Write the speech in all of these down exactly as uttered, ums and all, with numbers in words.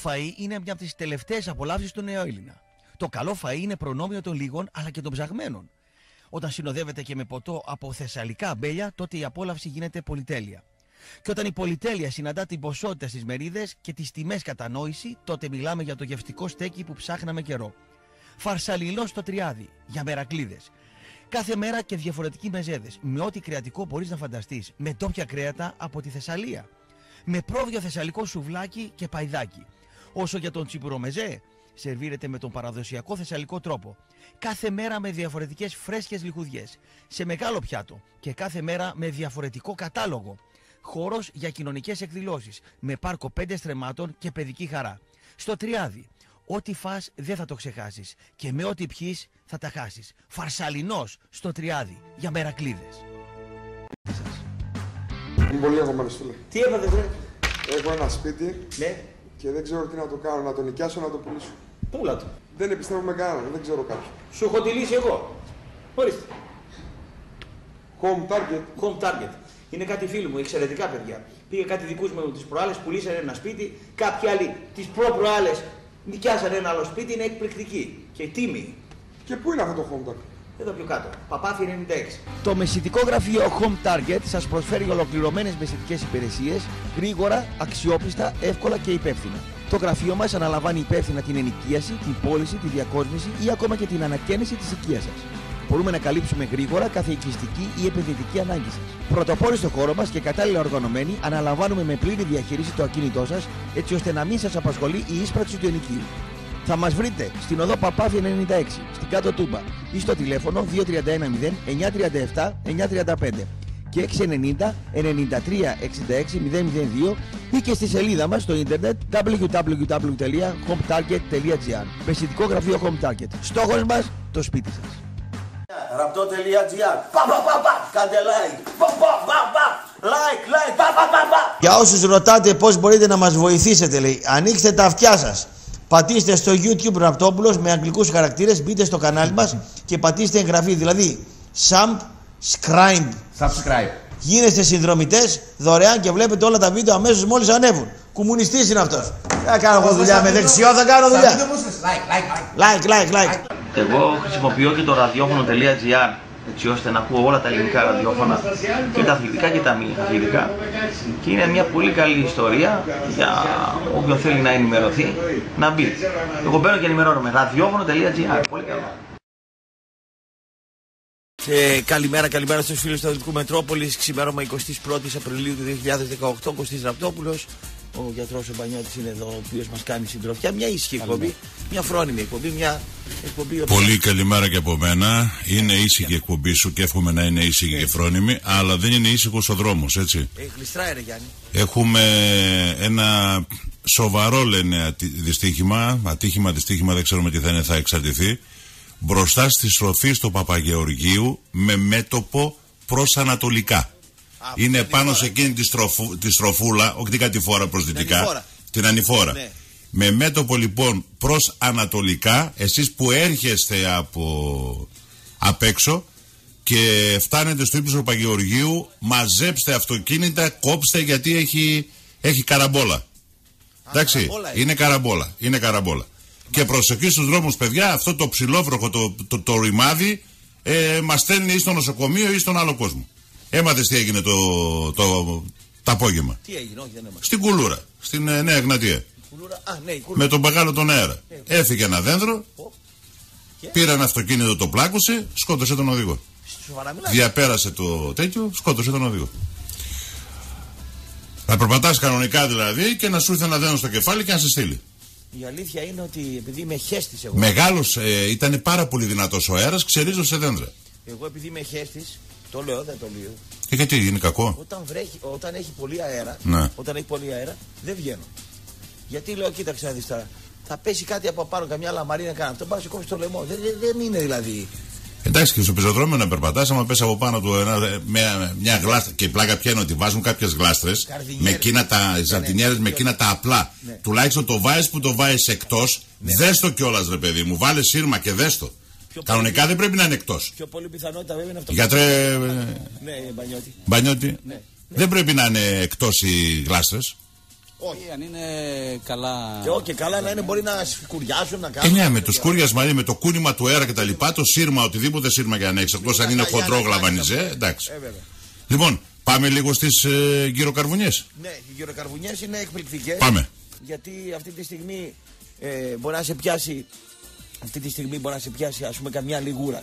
φαΐ είναι μια από τις τελευταίες απολαύσεις του νεοέλληνα. Το καλό φαΐ είναι προνόμιο των λίγων αλλά και των ψαγμένων. Όταν συνοδεύεται και με ποτό από θεσσαλικά αμπέλια, τότε η απόλαυση γίνεται πολυτέλεια. Και όταν η πολυτέλεια συναντά την ποσότητα στις μερίδες και τις τιμές κατανόηση, τότε μιλάμε για το γευστικό στέκι που ψάχναμε καιρό. Φαρσαλινό στο Τριάδι, για μερακλίδες. Κάθε μέρα και διαφορετικοί μεζέδες, με ό,τι κρεατικό μπορείς να φανταστείς, με ντόπια κρέατα από τη Θεσσαλία. Με πρόβιο θεσσαλικό σουβλάκι και παϊδάκι. Όσο για τον τσιπουρομεζέ, σερβίρεται με τον παραδοσιακό θεσσαλικό τρόπο. Κάθε μέρα με διαφορετικές φρέσκες λιχουδιές, σε μεγάλο πιάτο και κάθε μέρα με διαφορετικό κατάλογο. Χώρος για κοινωνικές εκδηλώσεις, με πάρκο πέντε στρεμμάτων και παιδική χαρά. Στο Τριάδι, ό,τι φας δεν θα το ξεχάσεις και με ό,τι πιείς θα τα χάσεις. Φαρσαλινός στο Τριάδι, για μερακλίδες. Είμαι πολύ αγωμένος, φίλε. Τι έπατε, βρε? Έχω ένα σπίτι, ναι, και δεν ξέρω τι να το κάνω, να το νοικιάσω, να το πουλήσω. Πούλα το. Δεν επιστρέφω με κανέναν, δεν ξέρω κάποιον. Σου έχω τη λύση εγώ. Ορίστε. Home Target. Home Target. Είναι κάτι φίλοι μου, εξαιρετικά παιδιά. Πήγε κάτι δικούς μου τις προάλλες, πουλήσανε ένα σπίτι. Κάποιοι άλλοι τις προ-προάλλες νοικιάσανε ένα άλλο σπίτι, είναι εκπληκτική. Και τίμη. Και πού είναι αυτό το Home Target? Εδώ πιο κάτω. Παπάθη ενενήντα έξι. Το μεσητικό γραφείο Home Target σας προσφέρει ολοκληρωμένες μεσητικές υπηρεσίες, γρήγορα, αξιόπιστα, εύκολα και υπεύθυνα. Το γραφείο μας αναλαμβάνει υπεύθυνα την ενοικίαση, την πώληση, τη διακόσμηση ή ακόμα και την ανακαίνιση της οικίας σας. Μπορούμε να καλύψουμε γρήγορα κάθε οικιστική ή επενδυτική ανάγκη σας. Πρωτοπόροι στο χώρο μας και κατάλληλα οργανωμένοι, αναλαμβάνουμε με πλήρη διαχείριση το ακίνητό σας, έτσι ώστε να μην σας απασχολεί η ίσπραξη του ενοικίου. Θα μας βρείτε στην οδό Παπάθη ενενήντα έξι, στην Κάτω Τούμπα ή στο τηλέφωνο δύο τρία ένα μηδέν εννιά τρία επτά εννιά τρία πέντε και έξι ενενήντα ενενήντα τρία εξήντα έξι μηδέν μηδέν δύο ή και στη σελίδα μας στο ίντερνετ double-u double-u double-u τελεία home target τελεία gr. Μεσητικό γραφείο Home Target. Στόχος μας, το σπίτι σας. Ραπτό τελεία gr. Πα πα πα πα. Κάντε like. Πα πα πα πα. Like, like. Πα πα πα πα. Για όσους ρωτάτε πώς μπορείτε να μας βοηθήσετε, λέει, ανοίξτε τα αυτιά σας. Πατήστε στο YouTube Ραπτόπουλος με αγγλικούς χαρακτήρες, μπείτε στο κανάλι μας και πατήστε εγγραφή, δηλαδή subscribe. Subscribe. Γίνεστε συνδρομητές δωρεάν και βλέπετε όλα τα βίντεο αμέσως μόλις ανέβουν. Κομμουνιστής είναι αυτός. Θα κάνω εγώ δουλειά με δεξιό, θα κάνω δουλειά. Like, like, like, like. Εγώ χρησιμοποιώ και το ραδιόφωνο τελεία gr, έτσι ώστε να ακούω όλα τα ελληνικά ραδιόφωνα, και τα αθλητικά και τα μη αθλητικά. Και είναι μια πολύ καλή ιστορία για όποιον θέλει να ενημερωθεί, να μπει. Εγώ μπαίνω και ενημερώνομαι. ραδιόφωνο τελεία gr. Πολύ καλό. Ε, καλημέρα, καλημέρα στους φίλους του Αθλητικού Μετρόπολης. Ξημέρωμα εικοστή πρώτη Απριλίου του δύο χιλιάδες δεκαοκτώ. Κωστής Ραπτόπουλος. Ο γιατρός ο Μπανιώτης είναι εδώ, ο οποίος μας κάνει συντροφιά. Μια ήσυχη εκπομπή, μια φρόνιμη εκπομπή, μια εκπομπή. Πολύ καλημέρα και από μένα. Είναι ήσυχη η εκπομπή σου και εύχομαι να είναι ήσυχη και φρόνιμη, αλλά δεν είναι ήσυχος ο δρόμος, έτσι. Ε, γλιστράει, ρε Γιάννη. Έχουμε ένα σοβαρό, λένε, δυστύχημα, ατύχημα, δυστύχημα, δεν ξέρουμε τι θα είναι, θα εξαρτηθεί. Μπροστά στη στροφή στο Παπαγεωργίου με μέτωπο προς ανατολικά. Α, είναι πάνω σε εκείνη τη, στροφου, τη στροφούλα, όχι την κατηφόρα προς δυτικά, ανηφόρα. Την ανηφόρα. Ναι. Με μέτωπο λοιπόν προς ανατολικά, εσείς που έρχεστε από απ' έξω και φτάνετε στο ύψος του Παπαγεωργίου, μαζέψτε αυτοκίνητα, κόψτε, γιατί έχει, έχει καραμπόλα. Α, εντάξει, καραμπόλα είναι. είναι καραμπόλα, είναι καραμπόλα. Και προσοχή στους δρόμους, παιδιά, αυτό το ψηλόβροχο, το, το, το, το ρημάδι ε, μας στέλνει ή στο νοσοκομείο ή στον άλλο κόσμο. Έμαθες τι έγινε το, το, το απόγευμα? Τι έγινε, όχι, δεν έμαθα. Στην Κουλούρα, στην ε, Νέα Εγνατία. Κουλούρα, α, ναι, Κουλούρα. Με τον μεγάλο τον αέρα. Ε, Έφυγε ένα δέντρο, oh. και... πήρε ένα αυτοκίνητο, το πλάκωσε, σκότωσε τον οδηγό. Διαπέρασε το τέτοιο, σκότωσε τον οδηγό. Να περπατάς κανονικά δηλαδή και να σου ήρθε ένα δέντρο στο κεφάλι και να σε στείλει. Η αλήθεια είναι ότι επειδή είμαι χέστης εγώ. Μεγάλος, ε, ήταν πάρα πολύ δυνατός ο αέρας, ξερίζωσε δέντρα. Εγώ επειδή είμαι χέστης, το λέω, δεν το λέω. Και γιατί είναι κακό? Όταν, βρέχει, όταν έχει πολύ αέρα, ναι. όταν έχει πολύ αέρα, δεν βγαίνω. Γιατί λέω, κοίταξε να δεις τώρα, θα πέσει κάτι από πάνω, καμιά λαμαρίνα κάνει αυτό, πάει να κόψει το λαιμό. Δεν, δεν, δεν είναι δηλαδή. Εντάξει, και στο πεζοδρόμιο να περπατάς, άμα πέσει από πάνω του ένα, με, μια γλάστρα. Και η πλάκα ποια είναι, ότι βάζουν κάποιες γλάστρες με εκείνα τα ζαρτινιέρες, με εκείνα τα απλά. Ναι. Τουλάχιστον το βάζεις που το βάζεις εκτός, ναι. Δες το κιόλας, ρε παιδί μου, βάλε σύρμα και δες το. Κανονικά πολύ... δεν πρέπει να είναι εκτός. Πιο πολύ πιθανότητα βέβαια είναι αυτό. Γιατρέ. Ναι, Μπανιώτη. Μπανιώτη. Ναι. Δεν πρέπει να είναι εκτός οι γλάστρες. Όχι. Ή αν είναι καλά. Και όχι, καλά να είναι, μπορεί να σκουριάσουν, να κάνουν. Ε, ναι, με το σκούριασμα, με το κούνημα του αέρα κτλ. Το σύρμα, οτιδήποτε σύρμα για να έχει. Εκτός αν είναι χοντρό γλαβανιζέ. Εντάξει. Ε, λοιπόν, πάμε λίγο στις ε, γυροκαρβουνιές. Ναι, οι γυροκαρβουνιές είναι εκπληκτικές. Πάμε. Γιατί αυτή τη στιγμή ε, μπορεί να σε πιάσει. Αυτή τη στιγμή μπορεί να σε πιάσει, ας πούμε, καμιά λιγούρα.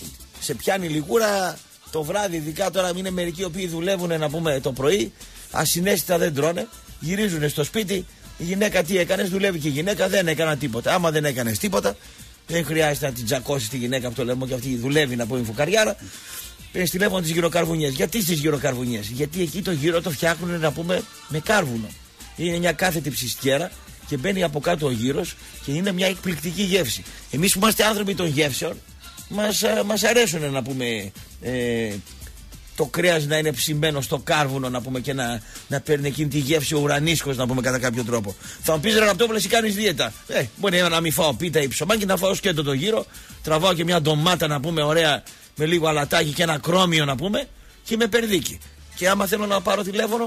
Σε πιάνει λιγούρα το βράδυ, ειδικά τώρα είναι μερικοί οι οποίοι δουλεύουν, να πούμε, το πρωί, ασυναίσθητα δεν τρώνε, γυρίζουν στο σπίτι. Η γυναίκα τι έκανε, δουλεύει και η γυναίκα δεν έκανα τίποτα. Άμα δεν έκανε τίποτα, δεν χρειάζεται να την τζακώσει τη γυναίκα από το λαιμό και αυτή δουλεύει, να πούμε, φουκαριάρα. Παίρνει τηλέφωνο τις γυροκαρβουνιές. Γιατί στις γυροκαρβουνιές? Γιατί εκεί το γύρο το φτιάχνουν, να πούμε, με κάρβουνο. Είναι μια κάθετη ψιστιέρα και μπαίνει από κάτω ο γύρος και είναι μια εκπληκτική γεύση. Εμείς που είμαστε άνθρωποι των γεύσεων, μας, μας αρέσουν, να πούμε, ε, το κρέας να είναι ψημένο στο κάρβουνο, να πούμε, και να, να παίρνει εκείνη τη γεύση ο ουρανίσκος, να πούμε, κατά κάποιο τρόπο. Θα μου πεις, ρε Ραπτόπουλε, εσύ κάνεις δίαιτα. Ε, μπορεί να μην φάω πίτα ή ψωμάκι, να φάω σκέτο το γύρο, τραβάω και μια ντομάτα, να πούμε, ωραία, με λίγο αλατάκι και ένα κρόμιο, να πούμε, και με περδίκι. Και άμα θέλω να πάρω τηλέφωνο,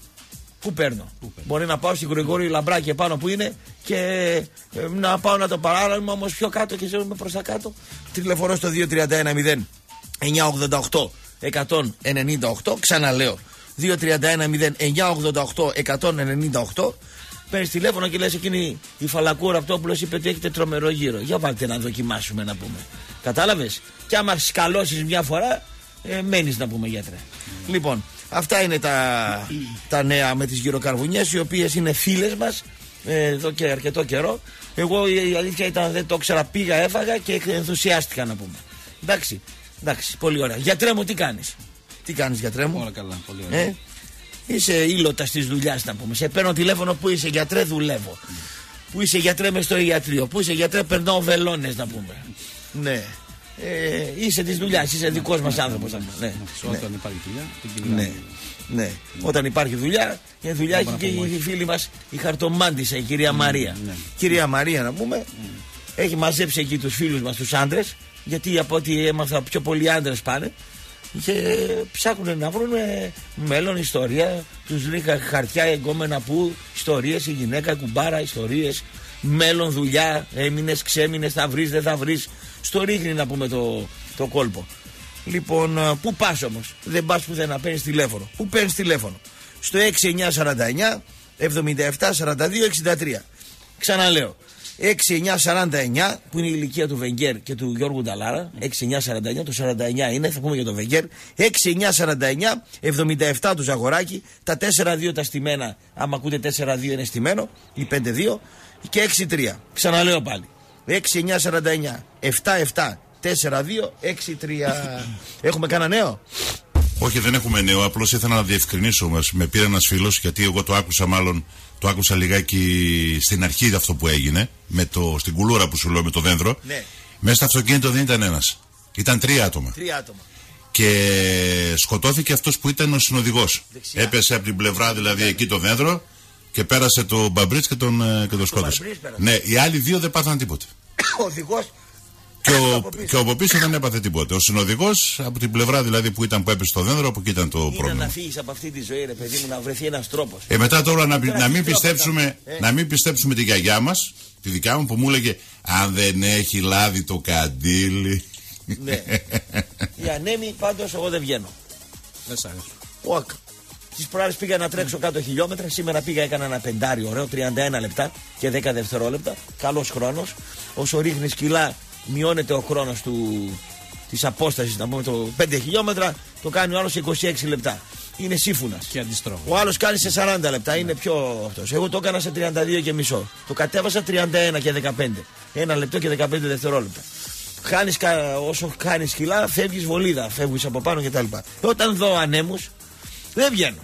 πού παίρνω? Πού Μπορεί να πάω στην Γρηγόρη Λαμπράκη επάνω που είναι και ε, να πάω να το παράλληλα, όμως πιο κάτω και ζούμε προς τα κάτω. Τηλεφωνώ στο δύο τρία ένα μηδέν εννιά ογδόντα οκτώ εκατόν ενενήντα οκτώ. Ξαναλέω, δύο τρία ένα μηδέν εννιά ογδόντα οκτώ εκατόν ενενήντα οκτώ. Παίρνεις τηλέφωνο και λες, εκείνη η Φαλακού Ραπτόπουλος είπε ότι έχετε τρομερό γύρο. Για βάλτε να δοκιμάσουμε, να πούμε. Κατάλαβες? Και άμα σκαλώσεις μια φορά, ε, μένεις, να πούμε, γιατρέ. Mm. Λοιπόν, αυτά είναι τα, τα νέα με τις γυροκαρβουνιές, οι οποίες είναι φίλες μας ε, εδώ και αρκετό καιρό. Εγώ η αλήθεια ήταν, δεν το ήξερα, πήγα, έφαγα και ενθουσιάστηκα, να πούμε. Εντάξει, εντάξει, πολύ ωραία. Γιατρέ μου, τι κάνεις? Τι κάνεις, γιατρέ μου? Όλα καλά, πολύ ωραία. Ε? Είσαι ήλωτας της δουλειάς, να πούμε. Σε παίρνω τηλέφωνο, που είσαι, γιατρέ, δουλεύω. Mm. Που είσαι, γιατρέ, μες στο ιατρείο. Που είσαι, γιατρέ, περνάω βελόνες, να πούμε. Ναι. Ε, είσαι της δουλειάς, είσαι δικός μας άνθρωπος. Ναι, ναι. Όταν υπάρχει δουλειά, ναι. Ναι. Όταν υπάρχει δουλειά, η δουλειά έχει και η φίλη μας η χαρτομάντισσα, η κυρία Μαρία. Ναι. Κυρία Μαρία, να πούμε, έχει μαζέψει εκεί τους φίλους μας, τους άντρες, γιατί από ό,τι έμαθα πιο πολλοί άντρες πάνε και ψάχνουν να βρουν μέλλον, ιστορία. Τους ρίχνουν χαρτιά, εγκόμενα που, ιστορίες, η γυναίκα, κουμπάρα, ιστορίες, μέλλον, δουλειά, έμεινες, ξέμεινες, θα βρεις, δεν θα βρεις. Στο ρίχνει, να πούμε, το, το κόλπο. Λοιπόν, πού πας όμως? Δεν πας πουθενά, παίρνεις τηλέφωνο. Πού παίρνεις τηλέφωνο? Στο έξι εννιά σαράντα εννιά εβδομήντα επτά σαράντα δύο εξήντα τρία. Ξαναλέω, έξι εννιά σαράντα εννιά, που είναι η ηλικία του Βενγκέρ και του Γιώργου Νταλάρα. έξι εννιά σαράντα εννιά, το σαράντα εννιά είναι, θα πούμε για το Βενγκέρ. έξι εννιά σαράντα εννιά εβδομήντα επτά του Ζαγοράκη. Τα τέσσερα δύο τα στημένα, άμα ακούτε τέσσερα δύο είναι στημένο, ή πέντε δύο, και έξι τρία. Ξαναλέω πάλι, έξι εννιά σαράντα εννιά επτά επτά τέσσερα δύο έξι τρία. Έχουμε κανένα νέο? Όχι, δεν έχουμε νέο. Απλώς ήθελα να διευκρινίσω. Μας με πήρε ένας φίλος, γιατί εγώ το άκουσα, μάλλον το άκουσα λιγάκι στην αρχή αυτό που έγινε, με το, στην κουλούρα που σου λέω, με το δέντρο. Ναι. Μέσα στο αυτοκίνητο δεν ήταν ένας. Ήταν τρία άτομα. Τρία άτομα. Και σκοτώθηκε αυτός που ήταν ο συνοδηγός. Δεξιά. Έπεσε από την πλευρά, δηλαδή, εκεί το δέντρο, και πέρασε το Μπαμπρίτς και τον, και τον σκότωσε. Ναι, οι άλλοι δύο δεν πάθαν τίποτα. Ο οδηγός. Και ο, και ο από πίσω δεν έπαθε τίποτα. Ο συνοδηγός, από την πλευρά δηλαδή που ήταν, που έπεσε στο δέντρο, από εκεί ήταν το είναι πρόβλημα. να φύγεις από αυτή τη ζωή, ρε παιδί μου, να βρεθεί ένας τρόπος. Ε, μετά τώρα να, Τώρα να, μην τρόπο πιστέψουμε, ε. να μην πιστέψουμε τη γιαγιά μας, τη δικιά μου, που μου έλεγε, αν δεν έχει λάδι το καντήλι. Ναι. Η ανέμη, πάντως, εγώ δεν βγαίνω. Δεν σ' αρέσει. Οκ. Τις προάλλες πήγα να τρέξω κάτω χιλιόμετρα. Σήμερα πήγα, έκανα ένα πεντάρι ωραίο, τριάντα ένα λεπτά και δέκα δευτερόλεπτα. Καλός χρόνος. Όσο ρίχνεις κιλά, μειώνεται ο χρόνος του, της απόστασης. Να πούμε, το πέντε χιλιόμετρα το κάνει ο άλλος σε είκοσι έξι λεπτά. Είναι σύμφωνας. Και αντιστρόφω. Ο άλλος κάνει σε σαράντα λεπτά. Είναι πιο αυτός. Εγώ το έκανα σε τριάντα δύο και μισό. Το κατέβασα τριάντα ένα και δεκαπέντε. Ένα λεπτό και δεκαπέντε δευτερόλεπτα. Χάνεις, όσο κάνεις κιλά, φεύγεις βολίδα. Φεύγεις από πάνω κτλ. Όταν δω ανέμους, δεν βγαίνω.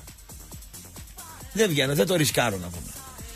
Δεν βγαίνω, δεν το ρισκάρω, να πούμε.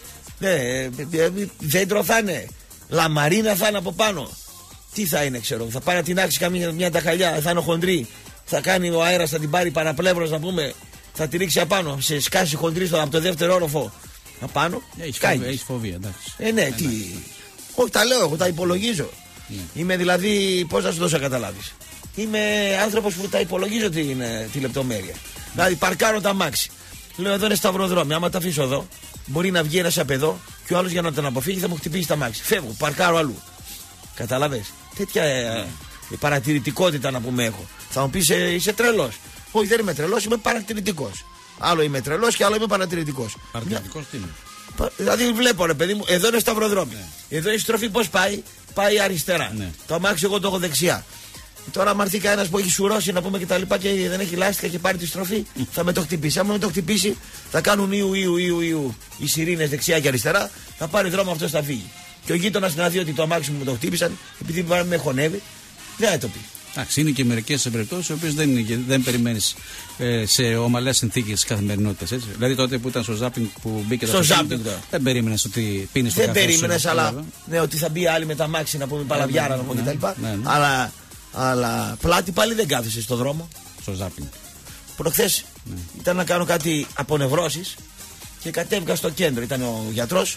Δεν, δέντρο θα είναι. Λαμαρίνα θα είναι από πάνω. Τι θα είναι, ξέρω. Θα πάρει να την άξει καμία μια ταχαλιά, θα είναι χοντρή. Θα κάνει ο αέρας, θα την πάρει παραπλεύρος, να πούμε. Θα τη ρίξει απάνω. Σε σκάσει χοντρή από το δεύτερο όροφο. Απάνω. Έχεις φοβία, έχεις φοβία, εντάξει. Ε, ναι, τι. Όχι, τα λέω, εγώ τα υπολογίζω. Ναι. Είμαι δηλαδή, πώς να σου δώσω να καταλάβεις. Είμαι άνθρωπος που τα υπολογίζω την, τη λεπτομέρεια. Δηλαδή, παρκάρω τα μάξι. Λέω, εδώ είναι σταυροδρόμι. Άμα τα αφήσω εδώ, μπορεί να βγει ένας απ' εδώ και ο άλλος για να τον αποφύγει θα μου χτυπήσει τα μάξι. Φεύγω, παρκάρω αλλού. Καταλαβες. Τέτοια ε, ε, παρατηρητικότητα να πούμε έχω. Θα μου πεις ε, είσαι τρελός. Όχι, δεν είμαι τρελός, είμαι παρατηρητικός. Άλλο είμαι τρελός και άλλο είμαι παρατηρητικός. Παρατηρητικός τι είναι? Δηλαδή βλέπω ρε παιδί μου, εδώ είναι σταυροδρόμι. Ναι. Εδώ η στροφή πώς πάει, πάει αριστερά. Ναι. Το αμάξι εγώ το έχω δεξιά. Τώρα, άμα έρθει κανένας που έχει σουρώσει να πούμε και τα λοιπά και δεν έχει λάστιχα και πάρει τη στροφή, θα με το χτυπήσει. Άμα με το χτυπήσει, θα κάνουν ιου, ιου, ιου, ιου οι σιρήνες δεξιά και αριστερά, θα πάρει δρόμο αυτό, θα φύγει. Και ο γείτονας να δει ότι το αμάξι μου με το χτύπησαν, επειδή με χωνεύει, δεν θα το πει. Εντάξει, είναι και μερικές περιπτώσεις οι οποίες δεν, δεν περιμένεις ε, σε ομαλές συνθήκες καθημερινότητας. Έτσι. Δηλαδή τότε που ήταν στο ζάπινγκ που μπήκε στο το ζάπινγκ, δεν περίμενες ότι πίνεις το δεν καφέ. Δεν περίμενες, αλλά ναι, ότι θα μπει άλλη με τα μάξι να πούμε παλαβιάρα να πούμε κτλ. Ναι, ναι. Αλλά, αλλά πλάτη πάλι δεν κάθεσαι στο δρόμο. Στο ζάπινγκ. Προχθές ναι. ήταν να κάνω κάτι απονευρώσεις και κατέβηκα στο κέντρο. Ήταν ο γιατρός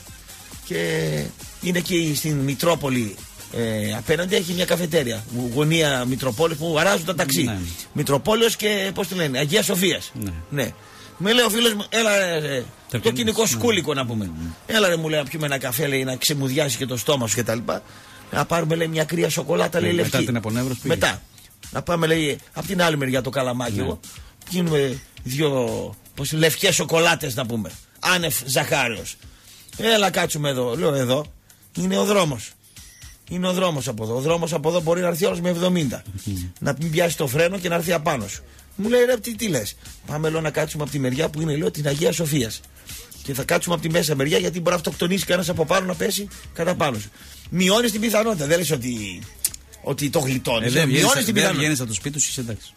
και είναι εκεί στην Μητρόπολη. Ε, απέναντι έχει μια καφετέρια. Γωνία Μητροπόλης που αράζουν τα ταξί. Ναι. Μητροπόλεως και πώς τη λένε, Αγίας Σοφίας. Ναι. ναι. Με λέει ο φίλος μου, έλα ρε, ε, το κοινικό ναι. σκούλικο να πούμε. Ναι. Έλα ρε, μου λέει, να πιούμε ένα καφέ, λέει, να ξεμουδιάσει και το στόμα σου κτλ. Να πάρουμε, λέει, μια κρύα σοκολάτα, λέει, λευκή. Μετά την απονεύρωση. Μετά. Να πάμε, λέει, από την άλλη μεριά το καλαμάκι. Ναι. Πίνουμε δύο πώς, λευκές σοκολάτες να πούμε. Άνευ ζαχάριος. Έλα κάτσουμε εδώ. Λέω εδώ είναι ο δρόμος. Είναι ο δρόμος από εδώ. Ο δρόμος από εδώ μπορεί να έρθει όλος με εβδομήντα. Mm. Να μην πιάσει το φρένο και να έρθει απάνω σου. Μου λέει ρε, τι, τι λες. Πάμε λέω να κάτσουμε από τη μεριά που είναι λέω την Αγία Σοφίας. Και θα κάτσουμε από τη μέσα μεριά γιατί μπορεί να αυτοκτονήσει κανένας από πάνω να πέσει κατά πάνω σου. Μειώνεις την πιθανότητα. Δεν λες ότι, ότι το γλιτώνεις. Ε, Μειώνεις την πιθανότητα. Βγαίνεις από το σπίτι σου, είσαι εντάξει.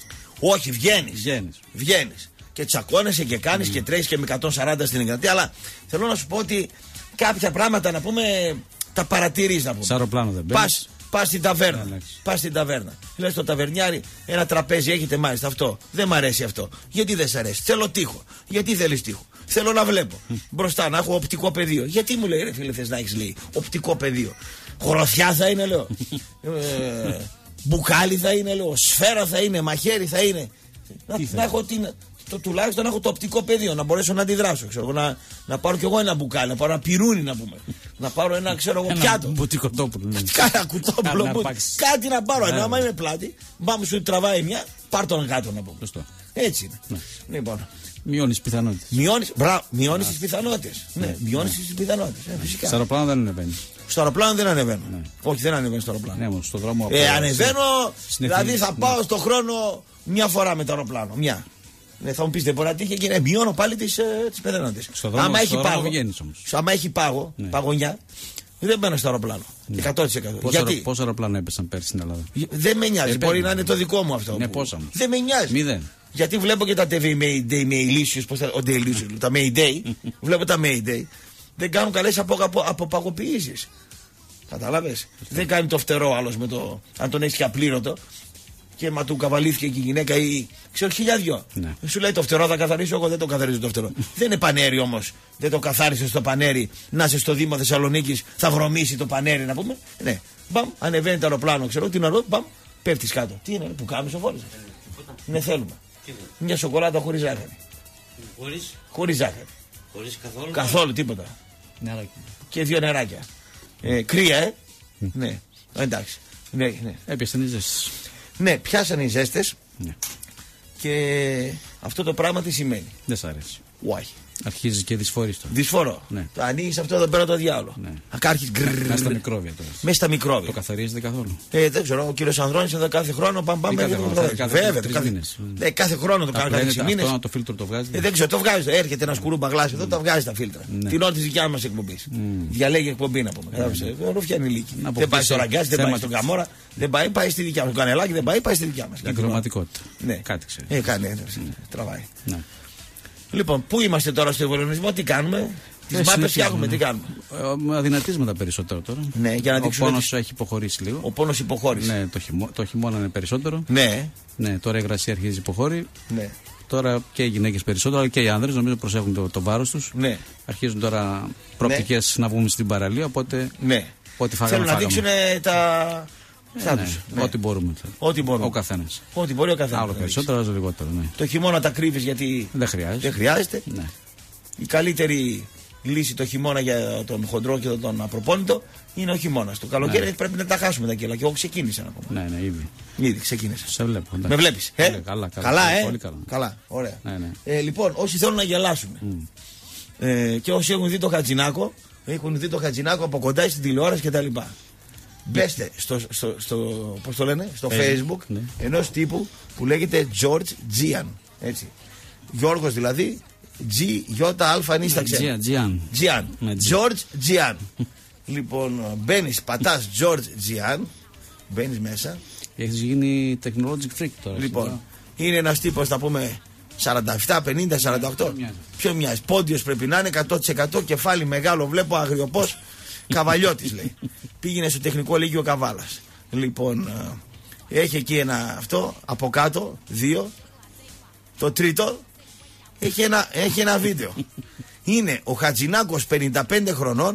Όχι, βγαίνεις. Βγαίνεις. Και τσακώνεσαι και κάνεις mm. και τρέχεις και με εκατόν σαράντα στην Εγγρατεία. Αλλά θέλω να σου πω ότι κάποια πράγματα να πούμε. Τα παρατηρείς να πούμε. Σ' αεροπλάνο δεν μπαίνεις. Πας, πας στην ταβέρνα. Yeah, πας στην ταβέρνα. Λες στο ταβερνιάρι, ένα τραπέζι έχετε μάλιστα αυτό. Δεν μ' αρέσει αυτό. Γιατί δεν σ' αρέσει. Θέλω τείχο. Γιατί θέλεις τείχο. Θέλω να βλέπω. Mm. Μπροστά να έχω οπτικό πεδίο. Γιατί μου λέει ρε φίλε θες να έχεις λέει οπτικό πεδίο. Χωροθιά θα είναι λέω. ε, μπουκάλι θα είναι λέω. Σφαίρα θα είναι. Μαχαίρι θα είναι. να, να έχω την. Το, τουλάχιστον να έχω το οπτικό πεδίο, να μπορέσω να αντιδράσω. Ξέρω, να, να πάρω κι εγώ ένα μπουκάλι, να πάρω ένα πυρούνι να πούμε. Να πάρω ένα ξέρω εγώ πιάτο. Ένα μπουτικοτόπουλο. Κάνα κουτόπουλο. Κάτι να πάρω. Ενώ άμα είμαι πλάτη, μπάμε σου τραβάει μια, πάρ' τον κάτω να πούμε. Σωστό. Έτσι είναι. Ναι. Λοιπόν. Μειώνει τι πιθανότητε. Μειώνει τι πιθανότητε. Ναι, μειώνει τι πιθανότητε. Φυσικά. Στο αεροπλάνο δεν ανεβαίνει. Στο αεροπλάνο δεν ανεβαίνω. Ναι. Όχι, δεν ανεβαίνω στο αεροπλάνο. Ναι, στο δρόμο ε, ανεβαίνω, δηλαδή θα πάω στο χρόνο μια φορά με το αεροπλάνο. Μια. Ναι, θα μου πείτε μπορεί να τύχει και να μειώνω πάλι τις, ε, τις πεθαίνοντες. Άμα έχει πάγο, όμως. άμα έχει πάγο, ναι. παγωνιά, δεν μπαίνω στο αεροπλάνο. Ναι. εκατό τοις εκατό. Πόσα, Γιατί? Πόσα αεροπλάνα έπεσαν πέρσι στην Ελλάδα? Δεν με νοιάζει. Ε, μπορεί να είναι το δικό μου αυτό. Ναι, που... πόσα όμως. Δεν με νοιάζει. Μηδέν. Γιατί βλέπω και τα τι βι Mayday, Mailicious, πώς τα, τα Mayday, βλέπω τα Mayday, δεν κάνουν καλές απο, αποπαγοποιήσεις. Κατάλαβες. Δεν κάνει το φτερό άλλος με το, αν τον έχει και απλήρωτο. Και μα του καβαλήθηκε και η γυναίκα ή ξέρω χιλιάδιο. Ναι. Σου λέει το φτερό θα καθαρίσω, εγώ δεν το καθαρίζω το φτερό. Δεν είναι πανέρι όμως. Δεν το καθάρισε στο πανέρι. Να είσαι στο Δήμο Θεσσαλονίκης, θα βρωμίσει το πανέρι να πούμε. Ναι. Μπαμ, ανεβαίνει το αεροπλάνο, ξέρω τι να μπαμ, πέφτει κάτω. Τι είναι, που κάνουμε στο φόρο. Ναι, θέλουμε. Μια σοκολάτα χωρίς ζάχαρη. Χωρίς? Χωρίς ζάχαρη. Χωρίς καθόλου. Καθόλου τίποτα. Νεράκι. Και δύο νεράκια. Ε, κρύα, ε. Mm. Ναι. Εντάξει. Ναι, ναι. Έπιασαν οι ζέστες. Ναι, πιάσανε οι ζέστες. Ναι. Και αυτό το πράγμα τι σημαίνει? Δεν σ' αρέσει. Why? Αρχίζει και δυσφορείς το. Δυσφορώ. Ναι. Το ανοίγεις αυτό εδώ πέρα το διάολο. Ναι. Ακάρχεις γκρρρρ. Μέσα στα μικρόβια τώρα. Μέσα στα μικρόβια. Το καθαρίζετε καθόλου? Ε, δεν ξέρω. Ο κύριος Ανδρώνης εδώ κάθε χρόνο πάμε πάμε. Κάθε χρόνο. Κάθε, κάθε, Βέβαια. Κάθε, κάθε, ναι, κάθε χρόνο το κάνω. Κάθε μήνες. Αυτό το φίλτρο το βγάζει. Ε, δεν ξέρω. Το βγάζει. Έρχεται ένα σκουρούμπα γλάσι εδώ, το βγάζει τα φίλτρα. Ναι. Την ώρα τη δικιά μας εκπομπής. Mm. Διαλέγει εκπομπή να πούμε. Mm. Ρουφιάνει ηλίκη. Δεν πάει στο ραγκάζι, δεν πάει στον Καμόρα. Δεν πάει, πάει στη δικιά μας. Το κανελάκι δεν πάει, πάει στη δικιά μας. Η χρωματικότητα. Κάτι ξέρει. Ε, κάνει. Τραβάει. Λοιπόν, πού είμαστε τώρα στο ευρωλογισμό, τι κάνουμε? Τις μάπες φτιάχνουμε, τι κάνουμε? Ε, αδυνατίσματα περισσότερο τώρα. Ναι, για να ο πόνος τις... έχει υποχωρήσει λίγο. Ο πόνος υποχώρησε. Ναι, το, χειμώ... το χειμώνα είναι περισσότερο. Ναι. Ναι, τώρα η υγρασία αρχίζει υποχώρη. Ναι. Τώρα και οι γυναίκες περισσότερο, αλλά και οι άνδρες νομίζω προσέχουν το, το βάρος τους. Ναι. Αρχίζουν τώρα προοπτικές ναι. να βγουν στην παραλία, οπότε. Ναι. Ό,τι φάγαμε, θέλουν να δείξουν τα. Ε, ναι, ναι. Ό,τι μπορούμε. Ό,τι μπορούμε. Ο καθένας. Ό,τι μπορεί ο καθένας. Άλλο περισσότερο, άλλο λιγότερο. Ναι. Το χειμώνα τα κρύβεις γιατί δεν χρειάζεται. Δεν χρειάζεται. Ναι. Η καλύτερη λύση το χειμώνα για τον χοντρό και τον απροπόνητο είναι ο χειμώνας. Το καλοκαίρι Ναι. πρέπει να τα χάσουμε τα κιλά. Και εγώ ξεκίνησα ακόμα. Ναι, ναι, ήδη. Ήδη ξεκίνησα. Σε βλέπω. εντάξει. Με βλέπεις. Ε? Ναι, καλά, καλά. καλά, ε? Πολύ καλά. Καλά, ωραία. Ναι, ναι. Ε, λοιπόν, όσοι θέλουν να γελάσουν Mm. ε, και όσοι έχουν δει το Χατζηνάκο, έχουν δει το Χατζηνάκο από κοντά στην τηλεόραση κτλ. Μπέστε στο, στο, στο, πώς το λένε, στο Facebook ναι. ενός τύπου που λέγεται George Gian. Έτσι. Γιώργος δηλαδή, G, J, Α, νίστα ξένα. Τζιάν. Gian. Ναι, G. George Gian. Λοιπόν, μπαίνεις, πατάς George Gian, μπαίνεις μέσα. Έχει γίνει technologic freak τώρα. Λοιπόν, εσύ, είναι ένας τύπος, θα πούμε, σαράντα επτά, πενήντα, σαράντα οκτώ. Ποιο μοιάζει. Ποιο μοιάζει. Πόντιος πρέπει να είναι, εκατό τοις εκατό κεφάλι μεγάλο, βλέπω αγριοπός. Καβαλιώτης λέει. Πήγαινε στο τεχνικό λύκειο Καβάλας. Λοιπόν, ε, έχει εκεί ένα αυτό, από κάτω, δύο. Το τρίτο, έχει ένα, έχει ένα βίντεο. Είναι ο Χατζηνάκος πενήντα πέντε χρονών.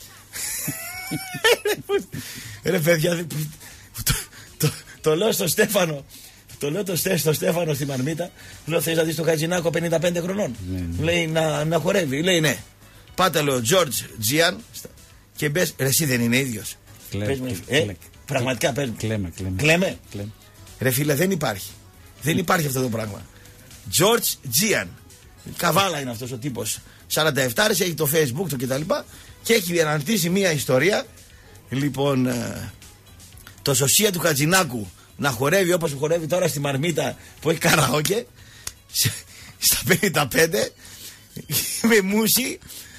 Ρε παιδιά, το, το, το λέω στο Στέφανο. Το λέω το στο Στέφανο στη Μαρμίτα. Λέω, θες να δεις τον Χατζηνάκο πενήντα πέντε χρονών? Ναι, ναι. Λέει να, να χορεύει. Λέει ναι. Πάτε, λέω, George Gian και μπες. Ρε, εσύ δεν είναι ίδιος? Κλε, Πες μου, κλε, ε, κλε, πραγματικά πες μου. Κλαίμε, κλαίμε. Κλαίμε. Κλαίμε. Ρε φίλε, δεν υπάρχει. Δεν υπάρχει αυτό το πράγμα. George Gian. Καβάλα είναι αυτός ο τύπος. σαράντα επτά, έχει το Facebook του κτλ. Και έχει αναρτήσει μια ιστορία. Λοιπόν, ε, το σωσία του Χατζηνάκου να χορεύει όπως χορεύει τώρα στη Μαρμίτα που έχει καραόκε. Στα πενήντα πέντε. Με μουσι.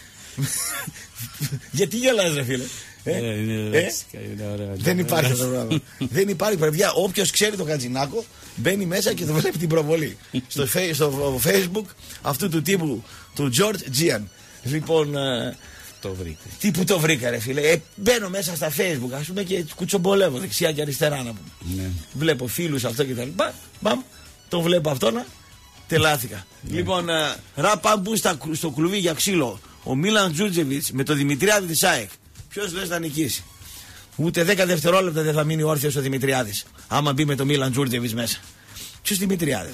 Γιατί γελάς, ρε φίλε? Ε, Ε, είναι, ε, είναι ωραία. δεν υπάρχει αυτό το πράγμα. Δεν υπάρχει, παιδιά. Όποιος ξέρει τον Χατζηνάκο μπαίνει μέσα και το βλέπει την προβολή στο, φε- στο Facebook αυτού του τύπου του George Gian. Λοιπόν, ε, Το βρήκε. τι που το βρήκα, ρε φίλε. Ε, μπαίνω μέσα στα Facebook, ας πούμε, και κουτσομπολεύω δεξιά και αριστερά να πούμε. Ναι. Βλέπω φίλους αυτό και τα λοιπά. Μπαμ, τον βλέπω αυτό να. Τελάθηκα. Ναι. Λοιπόν, ε, ρα πάμε που στα, στο κλουβί για ξύλο. Ο Μίλαν Τζούτζεβιτς με το Δημητριάδη της ΑΕΚ. Ποιος λες να νικήσει? Ούτε δέκα δευτερόλεπτα δεν θα μείνει όρθιος ο Δημητριάδης. Άμα μπει με το Μίλαν Τζούτζεβιτς μέσα. Ποιος Δημητριάδης?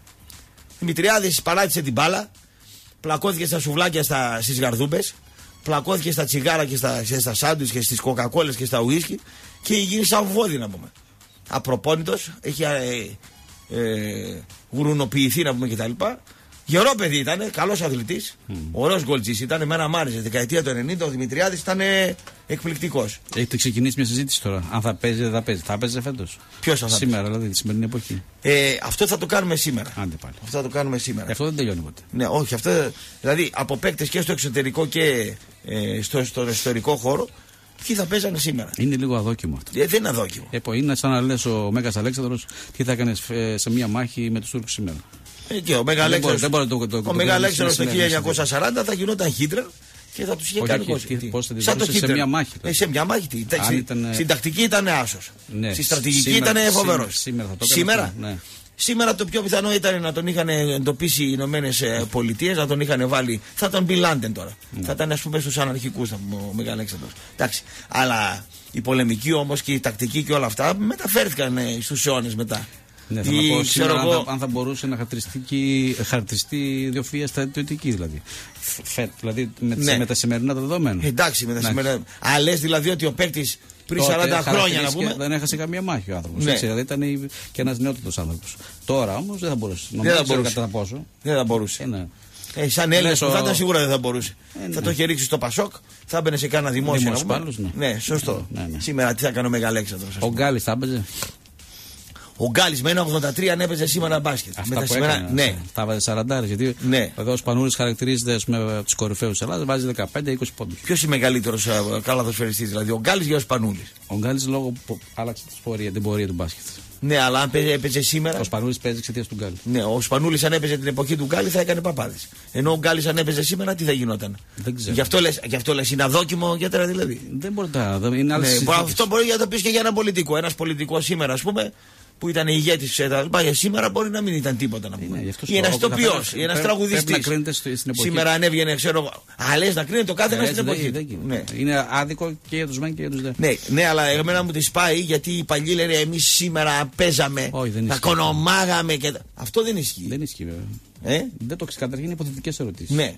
Δημητριάδης παράτησε την μπάλα. Πλακώθηκε στα σουβλάκια στα, στις γαρδούμπες. Πλακώθηκε στα τσιγάρα και στα, και στα σάντουιτς και στις κοκακόλες και στα ουίσκι. Και γίνει σαν βόδι, να πούμε. Απροπόνητος. Έχει ε, ε, γουρουνοποιηθεί, να πούμε, κτλ. Γερό παιδί ήταν, καλός αθλητής. Mm. Ωραίος γκολτζής ήταν, εμένα μ' άρεσε. Δεκαετία του ενενήντα ο Δημητριάδης ήταν ε, εκπληκτικός. Έχετε ξεκινήσει μια συζήτηση τώρα. Αν θα παίζει, δεν θα παίζει. Θα παίζει φέτος? Ποιος θα παίζει? Σήμερα, δηλαδή, τη σημερινή εποχή. Ε, αυτό θα το κάνουμε σήμερα. Άντε πάλι. Αυτό θα το κάνουμε σήμερα. Ε, αυτό δεν τελειώνει ποτέ. Ναι, όχι, αυτό. Δηλαδή από παίκτες και στο εξωτερικό και ε, στο, στον ιστορικό χώρο, ποιοι θα παίζανε σήμερα. Είναι λίγο αδόκιμο αυτό. Ε, δεν είναι αδόκιμο. Ε, πω, είναι σαν να λες ο Μέγας Αλέξανδρος τι θα έκανε σε μια μάχη με τους Τούρκους σήμερα. Ε, και ο Μέγα Δεν μπορεί- Αλέξανδρος, δεν μπορεί να το- το- ο το- Μέγα το- Αλέξανδρος το το- χίλια εννιακόσια σαράντα θα γινόταν Χίτλερ και θα τους είχε Όχι, κάνει όχι, κόσμο. τι- Τι? πώς θα τη Σαν το μπορούσε σε Χίτλερ. μια μάχη, Ε, σε μια μάχη. Τι? Αν Στη- ήταν, ε, Στην τακτική ήταν άσος. Ναι, Στη στρατηγική σήμερα- ήταν φοβερός. σήμερα- σήμερα θα το έκανε Σήμερα. αυτό, ναι. Σήμερα το πιο πιθανό ήταν να τον είχαν εντοπίσει οι Ηνωμένες Πολιτείες, να τον είχαν βάλει. Θα ήταν Μπιν Λάντεν τώρα. Ναι. Θα ήταν, ας πούμε, στους αναρχικούς ο Μέγα Αλέξανδρος. Εντάξει. Αλλά η πολεμική όμως και η τακτική και όλα αυτά μεταφέρθηκαν ε, στους αιώνες μετά. Ναι, θα Ή, να πω ξέρω σήμερα, εγώ, αν, θα, αν θα μπορούσε να χαρακτηριστεί, χαρακτηριστεί ιδιοφυΐα στρατιωτική δηλαδή. Φετ, δηλαδή με, τις- Ναι. με τα σημερινά δεδομένα. εντάξει, με τα Ναι. σήμερα. Α, λες δηλαδή ότι ο παίκτης πριν Τότε σαράντα χρόνια, να χαρακτηρίστηκε- πούμε. Δεν έχασε καμία μάχη ο άνθρωπος. Ναι. Έτσι, δηλαδή ήταν η- και ένας νεότατος άνθρωπος. Τώρα όμως δεν θα μπορούσε. Δεν Νομίζω θα δεν ξέρω μπορούσε. κατά πόσο. Δεν θα μπορούσε. Ε, ναι. Ε, σαν Έλληνας Λες που θα ο- ήταν σίγουρα δεν θα μπορούσε. Ε, ναι. Θα το είχε ρίξει στο Πασόκ, θα έμπαινε σε κάνα δημόσιο. να Δημόσιο πούμε. πάλος, ναι. Ναι, σωστό. Ναι, ναι. Σήμερα τι θα κάνει ο Μέγα Αλέξανδρος, ας Ο πούμε. Γκάλης θα έπαιζε. Ο Γκάλης με ένα ογδόντα τρία αν έπαιζε σήμερα μπάσκετ. Αυτά με τα που σήμερα, έκανε. ναι. Τα βάζει σαράντα. Γιατί Ναι. εδώ ο Σπανούλης χαρακτηρίζεται ας πούμε, από τους κορυφαίους της Ελλάδας, βάζει δεκαπέντε είκοσι πόντους. Ποιος είναι μεγαλύτερος καλαθοσφαιριστής, δηλαδή ο Γκάλης ή ο Σπανούλης? Ο Γκάλης λόγω που άλλαξε την πορεία, την πορεία του μπάσκετ. Ναι, αλλά αν παίζε- έπαιζε σήμερα. Ο Σπανούλης παίζει εξαιτίας του Γκάλη. Ναι, ο Σπανούλης αν έπαιζε την εποχή του Γκάλη θα έκανε παπάδες. Ενώ ο Γκάλης αν έπαιζε σήμερα τι θα γινόταν. Δεν ξέρω. Γι' αυτό λες, γι' αυτό λες είναι αδόκιμο γιατρά δηλαδή. Δεν μπορεί να. δεν- Είναι άλλες Ναι, συνθήκες. αυτό μπορεί να το πει και για έναν πολιτικό. Ένας πολιτικός σήμερα, ας πούμε, που ήταν ηγέτης για σήμερα μπορεί να μην ήταν τίποτα να πούμε. Ναι, γι' αυτό Ή ένας σου λέω, τοπιός, καθαρά, ή ένας πρέπει- τραγουδιστής. πρέπει να κρίνεται στο- στην εποχή. Σήμερα αν έβγαινε, ξέρω εγώ. Α, λες να κρίνει το κάθε ένα Ε, στην έτσι, εποχή. δεν- του. δεν Ναι. γίνεται. Είναι άδικο και για τους μεν και για τους δε. Ναι, ναι, αλλά εμένα μου τη πάει γιατί οι παλιοί λένε εμείς σήμερα παίζαμε, Όχι, δεν τα ισχύει. κονομάγαμε και τα... Αυτό δεν ισχύει. Δεν ισχύει βέβαια. Ε? Δεν το ξέρω. Καταρχήν είναι υποθετικές ερωτήσεις. Ναι.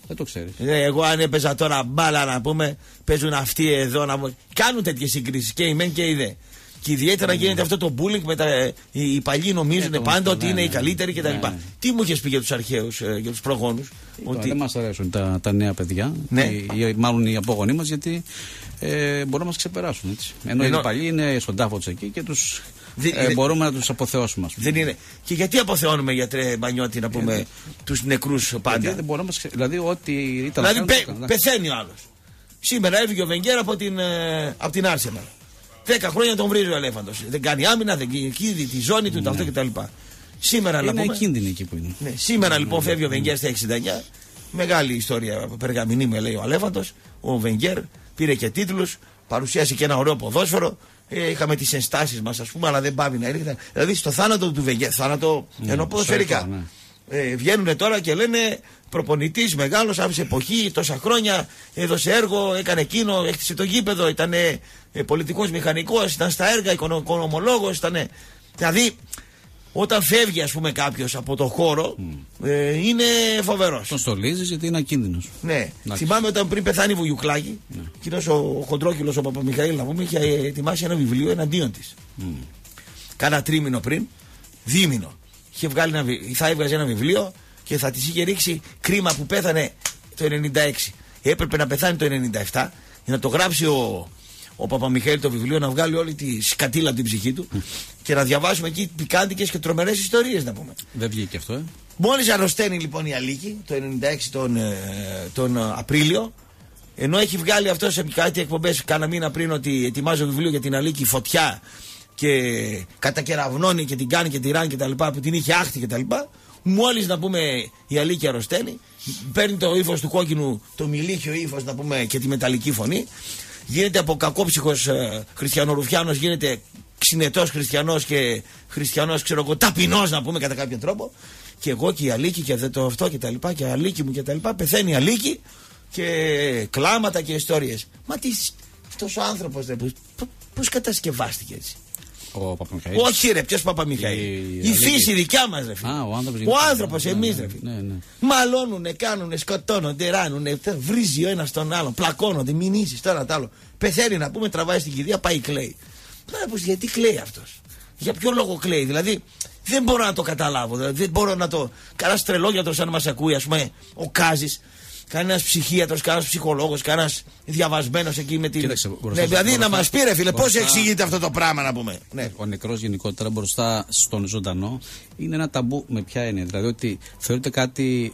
Δεν το ξέρει. Ε, εγώ αν έπαιζα τώρα μπάλα να πούμε, παίζουν αυτοί εδώ να πούμε. Κάνουν τέτοιες συγκρίσεις και οι μεν και οι δε. Και ιδιαίτερα γίνεται αυτό το bullying με τα. Οι, οι παλιοί νομίζουν Ε, πάντα το- ότι ναι, είναι ναι, οι καλύτεροι κτλ. ναι, ναι. Τι μου είχες πει για τους αρχαίους, ε, για τους προγόνους? Ότι... Δεν μας αρέσουν τα, τα νέα παιδιά, Ναι. οι, οι- μάλλον οι απόγονοί μας, γιατί ε, μπορούν να μας ξεπεράσουν. Έτσι. Ενώ, Ενώ- οι παλιοί είναι στον τάφο τους εκεί και τους, Δι- ε, δε- μπορούμε να τους αποθεώσουμε. Ας πούμε. Δεν είναι. Και γιατί αποθεώνουμε, γιατρέ Μπανιώτη, να πούμε τους νεκρούς Γιατί πάντα? δεν μπορούμε να μας ξε... Δηλαδή, ό,τι ήταν. Δηλαδή να πε, κάνουν, το έκαναν. πεθαίνει ο άλλος. Σήμερα έφυγε ο Βενγκέρ από την, ε, από την Arsenal. Δέκα χρόνια τον βρίζει ο Ελέφαντος. Δεν κάνει άμυνα, δεν κάνει εκεί, τη ζώνη του, αυτό κτλ. Σήμερα να Είναι πούμε. κίνδυνοι εκεί που είναι. Ναι, σήμερα λοιπόν φεύγει ο Βενγκέρ στα εξήντα εννιά. Μεγάλη ιστορία περγαμηνή, με λέει ο Αλέφαντος. Ο Βενγκέρ πήρε και τίτλους, παρουσίασε και ένα ωραίο ποδόσφαιρο. Ε, είχαμε τις ενστάσεις μας, ας πούμε, αλλά δεν πάβει να έρχεται. Δηλαδή στο θάνατο του Βενγκέρ, θάνατο Ναι, ενώ ποδοσφαιρικά. σωστό, ναι. Ε, βγαίνουν τώρα και λένε προπονητής μεγάλος, άφησε εποχή, τόσα χρόνια, έδωσε έργο, έκανε εκείνο, έκτισε το γήπεδο, ήταν ε, πολιτικός μηχανικός, ήταν στα έργα, οικονο- οικονομολόγος, ήταν. Δηλαδή, όταν φεύγει, ας πούμε, κάποιος από το χώρο, ε, είναι φοβερός. Τον στολίζεις γιατί είναι ακίνδυνος. Ναι. Εντάξει. Θυμάμαι όταν πριν πεθάνει η Βουγιουκλάκη, Ναι. εκείνος ο χοντρόκυλος ο Παπαμιχαήλ, να πούμε, είχε ετοιμάσει ένα βιβλίο εναντίον της. Mm. Κάνα τρίμηνο πριν, δίμηνο. Είχε βγάλει ένα, βι- θα έβγαζε ένα βιβλίο και θα της είχε ρίξει κρίμα που πέθανε το ενενήντα έξι. Έπρεπε να πεθάνει το ενενήντα επτά για να το γράψει ο, ο Παπαμιχαήλ το βιβλίο, να βγάλει όλη τη σκατήλα από την ψυχή του και να διαβάσουμε εκεί πικάντικες και τρομερές ιστορίες, να πούμε. Δεν βγήκε αυτό, ε. Μόλις αρρωσταίνει λοιπόν η Αλίκη το ενενήντα έξι τον, ε, τον ε, Απρίλιο, ενώ έχει βγάλει αυτό σε κάτι εκπομπές κάνα μήνα πριν ότι ετοιμάζω βιβλίο για την Αλίκη, φωτιά και κατακεραυνώνει και την κάνει και τη ράνει και τα λοιπά, που την είχε άχτη και τα λοιπά, μόλις να πούμε η Αλίκη αρρωσταίνει, παίρνει το ύφος του κόκκινου, το μιλίχιο ύφος να πούμε και τη μεταλλική φωνή, γίνεται από κακόψυχος ε, χριστιανορουφιάνος, γίνεται ξυνετός χριστιανός και χριστιανός, ξέρω εγώ, ταπεινός να πούμε κατά κάποιο τρόπο. Και εγώ και η Αλίκη και το αυτό και τα λοιπά, και η Αλίκη μου και τα λοιπά. Πεθαίνει η Αλίκη και κλάματα και ιστορίες. Μα τι, αυτός ο άνθρωπος, ρε, πώς, πώς κατασκευάστηκε έτσι? Ο Παπαμιχαήλ. Όχι ρε, ποιος Παπαμιχαήλ? Η- Η, η Αλίκη. φύση δικιά μας, ρε φίλε. Α, ο άνθρωπος Ο γενικά. άνθρωπος, Ναι, εμείς, ναι, ρε φίλε. ναι, ναι. Μαλώνουνε, κάνουνε, σκοτώνονται, ράνουνε, βρίζει ο ένας τον άλλον, πλακώνονται, μηνύσεις, τώρα τ' άλλο. Πεθαίνει να πούμε, τραβάει στην κηδεία, πάει κλαίει. Τώρα πως, γιατί κλαίει αυτός? Για ποιο λόγο κλαίει? Δηλαδή, δεν μπορώ να το καταλάβω. Δηλαδή, δεν μπορώ να το. Κανένα τρελόγιατρος, αν μας ακούει, ας πούμε, ο Κάζης, κανένας ψυχίατρος, κανένας ψυχολόγος, κανένας διαβασμένος εκεί με την. Κοίταξε, μπροστά- Ναι, δηλαδή μπροστά- να μας πει, ρε φίλε, πώς μπροστά- εξηγείται αυτό το πράγμα, να πούμε. Ναι. Ο νεκρός γενικότερα μπροστά στον ζωντανό είναι ένα ταμπού. Με ποια έννοια? Δηλαδή ότι θεωρείται κάτι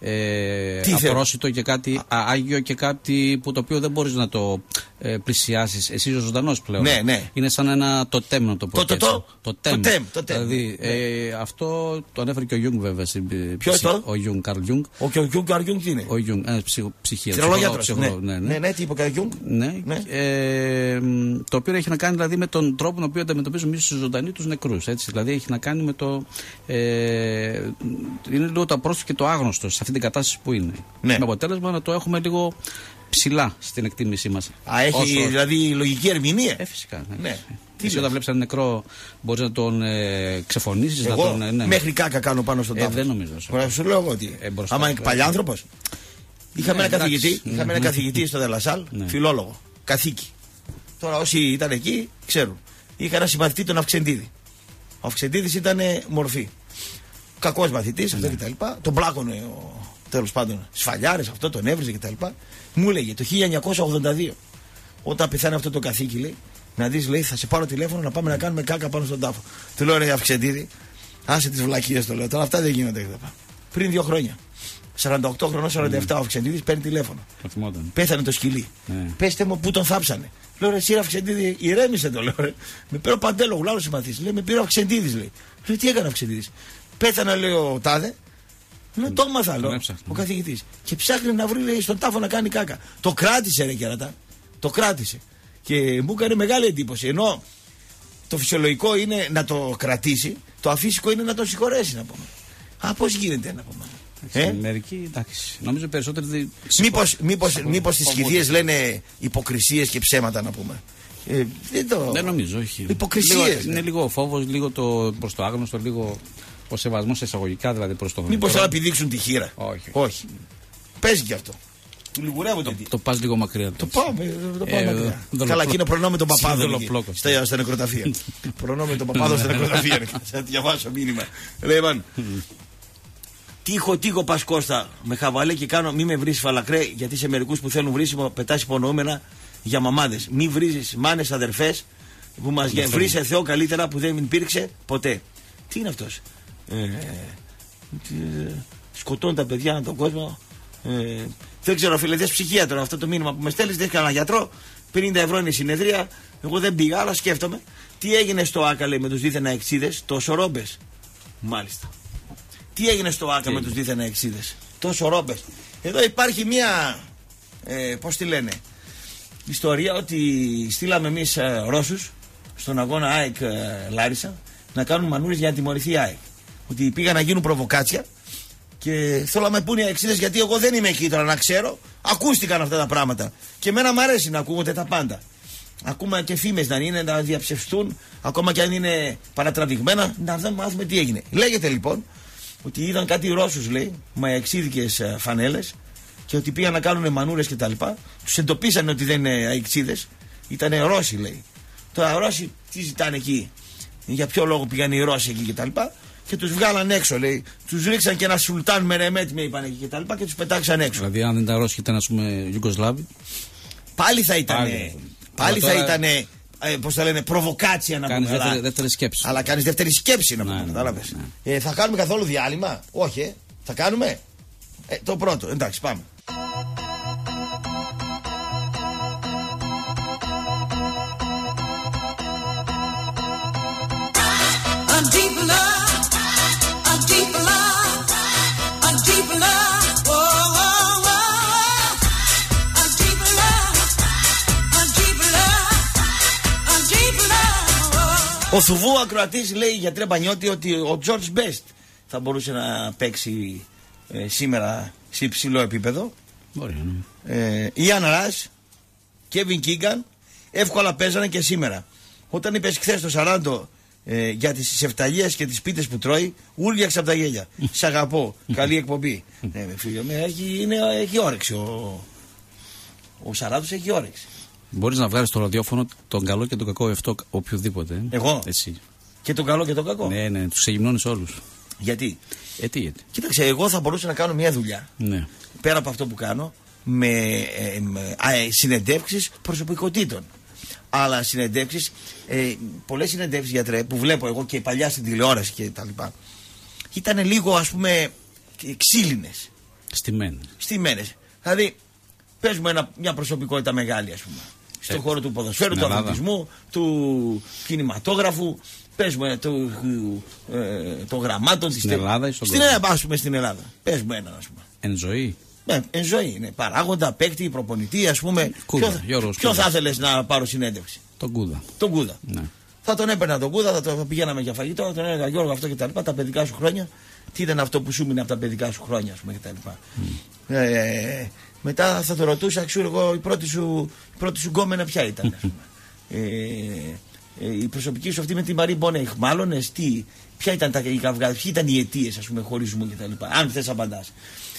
ε, Τι θε- απρόσιτο και κάτι α, άγιο και κάτι που το οποίο δεν μπορείς να το ε, πλησιάσεις. Εσύ ο ζωντανός πλέον. Ναι, ναι. Είναι σαν ένα τοτέμ, να το πω. Το- το- και έτσι. το- το το τέμ. τέμ, το τέμ. Δηλαδή ε, αυτό το ανέφερε και ο Γιούγκ βέβαια. στην, ε, Ποιος ψυχ- το? Ο Γιούγκ, Καρλ Γιούγκ. Ο Κιόγκ Αργιούγκ τι είναι? Ο Γιούγκ, ένας ψυχο, ψυχίατρος. Τρελόγιατρος. ψυχολόγος, Ναι. ναι, ναι. Ναι, ναι, τι είπε ο Κιόγκ. Ναι, Ναι. Ε, μ, το οποίο έχει να κάνει δηλαδή με τον τρόπο με τον οποίο αντιμετωπίζουμε εμείς στους ζωντανοί τους νεκρούς. Έτσι. Δηλαδή έχει να κάνει με το. Ε, είναι λίγο το απρόσιτο και το άγνωστο σε αυτή την κατάσταση που είναι. Ναι. Με αποτέλεσμα να το έχουμε λίγο ψηλά στην εκτίμησή μας. Α, έχει Όσο- δηλαδή λογική ερμηνεία. Ε, φυσικά. Ναι. Ναι. Τι Εσύ λες? όταν βλέπεις έναν νεκρό μπορείς να τον ε, ξεφωνήσεις, να Εγώ τον. ε, ναι. μέχρι κάκα κάνω πάνω στον Ε, τάφο. δεν νομίζω. Μπορεί να σου λέω εγώ ότι. Ε, μπροστά, άμα είναι ε, παλιάνθρωπος. Είχαμε Ναι, ένα εντάξει. καθηγητή, είχαμε ένα Ναι. καθηγητή στο Δελασάλ, Ναι. φιλόλογο, καθήκη. Τώρα όσοι ήταν εκεί ξέρουν. Είχα ένα συμμαθητή τον Αυξεντίδη. Ο Αυξεντίδης ήταν μορφή. Κακός μαθητής, αυτό Ναι. κτλ. Τον πλάκωνε ο, τέλος πάντων σφαλιάρες, αυτό τον έβριζε κτλ. Μου έλεγε το χίλια εννιακόσια ογδόντα δύο, όταν πεθάνει αυτό το καθήκη, λέει, να δεις, λέει, θα σε πάρω τηλέφωνο να πάμε να κάνουμε κάκα πάνω στον τάφο. Του λέω, ρε Αυξεντίδη, άσε τις βλακίες, το λέω. Τώρα αυτά δεν γίνονται. κτλ. Πριν δύο χρόνια. σαράντα οκτώ χρονών, σαράντα επτά ο Αυξεντίδης παίρνει τηλέφωνο. Το θυμόταν. Πέθανε το σκυλί. Ναι. Πέστε μου πού τον θάψανε. Λέω, ρε εσύ ρε Αυξεντίδη, ηρέμησε το, λέω. Ρε. Με πήρε ο Παντέλο, γουλάρο συμμαθής. Λέει, με πήρε ο Αυξεντίδης, λέει. Λέω, τι έκανε ο Αυξεντίδης? Πέθανε, λέει, ο τάδε. Λέω, το έμαθα, λέω, έψαχνε. ο καθηγητής. Και ψάχνει να βρει, λέει, στον τάφο να κάνει κάκα. Το κράτησε, ρε κερατά. Το κράτησε. Και μου έκανε μεγάλη εντύπωση. Ενώ το φυσιολογικό είναι να το κρατήσει, το αφύσικο είναι να το συγχωρέσει, να πούμε. Α, πώς γίνεται, να πούμε. Ε? Μερικοί, εντάξει. Νομίζω περισσότεροι. δι- Μήπως, μήπως, συμφωνώ. μήπως στις Φοβούνται. κηδείες λένε υποκρισίες και ψέματα, να πούμε. Ε, δεν το... Δεν νομίζω, όχι. Υποκρισίες, Λίγο- ναι. Είναι λίγο ο φόβος, λίγο το προς το άγνωστο, λίγο ο σεβασμός εισαγωγικά δηλαδή προς το Μήπως μικρό. θα επιδείξουν τη χείρα. Όχι. Όχι. Παίζει κι αυτό. Του λιγουρεύω το τι. Το πας λίγο μακριά. Το πάω, το πάω Ε, μακριά. δολοπλό- Καλά, εκείνο προνόμιο με τον Παπάδο. Δολοπλόκο. Στα, στα νεκροταφεία. Προνόμιο με τον Παπάδο στα νεκροταφεία. Θα διαβάσω μήνυμα. Λοιπόν, τείχο, τείχο πας Κώστα με χαβαλέ και κάνω μη με βρεις φαλακρέ, γιατί σε μερικούς που θέλουν βρίσιμο πετάς υπονοούμενα για μαμάδες. Μη βρίζεις μάνες αδερφές που μας βρίσκε Θεό καλύτερα που δεν υπήρξε ποτέ. Τι είναι αυτός? Ε, τι, σκοτώνουν τα παιδιά τον κόσμο. Ε, δεν ξέρω, φίλε, δες ψυχίατρο αυτό το μήνυμα που με στέλνεις. Δεν κανένα γιατρό. πενήντα ευρώ είναι η συνεδρία. Εγώ δεν πήγα, αλλά σκέφτομαι τι έγινε στο ΆΚΑ, λέει, με τους δίθεν αεξίδες. Τόσο ρόμπες. Μάλιστα. Τι έγινε στο ΆΚΑ με τους δίθεν αεξίδες. Τόσο ρόμπες. Εδώ υπάρχει μια. Ε, πώς τη λένε. Ιστορία ότι στείλαμε εμείς ε, Ρώσους στον αγώνα ΑΕΚ ε, Λάρισα να κάνουν μανούρες για να τιμωρηθεί η ΑΕΚ. Ότι πήγαν να γίνουν προβοκάτσια και θέλω να με πούνε οι αεξίδες, γιατί εγώ δεν είμαι εκεί τώρα να ξέρω. Ακούστηκαν αυτά τα πράγματα. Και εμένα μου αρέσει να ακούγονται τα πάντα. Ακούμε και φήμες να είναι, να διαψευστούν, ακόμα και αν είναι παρατραβηγμένα, να μάθουμε τι έγινε. Λέγεται λοιπόν ότι είδαν κάτι Ρώσους, λέει, με αεξίδικες φανέλες και ότι πήγαν να κάνουν μανούρες κτλ. Τους εντοπίσανε ότι δεν είναι αεξίδες, ήταν Ρώσοι, λέει. Τώρα Ρώσοι τι ζητάνε εκεί, για ποιο λόγο πήγαν οι Ρώσοι εκεί κτλ. Και, και τους βγάλαν έξω, λέει. Τους ρίξαν και ένα σουλτάν με ρεμέτ, με είπαν εκεί κτλ. Και, και τους πετάξαν έξω. Δηλαδή, αν δεν ήταν Ρώσοι, ήταν, ας πούμε, Ιουγκοσλάβοι. Πάλι θα ήταν. Πάλι, πάλι θα τώρα... ήταν. Ε, πώς θα λένε, προβοκάτσια να κάνεις πούμε. δεύτερη, Αλλά, δεύτερη σκέψη. αλλά κάνεις δεύτερη σκέψη να Ναι, πούμε. ναι, Κατάλαβες. ναι. Ε, θα κάνουμε καθόλου διάλειμμα? Όχι, ε. Θα κάνουμε. Ε, το πρώτο, εντάξει, πάμε. Ο Θουβού ακροατής λέει για Τρεμπανιώτη ότι ο George Best θα μπορούσε να παίξει ε, σήμερα σε υψηλό επίπεδο. Μπορεί, ναι. ε, Ιαν Ρας, Κέβιν Κίγκαν εύκολα παίζανε και σήμερα. Όταν είπες χθες το Σαράντο ε, για τις σεφταλίες και τις πίτες που τρώει, ούλιαξε από τα γέλια. Σ' αγαπώ, καλή εκπομπή. ε, φίλε, με, έχει, είναι, έχει όρεξη ο, ο Σαράντος, έχει όρεξη. Μπορείς να βγάλεις στο ραδιόφωνο τον καλό και τον κακό αυτό οποιοδήποτε. Ε? Εγώ. Εσύ. Και τον καλό και τον κακό. Ναι, ναι, τους εγυμνώνεις όλους. Γιατί? Ε, τι γιατί. Κοίταξε, εγώ θα μπορούσα να κάνω μια δουλειά. Ναι. Πέρα από αυτό που κάνω, με, ε, με ε, συνεντεύξεις προσωπικότητων. Αλλά συνεντεύξεις, ε, πολλές συνεντεύξεις, γιατρέ, που βλέπω εγώ και παλιά στην τηλεόραση και τα λοιπά, ήταν λίγο, ας πούμε, ξύλινες. Στημένες. Στημένες. Δηλαδή, πες μου ένα, μια προσωπικότητα μεγάλη, ας πούμε. Στον ε, χώρο του ποδοσφαίρου, του αθλητισμού, του κινηματόγραφου, πες μου ένα, του, ε, των γραμμάτων της. Στην Ελλάδα ή στον Στην Ελλάδα, ας πούμε, στην Ελλάδα. Πες μου ένα, ας πούμε. Εν ζωή. Ναι, εν ζωή είναι. Παράγοντα, παίκτη, προπονητή, ας πούμε. Κούδα, ποιο Γιώργος, ποιο Κούδας. θα ήθελες να πάρω συνέντευξη? Τον Κούδα. Τον Κούδα. Ναι. Θα τον έπαιρνα τον Κούδα, θα τον πηγαίναμε για φαγητό, θα τον έλεγα Γιώργο αυτό και τα λοιπά. Τα παιδικά σου χρόνια. Τι ήταν αυτό που σου μείνε από τα παιδικά σου χρόνια, ας πούμε, και τα λοιπά. Mm. Ε, μετά θα το ρωτούσα, ξέρω εγώ, η πρώτη σου, η πρώτη σου γκόμενα ποια ήταν, ας πούμε. ε, ε, η προσωπική σου αυτή με τη Μαρή Μπονέχ, μάλλον τι, ποια ήταν τα καυγάδια, ποιοι ήταν οι αιτίες, ας πούμε, χωρισμού και τα λοιπά. Αν θες απαντάς.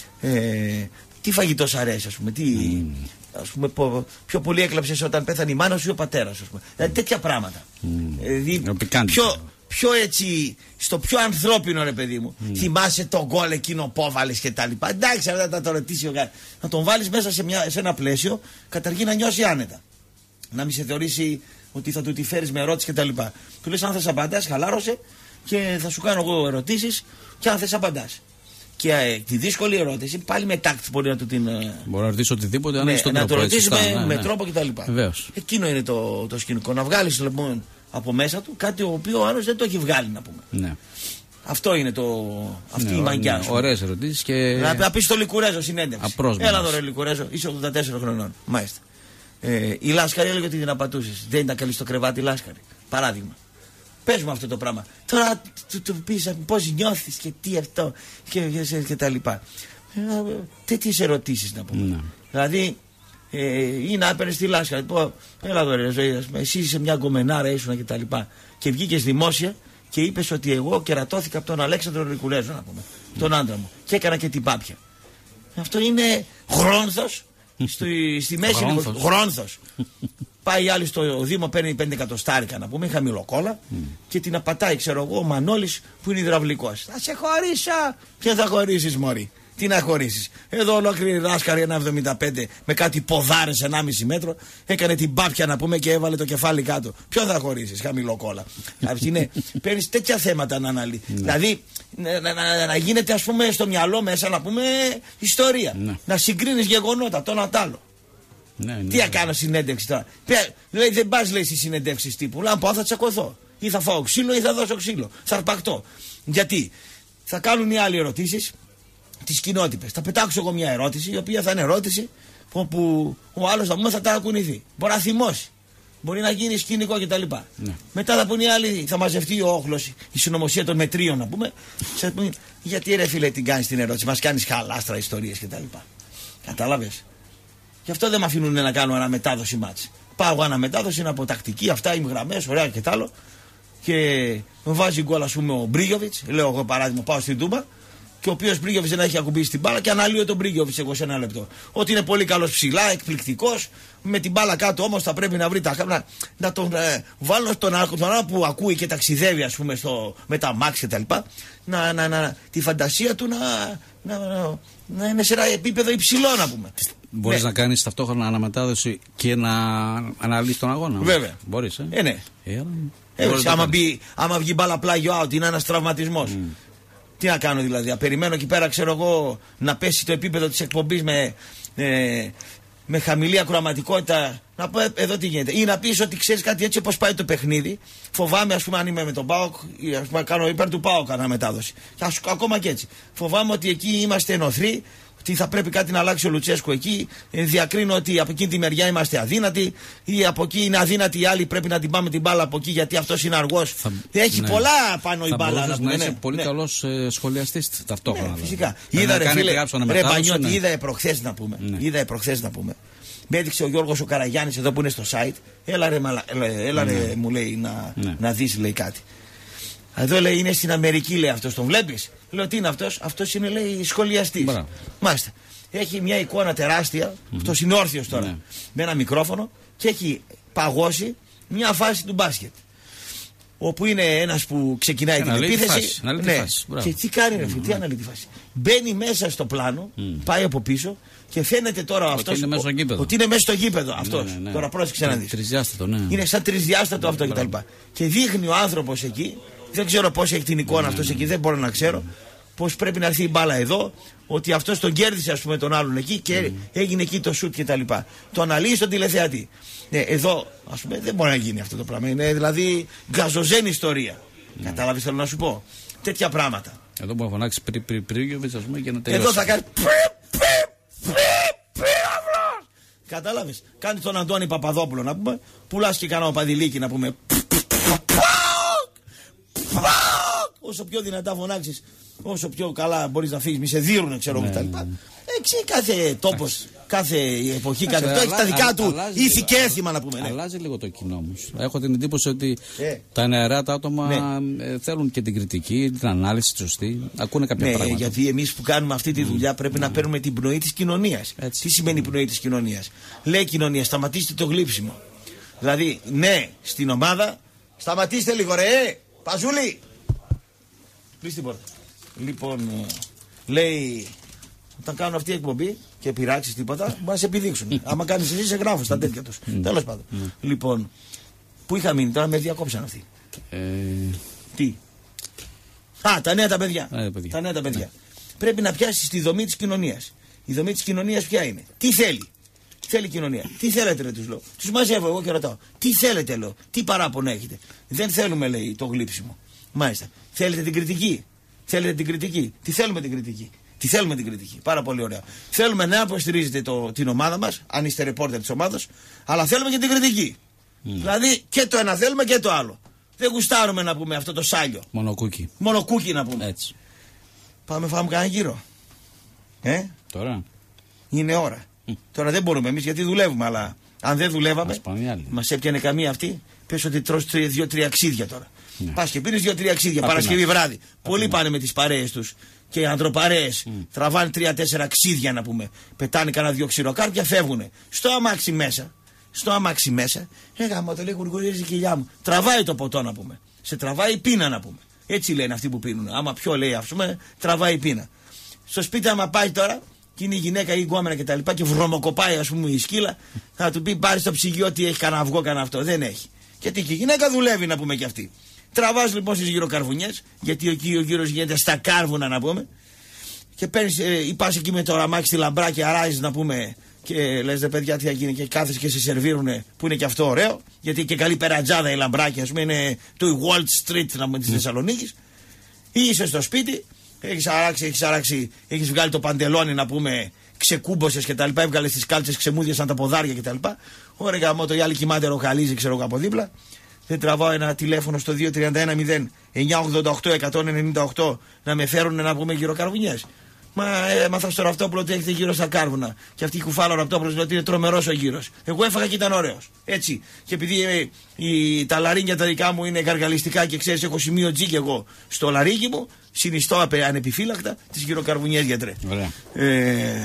Ε, τι φαγητό σ' αρέσει, ας πούμε, τι, mm. ας πούμε, πο, πιο πολύ έκλαψες όταν πέθανε η μάνα σου ή ο πατέρας, ας πούμε. Δηλαδή τέτοια πράγματα. Mm. Δηλαδή, πιο, πιο έτσι, στο πιο ανθρώπινο, ρε παιδί μου, mm. θυμάσαι τον γκολ εκείνο που έβαλες και τα λοιπά. Εντάξει, αυτά θα το ρωτήσει ο Γάρης. Να τον βάλεις μέσα σε, μια, σε ένα πλαίσιο, καταρχήν να νιώσει άνετα. Να μην σε θεωρήσει ότι θα του τη φέρεις με ερώτηση και τα λοιπά. Του λες, αν θες απαντάς, χαλάρωσε και θα σου κάνω εγώ ερωτήσεις και αν θες απαντάς. Και ε, τη δύσκολη ερώτηση πάλι με τάκτη μπορεί να του την. Μπορεί να ρωτήσει οτιδήποτε, αν ναι, έχει τον να τρόπο. το ρωτήσει με, ναι, με ναι. τρόπο κτλ. Βεβαίως. Εκείνο είναι το, το σκηνικό. Να βγάλει λοιπόν από μέσα του κάτι το οποίο ο άλλος δεν το έχει βγάλει, να πούμε. Ναι. Αυτό είναι το, αυτή ναι, η μαγκιά. Ναι, ωραίες ερωτήσεις και. Να, να πει στο Λικουρέζο συνέντευξη. Απρόσμενος. Έλα εδώ, ρε Λικουρέζο, είσαι ογδόντα τέσσερα χρονών. Μάλιστα. Ε, η Λάσκαρη έλεγε ότι την απατούσε. Δεν ήταν καλή στο κρεβάτι η Λάσκαρη. Παράδειγμα. Πες μου αυτό το πράγμα. Τώρα του, του πεις πώς νιώθεις και τι αυτό και, και, και τα λοιπά. Ε, τέτοιες ερωτήσεις να πούμε. Ναι. Δηλαδή, ε, ή να έπαιρνες τη Λάσκαρη. Πω, έλα εδώ ρε ζωή, εσύ είσαι μια γκομενάρα ήσουνα και τα λοιπά. Και βγήκες δημόσια και είπες ότι εγώ κερατώθηκα από τον Αλέξανδρο Λικουρέζο, να πούμε. Mm. Τον άντρα μου. Και έκανα και την πάπια. Αυτό είναι Γρόνθος. Στη, στη μέση είναι Γρόνθος. Πάει η άλλη στο Δήμο, παίρνει πέντε εκατοστάρικα να πούμε, χαμηλοκόλα mm. και την απατάει, ξέρω εγώ, ο Μανώλης που είναι υδραυλικός. Θα σε χωρίσα! Και θα χωρίσεις, μωρή. Τι να χωρίσεις. Εδώ ολόκληρη δάσκαρη ένα εβδομήντα πέντε με κάτι ποδάρες ενάμιση μέτρο. Έκανε την πάπια να πούμε και έβαλε το κεφάλι κάτω. Ποιο θα χωρίσεις, χαμηλοκόλα. είναι, παίρνεις τέτοια θέματα να αναλύει. Mm. Δηλαδή να, να, να, να γίνεται ας πούμε στο μυαλό μέσα να πούμε ιστορία. Mm. Να συγκρίνεις γεγονότα το ένα τ' άλλο. Ναι, ναι, τι να κάνω συνέντευξη τώρα. Λέει, δεν πας λέει στις συνεντεύξεις τύπου. Λέω πω θα τσακωθώ. Ή θα φάω ξύλο ή θα δώσω ξύλο. Θα αρπακτώ. Γιατί θα κάνουν οι άλλοι ερωτήσεις, τις κοινότυπες. Θα πετάξω εγώ μια ερώτηση η οποία θα είναι ερώτηση όπου ο άλλος θα πούμε θα ταρακουνηθεί. Μπορεί να θυμώσει. Μπορεί να γίνει σκηνικό κτλ. Ναι. Μετά θα πούνε οι άλλοι, θα μαζευτεί ο όχλος, η συνωμοσία των μετρίων να πούμε. Θα πούμε, γιατί ρε φίλε την κάνεις την ερώτηση, μας κάνεις χαλάστρα ιστορίες κτλ. Κατάλαβες. Γι' αυτό δεν με αφήνουν να κάνω αναμετάδοση μάτς. Πάω αναμετάδοση, είναι από τακτική, αυτά οι γραμμές, ωραία και τ' άλλο. Και με βάζει γκολ, ας πούμε, ο Μπρίγιοβιτς. Λέω εγώ παράδειγμα, πάω στην Τούμπα. Και ο οποίος Μπρίγιοβιτς δεν έχει ακουμπήσει την μπάλα και αναλύω τον Μπρίγιοβιτς εγώ σε ένα λεπτό. Ότι είναι πολύ καλός ψηλά, εκπληκτικός. Με την μπάλα κάτω όμως θα πρέπει να βρει τα να, να τον ε, βάλω στον άλλο που ακούει και ταξιδεύει, ας πούμε, στο, με τα μάξ και τα λοιπά. Να, να, να, τη φαντασία του να, να, να, να είναι σε ένα επίπεδο υψηλό, να πούμε. Μπορείς ναι. να κάνεις ταυτόχρονα αναμετάδοση και να αναλύσεις τον αγώνα. Βέβαια. Μπορείς, ε. ε ναι. Ε, ε, άμα, μπει, άμα βγει μπάλα πλάγιο out, είναι ένας τραυματισμός. Mm. Τι να κάνω δηλαδή, περιμένω εκεί πέρα, ξέρω εγώ, να πέσει το επίπεδο της εκπομπής με, ε, με χαμηλή ακροαματικότητα. Να πω ε, εδώ τι γίνεται. Ή να πεις ότι ξέρεις κάτι, έτσι όπως πάει το παιχνίδι. Φοβάμαι, ας πούμε, αν είμαι με τον ΠΑΟΚ, ή ας πούμε, κάνω υπέρ του ΠΑΟΚ αναμετάδοση. Ακόμα και έτσι. Φοβάμαι ότι εκεί είμαστε ενωθροί, ότι θα πρέπει κάτι να αλλάξει ο Λουτσέσκου εκεί. Διακρίνω ότι από εκείνη τη μεριά είμαστε αδύνατοι, ή από εκεί είναι αδύνατοι οι άλλοι, πρέπει να την πάμε την μπάλα από εκεί γιατί αυτός είναι αργός. Θα... Έχει ναι. πολλά πάνω η μπάλα. Θα να είσαι ναι. πολύ ναι. καλός ε, σχολιαστής ταυτόχρονα. Ναι, φυσικά. Δηλαδή. Είδα ρε φίλε, ρε Πανιώτη, ναι. είδα προχθές να πούμε. Ναι. Είδα προχθές να πούμε. Με έδειξε ο Γιώργος ο Καραγιάννης εδώ που είναι στο site. Έλα ρε, μαλα... Έλα, ρε ναι. μου λέει να, ναι. να δεις λέει κάτι. Εδώ λέει είναι στην Αμερική, λέει αυτός, τον βλέπεις. Λέω τι είναι αυτός, αυτός είναι λέει σχολιαστής. Μάλιστα. Έχει μια εικόνα τεράστια, mm-hmm. αυτός είναι όρθιος τώρα, ναι. με ένα μικρόφωνο και έχει παγώσει μια φάση του μπάσκετ. Όπου είναι ένας που ξεκινάει την επίθεση. Φάση, ναι. φάση, και τι κάνει ρε φίλε, τι αναλύει τη φάση. Μπαίνει μέσα στο πλάνο, mm. πάει από πίσω και φαίνεται τώρα αυτός ότι είναι μέσα στο γήπεδο. Ότι είναι μέσα στο γήπεδο αυτός. Ναι, ναι, ναι. Τώρα πρόσεξε να δεις. Τρισδιάστατο, ναι. Είναι σαν τρισδιάστατο αυτό κτλ. Και, και δείχνει ο άνθρωπος εκεί, δεν ξέρω πώς έχει την εικόνα ναι, αυτός ναι, εκεί, δεν μπορώ να ξέρω. Πώς πρέπει να έρθει η μπάλα εδώ, ότι αυτός τον κέρδισε ας πούμε τον άλλον εκεί και mm. έγινε εκεί το σουτ κτλ. Το αναλύει στον τηλεθεατή. Ναι, εδώ ας πούμε δεν μπορεί να γίνει αυτό το πράγμα. Είναι δηλαδή γκαζοζένη ιστορία. Mm. Κατάλαβες θέλω να σου πω. Τέτοια πράγματα. Εδώ μπορεί να φωνάξει πριν πριν πριν ας πούμε για να τελειώσει. Εδώ θα κάνει. Κατάλαβες. Κάνει τον Αντώνη Παπαδόπουλο να πούμε. Πουλάς και κανένα παδιλίκι να πούμε. Όσο πιο δυνατά φωνάξεις, όσο πιο καλά μπορείς να φύγεις, μη σε δίρουνε, ξέρω εγώ κτλ. Έτσι κάθε τόπος, κάθε εποχή, κάθε αυτό έχει τα δικά του ήθη και έθιμα να πούμε. Αλλάζει λίγο το κοινό όμως. Έχω την εντύπωση ότι τα νεαρά τα άτομα θέλουν και την κριτική, την ανάλυση τη σωστή, ακούνε κάποια πράγματα. Γιατί εμείς που κάνουμε αυτή τη δουλειά πρέπει να παίρνουμε την πνοή της κοινωνίας. Τι σημαίνει η πνοή της κοινωνίας? Λέει η κοινωνία, σταματήστε το γλύψιμο. Δηλαδή, ναι, στην ομάδα, σταματήστε λίγο ρε, Παζούλη. Κλείς την πόρτα. Λοιπόν, λέει, όταν κάνουν αυτή η εκπομπή και πειράξεις τίποτα, μπορεί να σε επιδείξουν. Άμα κάνεις εσύ, σε γράφω στα τέτοια τους. Τέλος πάντων. Λοιπόν, πού είχα μείνει, τώρα με διακόψαν αυτοί. Τι. Α, τα νέα τα παιδιά. Τα νέα τα παιδιά. Πρέπει να πιάσεις τη δομή της κοινωνίας. Η δομή της κοινωνίας ποια είναι? Τι θέλει? Θέλει η κοινωνία. Τι θέλετε, ρε, τους λέω. Τους μαζεύω εγώ και ρωτάω. Τι θέλετε, λέω. Τι παράπονο έχετε? Δεν θέλουμε, λέει, το γλύψιμο. Μάλιστα. Θέλετε την κριτική? Θέλετε την κριτική? Τι θέλουμε την κριτική? Τι θέλουμε την κριτική? Πάρα πολύ ωραία. Θέλουμε να υποστηρίζετε το, την ομάδα μας, αν είστε ρεπόρτερ της ομάδας, αλλά θέλουμε και την κριτική. Mm. Δηλαδή και το ένα θέλουμε και το άλλο. Δεν γουστάρουμε να πούμε αυτό το σάλιο. Μονοκούκι. Μονοκούκι να πούμε. Έτσι. Πάμε φάμε κανένα γύρο. Ε? Τώρα. Είναι ώρα. Mm. Τώρα δεν μπορούμε εμείς γιατί δουλεύουμε, αλλά αν δεν δουλεύαμε, μας έπιανε καμία αυτή. Πες ότι τρως δύο-τρία ξύδια τώρα. Ναι. Πας και πίνεις δύο-τρία ξύδια Παρασκευή βράδυ. Πολλοί πάνε με τις παρέες τους Και οι ανθρωπαρέες mm. τραβάνε τρία-τέσσερα ξύδια να πούμε. Πετάνε κανένα δύο ξηροκάρπια, φεύγουνε. Στο αμάξι μέσα, στο αμάξι μέσα, έγαμε το λέει γουργουρίζει η κοιλιά μου. Τραβάει το ποτό να πούμε. Σε τραβάει πείνα να πούμε. Έτσι λένε αυτοί που πίνουν. Άμα πιο λέει, α πούμε, τραβάει πείνα. Στο σπίτι, άμα πάει τώρα, και είναι η γυναίκα ή η γκόμενα και τα λοιπά, και βρωμοκοπάει, α πούμε, η σκύλα, θα του πει πάρει στο ψυγείο ότι έχει κανένα αυγό, κανένα αυτό. Δεν έχει. Γιατί και η γυναίκα δουλεύει να πούμε κι αυτή. Τραβάς λοιπόν στις γυροκαρβουνιές, γιατί εκεί ο γύρος γίνεται στα κάρβουνα να πούμε, και παίρνεις, ε, ή πας εκεί με το ραμάκι στη λαμπρά και αράζεις να πούμε, και λες ρε παιδιά τι θα γίνει, και κάθεσαι και σε σερβίρουνε, που είναι και αυτό ωραίο, γιατί και καλή περατζάδα η λαμπράκια, ας πούμε, είναι του Wall Street να πούμε, της Θεσσαλονίκης, ή είσαι στο σπίτι, έχεις αράξει, έχεις αράξει, έχεις βγάλει το παντελόνι να πούμε, ξεκούμποσες και τα λοιπά, έβγαλες τις κάλτσες, ξεμούδιασαν τα ποδάρια και τα λοιπά. Ωραία, γαμώτο, οι άλλοι κοιμάται ροχαλίζει, ξέρω εγώ από δίπλα. Δεν τραβάω ένα τηλέφωνο στο δύο τρία ένα μηδέν εννιά ογδόντα οκτώ εκατόν ενενήντα οκτώ να με φέρουν να πούμε γυροκαρβουνιές. Μα έμαθα στο Ραυτόπουλο ότι έχετε γύρω στα κάρβουνα. Και αυτή η κουφάλα ο Ραυτόπουλος λέει ότι είναι τρομερός ο γύρος. Εγώ έφαγα και ήταν ωραίος. Έτσι. Και επειδή ε, η, τα λαρίνια τα δικά μου είναι γαργαλιστικά και ξέρεις, έχω σημείο τζι και εγώ στο λαρίκι μου, συνιστώ ανεπιφύλακτα τις γυροκαρβουνιές, γιατρέ. Ε,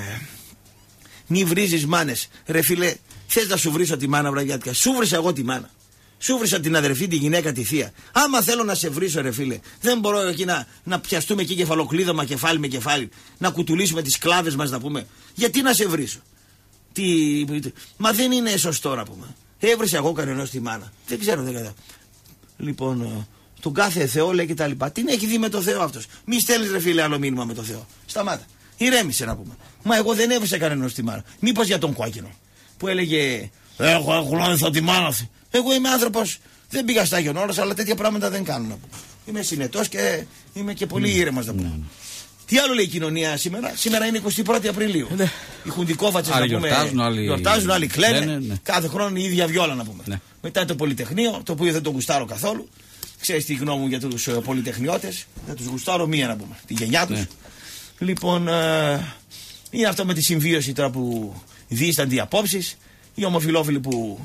μη βρίζεις μάνες. Ρε φίλε, θες να σου βρίσω τη μάνα βραδιάτικα. Σου βρίσκα εγώ τη μάνα. Σου βρίσκα την αδερφή, τη γυναίκα, τη θεία. Άμα θέλω να σε βρίσω, ρε φίλε, δεν μπορώ εκεί να, να πιαστούμε εκεί κεφαλοκλείδωμα, κεφάλι με κεφάλι, να κουτουλήσουμε τις κλάβες μας να πούμε. Γιατί να σε βρίσω. Τι, μα δεν είναι σωστό να πούμε. Έβρισα εγώ κανενός τη μάνα. Δεν ξέρω, δεν ξέρω. Λοιπόν, τον κάθε Θεό λέει και τα λοιπά. Τι έχει δει με το Θεό αυτός. Μη στέλνεις ρε φίλε άλλο μήνυμα με το Θεό. Σταμάτα. Ηρέμησε να πούμε. Μα εγώ δεν έβρισα κανενός τη μάνα. Μήπως για τον κόκκινο που έλεγε έχω αγνώριθα τη μάνα σου. Εγώ είμαι άνθρωπος, δεν πήγα στα Άγιον Όρος, αλλά τέτοια πράγματα δεν κάνω. Είμαι συνετός και είμαι και πολύ ήρεμος να πούμε. Τι άλλο λέει η κοινωνία σήμερα? Σήμερα είναι εικοστή πρώτη Απριλίου. Ναι. Οι χουντικόβατσες να πούμε. Γιορτάζουν, άλλοι, γιορτάζουν, άλλοι κλαίνε. Ναι, ναι, ναι. Κάθε χρόνο η ίδια βιόλα να πούμε. Ναι. Μετά το Πολυτεχνείο, το οποίο δεν το γουστάρω καθόλου. Ξέρεις τη γνώμη μου για τους uh, πολυτεχνιώτες. Δεν τους γουστάρω μία να πούμε. Τη γενιά τους. Ναι. Λοιπόν, uh, είναι αυτό με τη συμβίωση τώρα που διήστανται οι απόψεις. Οι ομοφυλόφιλοι που.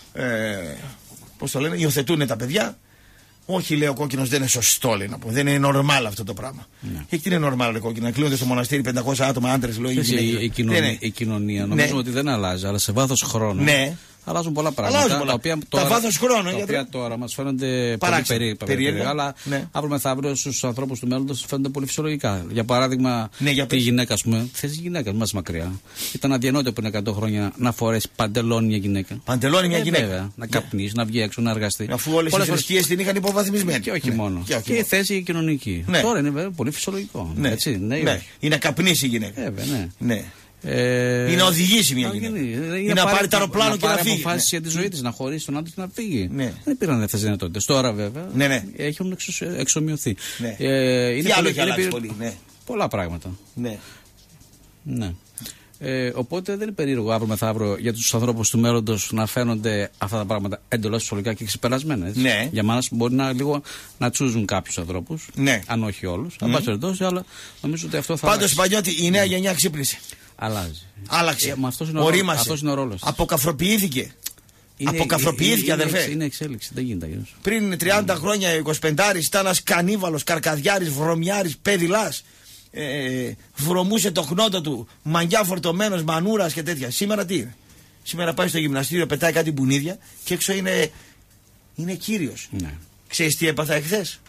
Ε, πώς το λένε, υιοθετούν τα παιδιά. Όχι, λέει ο κόκκινος, δεν είναι σωστό, λέει να πω. Δεν είναι normal αυτό το πράγμα. Ναι. Και τι είναι normal, λέει κόκκινο. Να κλείνονται στο μοναστήρι πεντακόσια άτομα άντρες, λέει. Η, η, κοινωνία, η κοινωνία νομίζουμε ναι. ότι δεν αλλάζει, αλλά σε βάθος χρόνου. Ναι. Αλλάζουν πολλά πράγματα. Αλλάζουν πολλά. Τα οποία τα τώρα, βάθος χρόνου. Τα γιατί... οποία τώρα μας φαίνονται πολύ περίεργα, αλλά ναι. αύριο μεθαύριο στους ανθρώπους του μέλλοντος φαίνονται πολύ φυσιολογικά. Για παράδειγμα, ναι, για τη γυναίκα, ας πούμε, θες γυναίκα, μας μακριά. Ήταν αδιανόητο πριν εκατό χρόνια να φορέσει παντελόνι μια γυναίκα. Παντελόνι μια ε, γυναίκα. Βέβαια, να καπνίσει, να βγει έξω, να εργαστεί. Αφού όλες οι θρησκείες την είχαν υποβαθμισμένη. Και όχι μόνο. Και η θέση κοινωνική. Τώρα είναι βέβαια πολύ φυσιολογικό. Είναι να καπνίσει η γυναίκα. Ναι. Ε... Είναι να οδηγήσει μια γυναίκα. Είναι να πάρει το αεροπλάνο και να φύγει. Να αποφάσει για τη ζωή της, να χωρίσει τον άντρα και να φύγει. Ναι. Δεν υπήρχαν αυτές τις δυνατότητες. Τώρα βέβαια ναι, ναι. έχουν εξομοιωθεί. Ναι. Ε, είναι Τι άλλο έχει αλλάξει πολύ. Ναι. Πολλά πράγματα. Ναι. Ναι. Ε, οπότε δεν είναι περίεργο αύριο μεθαύριο για τους ανθρώπους του μέλλοντος να φαίνονται αυτά τα πράγματα εντελώς φυσιολογικά και ξεπερασμένα. Έτσι. Ναι. Για μας μπορεί να, λίγο, να τσούζουν κάποιους ανθρώπους, ναι. αν όχι όλους. Mm. Αν πάση περιπτώσει, αλλά νομίζω ότι αυτό θα Πάντως, Πανιώτη, η νέα γενιά ξύπνησε. Αλλάζει. Άλλαξε. Ε, αυτός είναι ο, αυτός είναι ο ρόλος. Αποκαφροποιήθηκε. Είναι, Αποκαφροποιήθηκε, είναι, αδερφέ. Είναι, είναι εξέλιξη, δεν γίνεται αλλιώς. Πριν τριάντα mm. χρόνια, είκοσι πέντε ήταν ένας κανίβαλος, καρκαδιάρης, βρωμιάρης, παιδιλάς. Ε, βρωμούσε το χνότο του, μαγιά φορτωμένος, μανούρας και τέτοια. Σήμερα τι είναι? Σήμερα πάει στο γυμναστήριο, πετάει κάτι μπουνίδια και έξω είναι, είναι κύριος. Ναι. Ξέρεις τι έπαθα εχθές?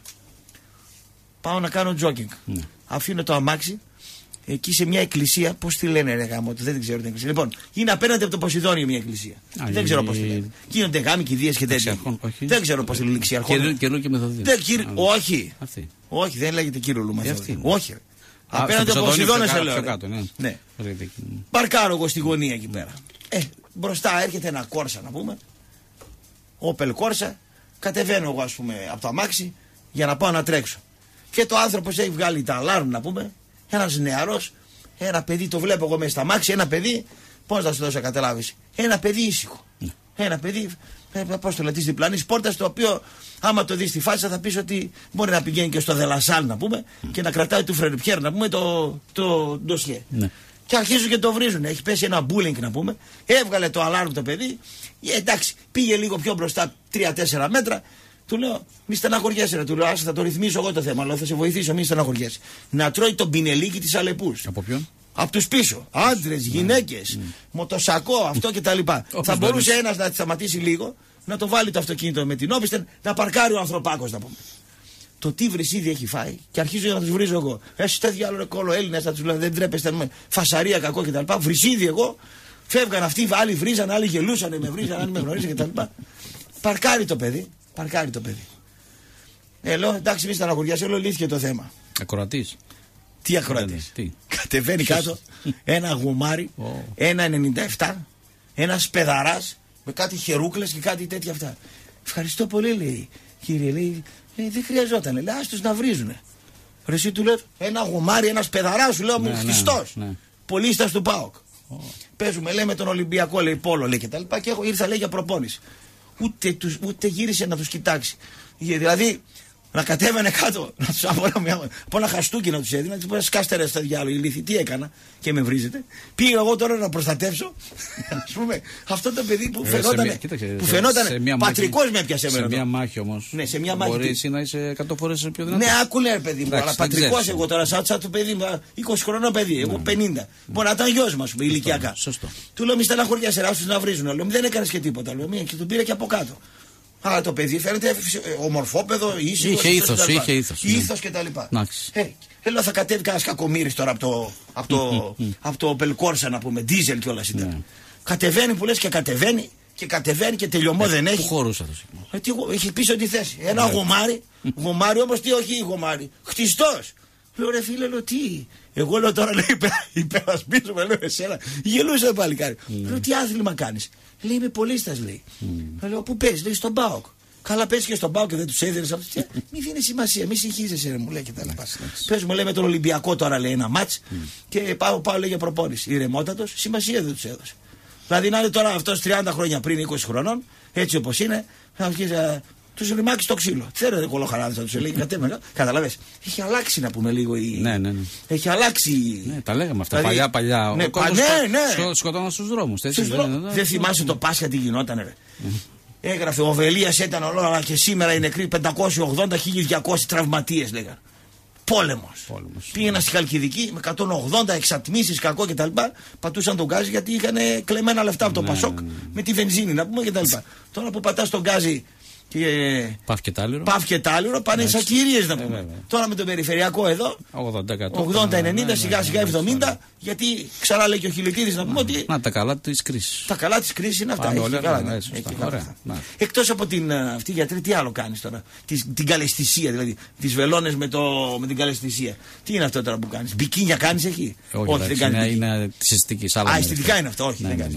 Πάω να κάνω jogging. Ναι. Αφήνω το αμάξι εκεί σε μια εκκλησία. Πώς τη λένε, ρε γάμο, δεν την ξέρω την εκκλησία. Λοιπόν, είναι απέναντι από το Ποσειδόνιο μια εκκλησία. Α, δεν ξέρω πώς τη λένε. Γίνονται γάμοι, κηδείες και τέτοια. Δεν ξέρω πώς τη λένε. Κυρού και Μεθοδίου. Όχι. Αυτή. Όχι, δεν λέγεται Κυρούλου Μεθοδίου. Όχι. Α, απέναντι από το Ποσειδόνιο σε λέω. Κάτω, ναι. Ναι. Παρκάρω εγώ στη γωνία εκεί πέρα. Ε, μπροστά έρχεται ένα Κόρσα να πούμε. Όπελ Κόρσα. Κατεβαίνω εγώ ας πούμε από το αμάξι για να πάω να τρέξω. Και το άνθρωπος έχει βγάλει τα αλάρμ να πούμε. Ένας νεαρός, ένα παιδί, το βλέπω εγώ μέσα στα αμάξι, ένα παιδί, πώς να σου δώσω καταλάβεις. Ένα παιδί ήσυχο. Ναι. Ένα παιδί, πώς το λέει, της διπλανής πόρτας, το οποίο άμα το δεις στη φάση θα πεις ότι μπορεί να πηγαίνει και στο Δελασάλ να πούμε mm. και να κρατάει του Φρενπιέρ να πούμε το, το ντοσιέ. Ναι. Και αρχίζουν και το βρίζουν. Έχει πέσει ένα μπούλινγκ να πούμε. Έβγαλε το αλάρμ το παιδί. Ε, εντάξει, πήγε λίγο πιο μπροστά τρία τέσσερα μέτρα. Του λέω, μη στεναχωριέσαι, ρε. Του λέω, άσε, θα το ρυθμίσω εγώ το θέμα, αλλά θα σε βοηθήσω, μη στεναχωριέσαι. Να τρώει τον πινελίκι της Αλεπούς. Από ποιον? Από τους πίσω. Άντρες, γυναίκες, mm. μοτοσακό, αυτό κτλ. Θα μπορούσε ένας να σταματήσει λίγο, να το βάλει το αυτοκίνητο με την όπισθεν, να παρκάρει ο ανθρωπάκος, να πούμε. Το τι βρυσίδι έχει φάει και αρχίζω να τους βρίζω εγώ. Εσύ τέτοια άλλο ρε κόλλο Έλληνες, θα τους λέω, δεν τρέπεστε, φασαρία κακό κτλ. Βρυσίδι εγώ, φεύγαν αυτοί, άλλοι βρίζαν, άλλοι γελούσαν, με βρίζαν, άλλοι με γνωρίζαν κτλ. Παρκάρει το παιδί, παρκάρει το παιδί. Ε, λέω, εντάξει, μη στεναχωριάσαι, λέω, λύθηκε το θέμα. Ακροατής. Τι ακροατής? Κατεβαίνει κάτω ένα γουμάρι, oh. ένα ενενήντα επτά, ένα σπεδαράς με κάτι χερούκλες και κάτι τέτοια αυτά. Ευχαριστώ πολύ, λέει, κύριε, λέει, ε, δεν χρειαζόταν, λέει, άστος να βρίζουνε. Ρε εσύ, του λέω, ένα γουμάρι, ένα σπεδαράς, σου λέω, μου Χριστός, ναι, ναι. Πολίστας του ΠΑΟΚ. Oh. Παίζουμε, λέει, με τον Ολυμπιακό, λέει, πόλο, λέει, και τα λοιπά, και εγώ ήρθα, λέει, για προπόνηση. Ούτε, τους, ούτε γύρισε να τους κοιτάξει. Δηλαδή, να κατέβαινε κάτω, να τους από ένα, από ένα χαστούκι να τους έδινα, να τους πω σκάστε ρε στα διάλογο, ηλίθι, τι έκανα και με βρίζετε. Πήγα εγώ τώρα να προστατεύσω, ας πούμε, αυτό το παιδί που φαινότανε, που φαινότανε πατρικός με έπιασε εμένα. Σε μια μάχη όμως, ναι, σε μια μάχη. Μπορεί να είσαι εκατό φορές πιο δυνατός. Ναι, άκουλε ρε παιδί μου, αλλά πατρικός εγώ τώρα, σαν το παιδί μου, είκοσι χρονών παιδί, εγώ πενήντα. Μπορεί να ήταν γιος μας, ηλικιακά. Του λέω μη στεναχωριάσαι, άσους να βρίζουν, λέω δεν έκανες και τίποτα, λέω και τον πήρα και από κάτω. Αλλά το παιδί φαίνεται ομορφόπεδο, ήσυχο. Είχε ήθος, είχε ήθος. Ήθος και τα λοιπά. Ε, λέω θα κατέβει κανένα κακομοίρης τώρα από το, από το, από το Πελκόρσα να πούμε, ντίζελ κιόλας ήταν. Ναι. Κατεβαίνει που λες και κατεβαίνει και κατεβαίνει και τελειωμό ε, δεν έχει. Πού χωρούσα το σύγχρονο. Ε, έχει πίσω τη θέση. Ένα ναι. γομάρι, γομάρι όμως τι όχι γομάρι. Χτιστός. Λέω ρε φίλε, λέω τι. Εγώ λέω τώρα λέει υπερασπίζομαι, λέω εσένα. Γελούσε το παλικάρι. Ναι. Λέω τι άθλημα κάνεις. Λέει είμαι πολίστας λέει. Mm. Λέω πού παίζεις, λέει στον ΠΑΟΚ. Καλά παίζεις και στον ΠΑΟΚ και δεν τους έδινες αυτό. Μη δίνει σημασία, μη συγχύζεσαι ρε μου λέει και τα λοιπά. Παίζουμε λέει με τον Ολυμπιακό τώρα λέει ένα μάτς mm. και πάω, πάω λέει για προπόνηση. Ηρεμότατος, σημασία δεν τους έδωσε. Δηλαδή να είναι τώρα αυτός τριάντα χρόνια πριν είκοσι χρονών, έτσι όπως είναι, θα αρχίσει τους ρημάξει το ξύλο. Ξέρετε κολοχαράδες θα τους έλεγε κατέμενα. Καταλαβες. Έχει αλλάξει να πούμε λίγο η. Ναι, ναι, ναι. Έχει αλλάξει. Ναι, τα λέγαμε αυτά. Δηλαδή... Παλιά, παλιά. Ναι, πα... ναι, ναι. Σκοτώναν στους δρόμους. Στους δρόμους. Δεν, δεν θυμάσαι το Πάσχα τι γινόταν, ρε. Έγραφε ο Βελίας ήταν ολόκληρο και σήμερα οι νεκροί πεντακόσιοι ογδόντα χίλια διακόσιοι τραυματίες λέγανε. Πόλεμος. Πόλεμος. Πήγαινα στη Χαλκιδική με εκατόν ογδόντα εξατμίσεις κακό κτλ. Πατούσαν τον γκάζι γιατί είχαν κλεμμένα λεφτά από το ναι, Πασόκ ναι, ναι. με τη βενζίνη να πούμε κτλ. Τώρα που πατάς τον γκάζι. Και... Παύ και τάλιρο. Παύ και τάλιρο πάνε σαν κυρίες να πούμε. Ε, Τώρα με τον περιφερειακό εδώ ογδόντα ενενήντα σιγά σιγά εβδομήντα γιατί ξανά λέει και ο Χιλιτίδης να πούμε ότι. Να τα καλά της κρίσης. Τα καλά της κρίσης είναι αυτά. Εκτός από την αυτή γιατρή, τι άλλο κάνεις τώρα. Την καλαισθησία δηλαδή. Τις βελόνες με την καλαισθησία. Τι είναι αυτό τώρα που κάνεις. Μπικίνια κάνεις εκεί. Όχι, δεν κάνεις. Είναι τη αισθητική. Α, αισθητικά είναι αυτό. Όχι, δεν κάνεις.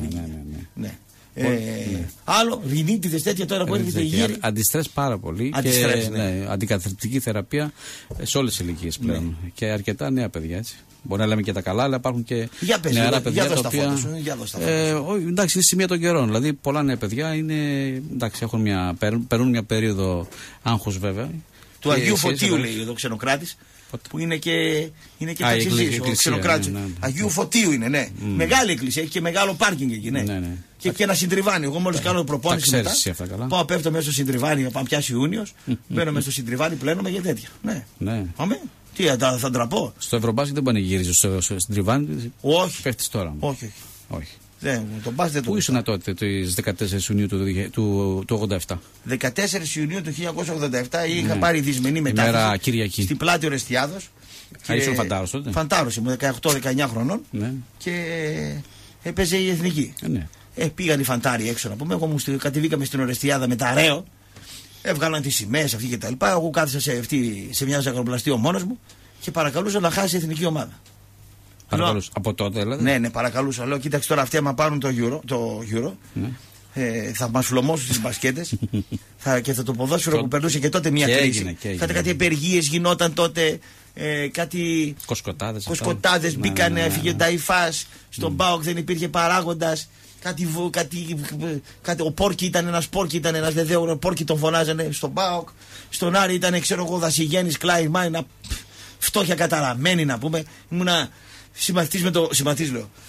Ε, ναι. Άλλο, ρινίτιδες τέτοια τώρα που έρχεται γύρι. Αντιστρες πάρα πολύ. Αντιστρες, και, ναι. ναι, αντικαθλιπτική θεραπεία σε όλες τις ηλικίες πλέον. Ναι. Και αρκετά νέα παιδιά έτσι. Μπορεί να λέμε και τα καλά, αλλά υπάρχουν και για πες, νεαρά για, παιδιά για τα οποία. Σου, για ε, εντάξει, είναι σημεία των καιρών. Δηλαδή, πολλά νέα παιδιά είναι, εντάξει, έχουν μια, περνούν μια περίοδο άγχους βέβαια. Του Αγίου Φωτίου λέει εδώ ξενοκράτης. Που είναι και, είναι και ταξιζής, ο ξενοκράτης. Ναι, ναι, ναι. Αγίου Φωτίου είναι, ναι. Mm. Μεγάλη εκκλησία, έχει και μεγάλο πάρκινγκ εκεί, ναι. ναι, ναι. Και έχει και ένα συντριβάνι. Εγώ μόλις κάνω προπόνηση μετά, πάω πέφτω μέσα στο συντριβάνι, πάω πιάσει Ιούνιος, μπαίνω μέσα στο συντριβάνι, πλένομαι για τέτοια. Ναι. ναι. Πάμε. Τι, θα, θα ντραπώ. Στο Ευρωμπάσκετ δεν πανηγύριζε στο συντριβάνι. Όχι. Πέφτεις τώρα. Όχι. όχι. Δεν, τον πας δεν το. Πού ήσουν τότε, τις δεκατέσσερις Ιουνίου του, του, του ογδόντα επτά. δεκατέσσερις Ιουνίου του χίλια εννιακόσια ογδόντα επτά είχα ναι. πάρει δυσμενή μετάφραση στην πλάτη Ορεστιάδος. Α, ήσουν φαντάρος τότε. Φαντάρος ήμουν δεκαοκτώ δεκαεννιά χρονών ναι. και έπαιζε η εθνική. Ε, ναι. ε, πήγαν οι φαντάροι έξω να πούμε. Εγώ μου κατεβήκαμε στην Ορεστιάδα με τα ρέο. Έβγαλαν τις σημαίες αυτή και τα λοιπά. Εγώ κάθισα σε, αυτή, σε μια ζαχαροπλαστείο μόνος μου και παρακαλούσα να χάσει η εθνική ομάδα. Παρακαλούσα. Από τότε δηλαδή. Ναι, ναι, παρακαλούσα. Λέω, κοίταξε τώρα αυτοί άμα πάρουν το Euro, το Euro ναι. ε, θα μας φλωμώσουν στις μπασκέτες θα, και θα το ποδόσφαιρο που περνούσε και τότε μια και κρίση. Έγινε, και κάτι, κάτι επεργίες γινόταν τότε. Ε, κάτι κοσκοτάδες, κοσκοτάδες μπήκανε, ναι, ναι, έφυγε ο Νταϊφάς. Στον ΠΑΟΚ mm. δεν υπήρχε παράγοντας. Κάτι, κάτι, κάτι, ο Πόρκι ήταν ένας Πόρκι, ήταν ένας δεδέωρο. Πόρκι τον φωνάζανε στον ΠΑΟΚ. Στον Άρη ήταν, ξέρω εγώ, Δασιγέννης, Κλάιν Μάινα. Φτώχεια καταραμένη να πούμε. Ήμουνα συμμαθητής με το. Συμμαθητής λέω.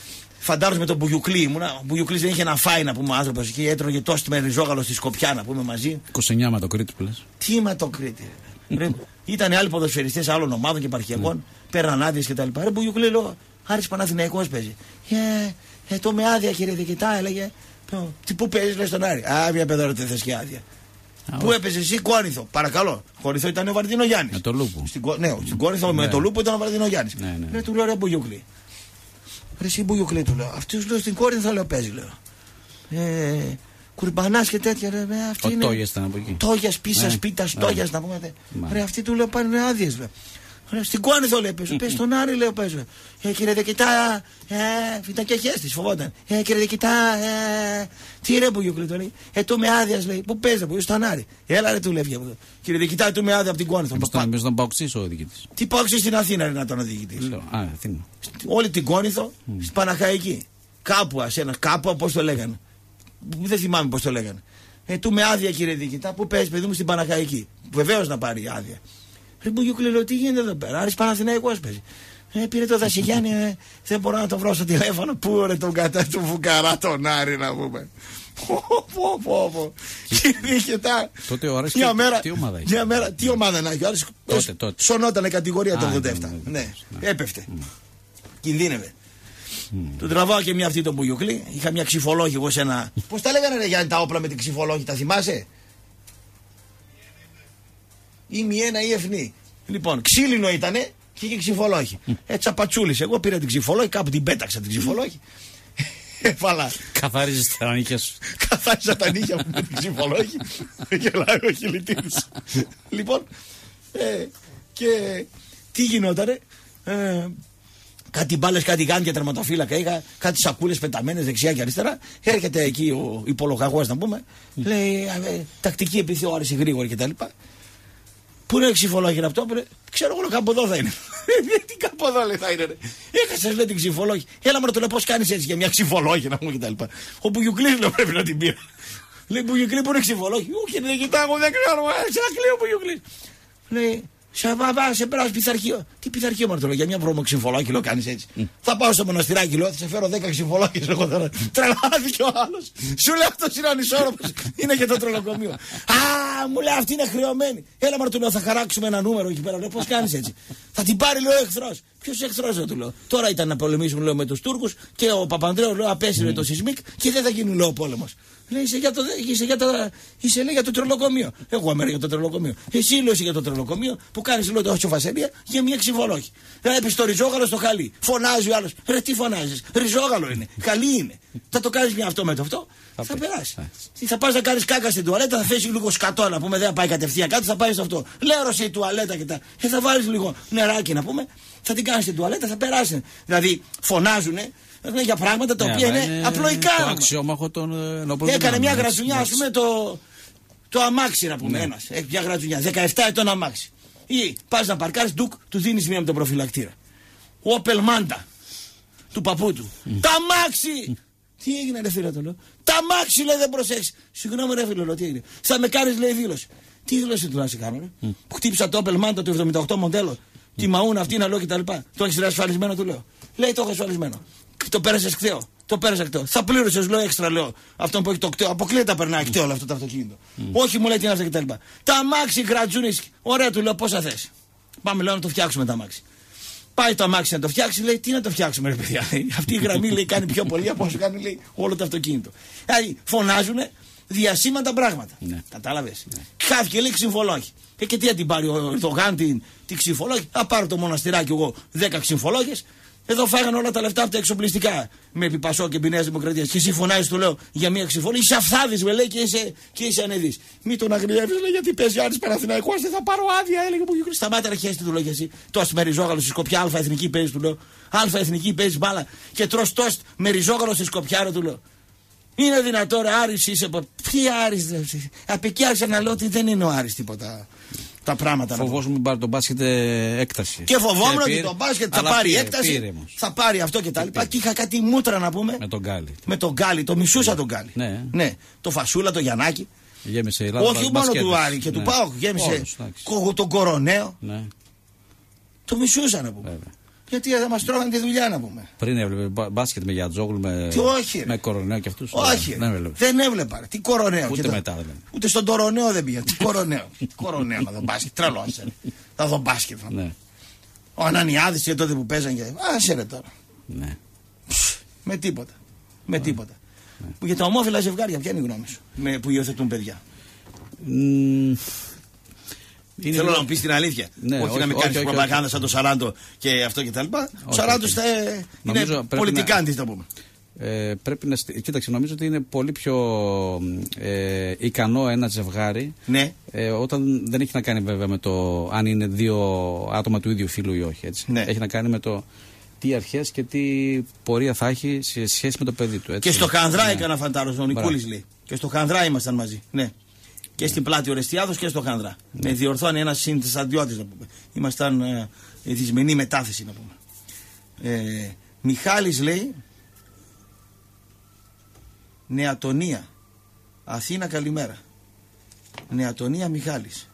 Φαντάζομαι με τον Μπουγιουκλή ήμουνα. Ο Μπουγιουκλής δεν είχε να φάει να πούμε άνθρωπος και έτρωγε τόστ με ριζόγαλο στη Σκοπιά να πούμε μαζί. είκοσι εννιά με το Κρήτη που λες. Τι με το Κρήτη. Ήταν άλλοι ποδοσφαιριστές άλλων ομάδων και επαρχιακών, mm. πέραν άδειες κτλ. Ρε Μπουγιουκλή, λέω, Άρης Παναθηναϊκός παίζει. Ε, ε, το με άδεια κύριε Δικητά, έλεγε. Τι πού παίζει, λέει στον Άρη. Α, μια παιδόρα δεν θες και άδεια. Α, πού έπαιζε εσύ, Κόρινθο. Παρακαλώ. Κόρινθο ήταν ο Βαρδινό Γιάννης. Με το Λούπο. Στην, ναι, στην Κόρινθο ναι. με το Λούπο ήταν ο Βαρδινό Γιάννης. Ναι, ναι. Ναι, του λέω ρε Μπουγιουκλή. Ρε εσύ Μπουγιουκλή του λέω. Αυτούς λέω στην Κόρινθο λέω παίζει λέω. Ε, Κουρμπανάς και τέτοια ρε. Ο είναι... Τόγιας ήταν από εκεί. Τόγιας, πίσας, πίτας, Τόγιας να πούμε. Ρε αυτοί του λέω πάνε άδειες λέω. Στην Κόρινθο λέει παίζω. Πες στον Άρη λέω παίζω. Ε, κύριε Δεκητά, ε, ήταν και χέστης, φοβόταν. Ε, κύριε Δεκητά, ε, τι ρε Μπουγιουκλή του λέει. Ε, του με άδειας λέει. Πού παίζει, που στον Άρη. Έλα ρε του λέει. Κύριε Δεκητά, του με άδεια από την Κόρινθο. Μήπως τον Παοξής ο διοικητής. Τι Παοξής στην Αθήνα είναι να τον διοικητής. Α, Αθήνα. Όλη την Κόρινθο, mm. στην Παναχαϊκή. Κάπου ασένα, κάπου πώς το λέγανε. Δεν θυμάμαι πώς το λέγανε. Ε, του με άδεια κύριε Δεκητά, πού παίζει παιδί μου στην Παναχαϊκή. Βεβαίως να πάρει άδεια. Ρε Μπουγιουκλή, λέω τι γίνεται εδώ πέρα. Άρης Παναθηναϊκός παίζει. Ε, πήρε το Δασιγιάννη, ε, δεν μπορώ να το βρω στο τηλέφωνο. Πού ρε τον κατά του φουκαρά τον Άρη να πούμε. Πω πω πω πω. Κύριε τότε ο Άρης μια μέρα, τι ομάδα είχε. Μια μέρα, τι ομάδα να έχει. Ο Άρης τότε, τότε. σωνότανε κατηγορία το ογδόντα επτά. Ναι, έπεφτε. Κινδύνευε. Του τραβάω και μια αυτή τον Μπουγιουκλή. Είχα μια ξυφολόγη εγώ σε ένα. Πώς τα λέγανε ρε Γιάννη τα όπλα με την ξυφολόγη, τα θυμάσαι? Ή μη ένα ή εφνή. Λοιπόν, ξύλινο ήτανε και είχε ξυφολόγη. Ε, τσαπατσούλης. Εγώ πήρα την ξυφολόγη, κάπου την πέταξα την ξυφολόγη. Έβαλα. Καθάριζες τα νύχια σου. Καθάριζα τα νύχια μου με την ξυφολόγη. Γελάει ο χιλιτήρης. Λοιπόν, ε, και τι γινότανε. Ε, κάτι μπάλες, κάτι γάντια τερματοφύλακα είχα, κάτι σακούλες πεταμένες δεξιά και αριστερά. Έρχεται εκεί ο υπολογαγός να πούμε. Λέει ε, τακτική επιθεώρηση γρήγορη κτλ. Πού είναι ξυφολόγη αυτό, που ξέρω εγώ κάπου εδώ θα είναι. Τι κάπου εδώ λέει θα είναι. Ρε. Έχασες λέει την ξυφολόγη. Έλα μου να το λέω πώς κάνεις έτσι για μια ξυφολόγη να πούμε κτλ. Ο Μπουγιουκλής λέω πρέπει να την πήρε. Λέει Μπουγιουκλή που είναι ξυφολόγη. Όχι δεν κοιτάω δεν ξέρω. Σε ένα κλείω Μπουγιουκλής. Λέει σε βαβά σε περάσει πειθαρχείο. Τι πειθαρχείο μου το λέω για μια βρωμοξυφολόγη λέω κάνεις έτσι. Mm. Θα πάω στο μοναστηράκι λέω θα σε φέρω δέκα ξυφολόγες εγώ τώρα. Τρελάθηκε ο άλλος. Σου λέει αυτός είναι ανισόρροπος. Είναι και το τρελοκομείο. Α, μου λέει αυτή είναι χρεωμένη. Έλα μου του λέω θα χαράξουμε ένα νούμερο εκεί πέρα. Πώς κάνεις έτσι. Θα την πάρει λέω εχθρός. Ποιος εχθρός δεν του λέω. Τώρα ήταν να πολεμήσουν λέω με τους Τούρκους και ο Παπανδρέου λέω απέσυρε mm. το σεισμίκ και δεν θα γίνει λέω πόλεμος. Λέει είσαι για το, είσαι για το, είσαι, λέει, για το τρελοκομείο. Εγώ είμαι για το τρελοκομείο. Εσύ λέω είσαι για το τρελοκομείο που κάνεις λέω το φασαρία για μια ξυφολόγη. Έπει το ριζόγαλο στο χαλί. Φωνάζει ο άλλος. Ρε τι φωνάζεις. Ριζόγαλο είναι. Χαλί είναι. Θα το κάνεις μια αυτό με το αυτό. Θα, θα περάσει. Τι θα πας να κάνεις κάκα στην τουαλέτα, θα θέσει λίγο σκατό να πούμε. Δεν θα πάει κατευθείαν κάτω, θα πάει στο αυτό. Λέρωσε η τουαλέτα και τα. Και θα βάλεις λίγο νεράκι να πούμε. Θα την κάνεις στην τουαλέτα, θα περάσει. Δηλαδή φωνάζουνε. Για πράγματα τα οποία είναι, είναι απλοϊκά. Το αξιόμαχο των έκανε μια γρατζουνιά, α πούμε, το, το αμάξι να πούμε. Ναι. Ένας, έχει μια γρατζουνιά, δεκαεπτά ετών αμάξι. Ή πας να παρκάρεις, ντουκ, του δίνεις μία με τον προφυλακτήρα. Όπελ Μάντα του παππού του. Mm. Τα αμάξι! Mm. Τι έγινε, ρε φίλε, το λέω. Τα αμάξι λέει δεν προσέχεις. Συγγνώμη, ρε φίλε, τι έγινε. Θα με κάνεις, λέει, δήλωση. Τι δήλωση του να σε κάνω, ρε. Mm. Που χτύπησα το Όπελ Μάντα του εβδομήντα οκτώ μοντέλο. Mm. Τη μαούνα αυτή να λέω κτλ. Το έχεις ασφαλισμένο, του λέω. Λέει το έχω ασφαλισμένο. Το πέρασε κταίο. Το πέρασε κταίο. Θα πλήρωσε, λέω έξτρα, λέω. Αυτό που έχει το κταίο. Αποκλείεται να περνάει κταίο όλο αυτό το αυτοκίνητο. Mm. Όχι, μου λέει τι είναι αυτό κτλ. Τα αμάξι γρατζούνι. Ωραία, του λέω πόσα θες. Πάμε, λέω να το φτιάξουμε τα αμάξι. Πάει το αμάξι να το φτιάξει, λέει τι να το φτιάξουμε, ρε παιδιά. Αυτή η γραμμή λέει κάνει πιο πολύ από όσο κάνει λέει, όλο το αυτοκίνητο. Δηλαδή φωνάζουν διασύμαντα πράγματα. Ναι. Κατάλαβε. Ναι. Χάθηκε λέει ξυμφολόγη. Και, και τι θα την πάρει ο Ερντογάν την, την ξυμφολόγη. Θα πάρω το μοναστηράκι εγώ δέκα ξυμφολόγες. Εδώ φάγανε όλα τα λεφτά από τα εξοπλιστικά με Πιπασό και Νέα Δημοκρατία. Και εσύ φωνάζει, του λέω, για μια ξυφολόγη. Είσαι αφθάδη, με λέει και είσαι, και είσαι ανεδής. Μη τον αγριεύει, λέει, γιατί παίζει Άρης Παναθηναϊκός, δεν θα πάρω άδεια, έλεγε που γιουκρι. Σταμάτα να χέσει, του λέω και εσύ. Τόστ με ριζόγαλο στη Σκοπιά, αλφα εθνική παίζει, του λέω. Αλφα εθνική παίζει μπάλα και τρως τόστ με ριζόγαλο στη Σκοπιά, του λέω. Είναι δυνατό, ρε, Άρης είσαι. Τι Άρης, δε. Απ' εκεί άρχισα να λέω ότι δεν είναι ο Άρης τίποτα. Τα πράγματα. Φοβόσουν μην πάρει τον μπάσκετ έκταση. Και φοβόμουν ότι το μπάσκετ θα πάρει πήρε, έκταση, πήρε, θα πάρει αυτό και τα λοιπά. Και είχα κάτι μούτρα να πούμε. Με τον Γκάλι. Με τον Γκάλι, το μισούσα ναι. τον Γκάλι. Ναι. ναι. Το Φασούλα, το Γιαννάκη. Γέμισε η Ελλάδα. Όχι μόνο του Άρη και ναι. του Πάοκ. Γέμισε Όλος, τον Κοροναίο. Ναι. Το μισούσα να πούμε. Βέβαια. Γιατί θα μας τρώγανε τη δουλειά να πούμε. Πριν έβλεπε μπάσκετ με Γιατζόγλου, με, με Κοροναίο και αυτούς. Όχι, δεν έβλεπε. Δεν έβλεπα. Τι Κοροναίο. Ούτε μετά δεν. Ούτε στον Τωροναίο δεν πήγα. Τι Κοροναίο. Κοροναίο να δω μπάσκετ. Τρελός. Θα δω μπάσκετ. Ναι. Ο Ανανιάδης και τότε που παίζαν και. Άσε ρε τώρα. Ναι. Ψ, με τίποτα. Με τίποτα. Ναι. Που για τα ομόφυλα ζευγάρια, ποια είναι η γνώμη σου με, που υιοθετούν παιδιά. Mm. Είναι Θέλω λίγο... να μου πει την αλήθεια. Ναι, όχι, όχι να μην κάνει προπαγάνδα σαν το Σαράντο και αυτό κτλ. Ο Σαράντο θα είναι πολιτικά αντί να πούμε. Ε, πρέπει να. Κοίταξε, νομίζω ότι είναι πολύ πιο ε, ικανό ένα ζευγάρι. Ναι. Ε, όταν δεν έχει να κάνει βέβαια με το αν είναι δύο άτομα του ίδιου φύλου ή όχι. Έτσι. Ναι. Έχει να κάνει με το τι αρχές και τι πορεία θα έχει σε σχέση με το παιδί του. Έτσι. Και στο Χανδρά ναι. έκανα φαντάρο, ο Νικούλης λέει. Και στο Χανδρά ήμασταν μαζί. Ναι. Και στην Πλάτη Ορεστιάδος και στο Χανδρά. Ναι. Με διορθώνει ένας συνθεσαντιώτης να πούμε. Ήμασταν ε, δυσμενή μετάθεση να πούμε. Ε, Μιχάλης λέει. Νεατονία. Αθήνα καλημέρα. Νεατονία Μιχάλης.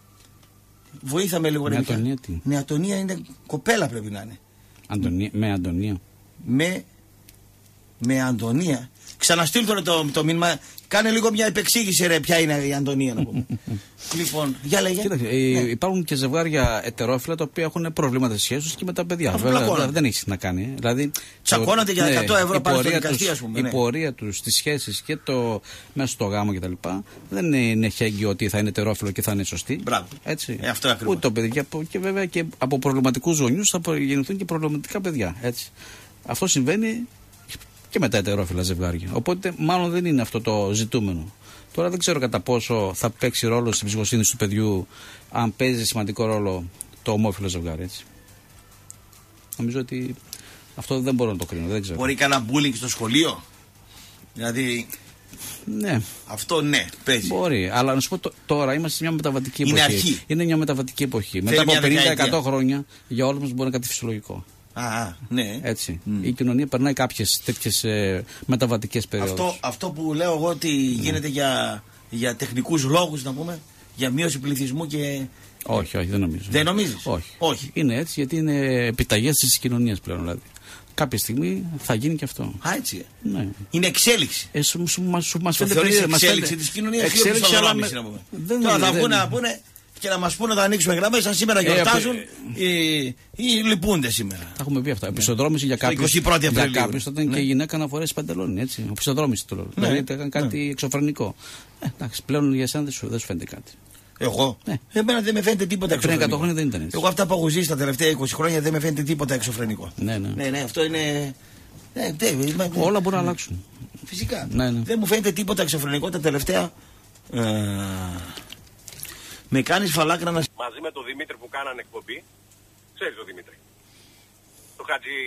Βοήθαμε λίγο ρε Μιχάλη. Νεατονία τι? Νεατονία είναι κοπέλα πρέπει να είναι. Αντωνία, με Αντωνία. Με, με Αντωνία. Ξαναστείλ τώρα το, το μήνυμα. Κάνε λίγο μια επεξήγηση ρε ποια είναι η Αντωνία να πούμε. Λοιπόν, για λέγε. Κοίταξε, ναι. Υπάρχουν και ζευγάρια ετερόφιλα τα οποία έχουν προβλήματα στις σχέσεις τους και με τα παιδιά. Βέβαια, δεν έχει να κάνει. Δηλαδή, τσακώνονται για εκατό ναι, ευρώ πάνω στο δικαστή, ας πούμε. Η ναι. πορεία τους στις σχέσεις και το μέσα στο γάμο κτλ. Δεν είναι χέγγι ότι θα είναι ετερόφιλο και θα είναι σωστή. Μπράβο. Έτσι. Ε, αυτό ακριβώς. Ούτε το παιδί. Και, και βέβαια και από προβληματικούς ζωνιούς θα γεννηθούν και προβληματικά παιδιά. Έτσι. Αυτό συμβαίνει και με τα ετερόφιλα ζευγάρια. Οπότε μάλλον δεν είναι αυτό το ζητούμενο. Τώρα δεν ξέρω κατά πόσο θα παίξει ρόλο στην ψυχοσύνθεση του παιδιού, αν παίζει σημαντικό ρόλο το ομόφυλο ζευγάρι. Έτσι. Νομίζω ότι αυτό δεν μπορώ να το κρίνω. Δεν ξέρω. Μπορεί κανένα μπούλινγκ στο σχολείο. Δηλαδή. Ναι. Αυτό ναι, παίζει. Μπορεί. Αλλά να σου πω τώρα είμαστε σε μια μεταβατική εποχή. Είναι αρχή. Είναι μια μεταβατική εποχή. Μετά από πενήντα εκατό χρόνια για όλους μας μπορεί να είναι κάτι φυσιολογικό. Α, ναι. Έτσι. Mm. Η κοινωνία περνάει κάποιες τέτοιες ε, μεταβατικές περιόδους. Αυτό, αυτό που λέω εγώ ότι ναι. γίνεται για, για τεχνικούς λόγους να πούμε, για μείωση πληθυσμού και. Όχι, όχι, δεν νομίζω. Δεν νομίζεις? Όχι. όχι. Είναι έτσι γιατί είναι επιταγές της κοινωνίας πλέον. Δηλαδή. Κάποια στιγμή θα γίνει και αυτό. Α, έτσι. Ναι. Είναι εξέλιξη. Ε, σου, σου, σου, σου μας φαίνεται περίεργο. Εξέλιξη της κοινωνίας. Εξέλιξη, αλλά με... να πούμε. Δεν, Τώρα δεν, θα βγουν να πούνε και να μας πούνε να ανοίξουμε γραμμές. Σαν σήμερα γιορτάζουν ε, ή, ή λυπούνται σήμερα. Τα έχουμε πει αυτά. Επιστοδρόμηση για κάποιους. Για κάποιους θα ήταν ναι. και η γυναίκα να φορέσει παντελόνι. Έτσι. Επιστοδρόμηση το λέω. Ναι. Δηλαδή ήταν κάτι ναι. εξωφρενικό. Ε, εντάξει, πλέον για εσένα δεν σου, δεν σου φαίνεται κάτι. Εγώ. Ναι. Εμένα δεν με φαίνεται τίποτα εξωφρενικό. Πριν εκατό χρόνια δεν ήταν έτσι. Εγώ αυτά που έχω ζήσει τα τελευταία είκοσι χρόνια δεν με φαίνεται τίποτα εξωφρενικό. Ναι, ναι. ναι, ναι αυτό είναι. Ναι, ναι, ναι, όλα μπορούν να αλλάξουν. Φυσικά. Ναι, ναι. Δεν μου φαίνεται τίποτα εξωφρενικό τα τελευταία. Ε, με κάνεις φαλάκρα να. Μαζί με τον Δημήτρη που κάνανε εκπομπή. Ξέρεις τον Δημήτρη. Το Χατζη.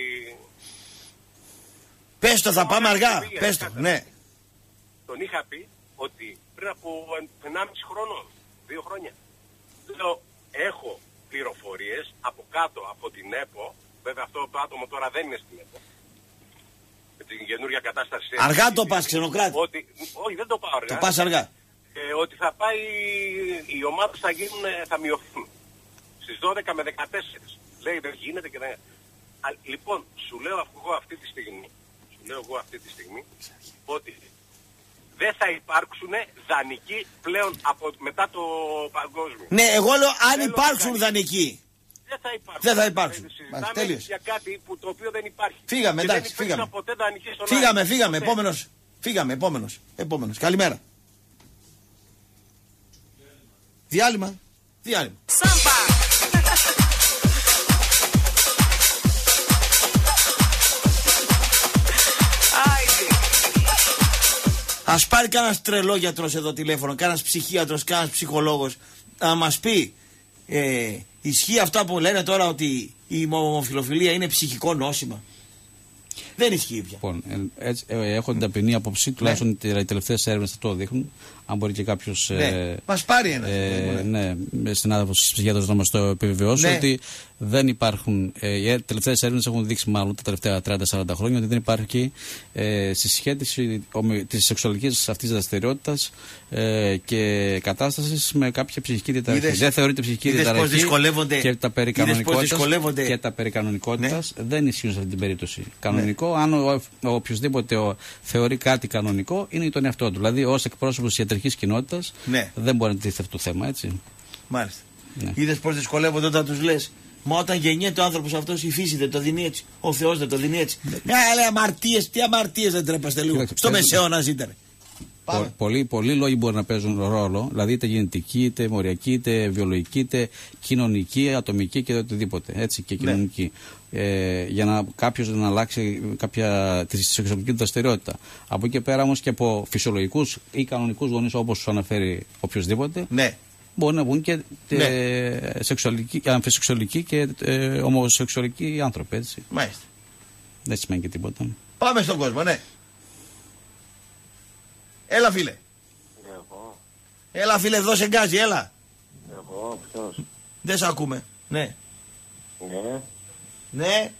Πες το, θα πάμε αργά. Πες το, ναι. Τον είχα πει ότι πριν από ενάμιση χρόνο, δύο χρόνια, λέω έχω πληροφορίες από κάτω από την ΕΠΟ. Βέβαια αυτό το άτομο τώρα δεν είναι στην ΕΠΟ. Με την καινούργια κατάσταση. Αργά το πας, ξενοκράτη. Ότι, όχι, δεν το πάω αργά. Το πας αργά. Ε, ότι θα πάει, οι ομάδες θα γίνουν, θα μειωθούν. Στις δώδεκα με δεκατέσσερα. Λέει δεν γίνεται και δεν. Α, λοιπόν, σου λέω εγώ αυτή τη στιγμή, σου λέω εγώ αυτή τη στιγμή, ότι δεν θα υπάρξουν δανεικοί πλέον από, μετά το παγκόσμιο. Ναι, εγώ λέω αν Θέλω υπάρξουν δανεικοί. Δεν θα υπάρξουν. Δεν θα υπάρξουν. Συζητάμε για κάτι που, το οποίο δεν υπάρχει. Φύγαμε, εντάξει, φύγαμε. Φύγαμε, φύγαμε, επόμενος. Φύγαμε, επόμενος. Επόμενος. Καλημέρα. Διάλειμμα. Διάλειμμα. Ας πάρει κανένας τρελόγιατρος εδώ τηλέφωνο, κανένας ψυχίατρος, κανένας ψυχολόγος να μας πει ε, ισχύει αυτά που λένε τώρα ότι η ομοφυλοφιλία είναι ψυχικό νόσημα. Δεν ισχύει πια. Λοιπόν, έτσι, ε, έχω την ταπεινή άποψη, τουλάχιστον ναι. οι τελευταίες έρευνες αυτό δείχνουν. Αν μπορεί και κάποιος. Ναι. Ε, μας πάρει ένα. Ε, ναι, ναι συνάδελφος της ψυχιάτρας να μας το επιβεβαιώσει ναι. ότι δεν υπάρχουν. Ε, οι τελευταίες έρευνες έχουν δείξει, μάλλον τα τελευταία τριάντα σαράντα χρόνια, ότι δεν υπάρχει ε, συσχέτιση της σεξουαλικής αυτής δραστηριότητας ε, και κατάστασης με κάποια ψυχική διαταραχή. Δεν θεωρείται ψυχική διαταραχή και τα περί κανονικότητας, και τα περί κανονικότητας ναι. δεν ισχύουν σε αυτή την περίπτωση. Κανονικό, ναι. αν ο, ο, ο οποιοδήποτε ο, θεωρεί κάτι κανονικό, είναι τον εαυτό του. Δηλαδή, ως εκπρόσωπος της ιατρικής κοινότητας, ναι. δεν μπορεί να τίθεται αυτό το θέμα, έτσι. Μάλιστα. Ναι. Είδες πώς δυσκολεύονται όταν τους λες. Μα όταν γεννιέται ο άνθρωπος αυτός, η φύση δεν το δίνει έτσι. Ο Θεός δεν το δίνει έτσι. Ναι, λέει αμαρτίες, τι αμαρτίες δεν τρέπαστε λίγο. Κοίταξε, στο μεσαίωνα ζήτανε. Πο, πολλοί, πολλοί λόγοι μπορεί να παίζουν ρόλο, δηλαδή είτε γενετική, είτε μοριακή, είτε βιολογική, είτε κοινωνική, ατομική και οτιδήποτε. Έτσι και κοινωνική. Ναι. Ε, για να κάποιο να αλλάξει κάποια τη σεξουαλική δραστηριότητα. Από εκεί πέρα όμως και από φυσιολογικούς ή κανονικούς γονείς, όπως σου αναφέρει οποιοδήποτε, ναι. μπορεί να βγουν και ναι. ε, σεξουαλικοί, αμφισεξουαλικοί και ε, ομοσεξουαλικοί άνθρωποι. Έτσι. Μάλιστα. Δεν σημαίνει και τίποτα. Πάμε στον κόσμο, ναι. Έλα φίλε. Εγώ. Έλα φίλε, δώσε γκάζι, έλα. Εγώ, ποιος. Δεν σ' ακούμε. Ναι. Ναι. Ναι.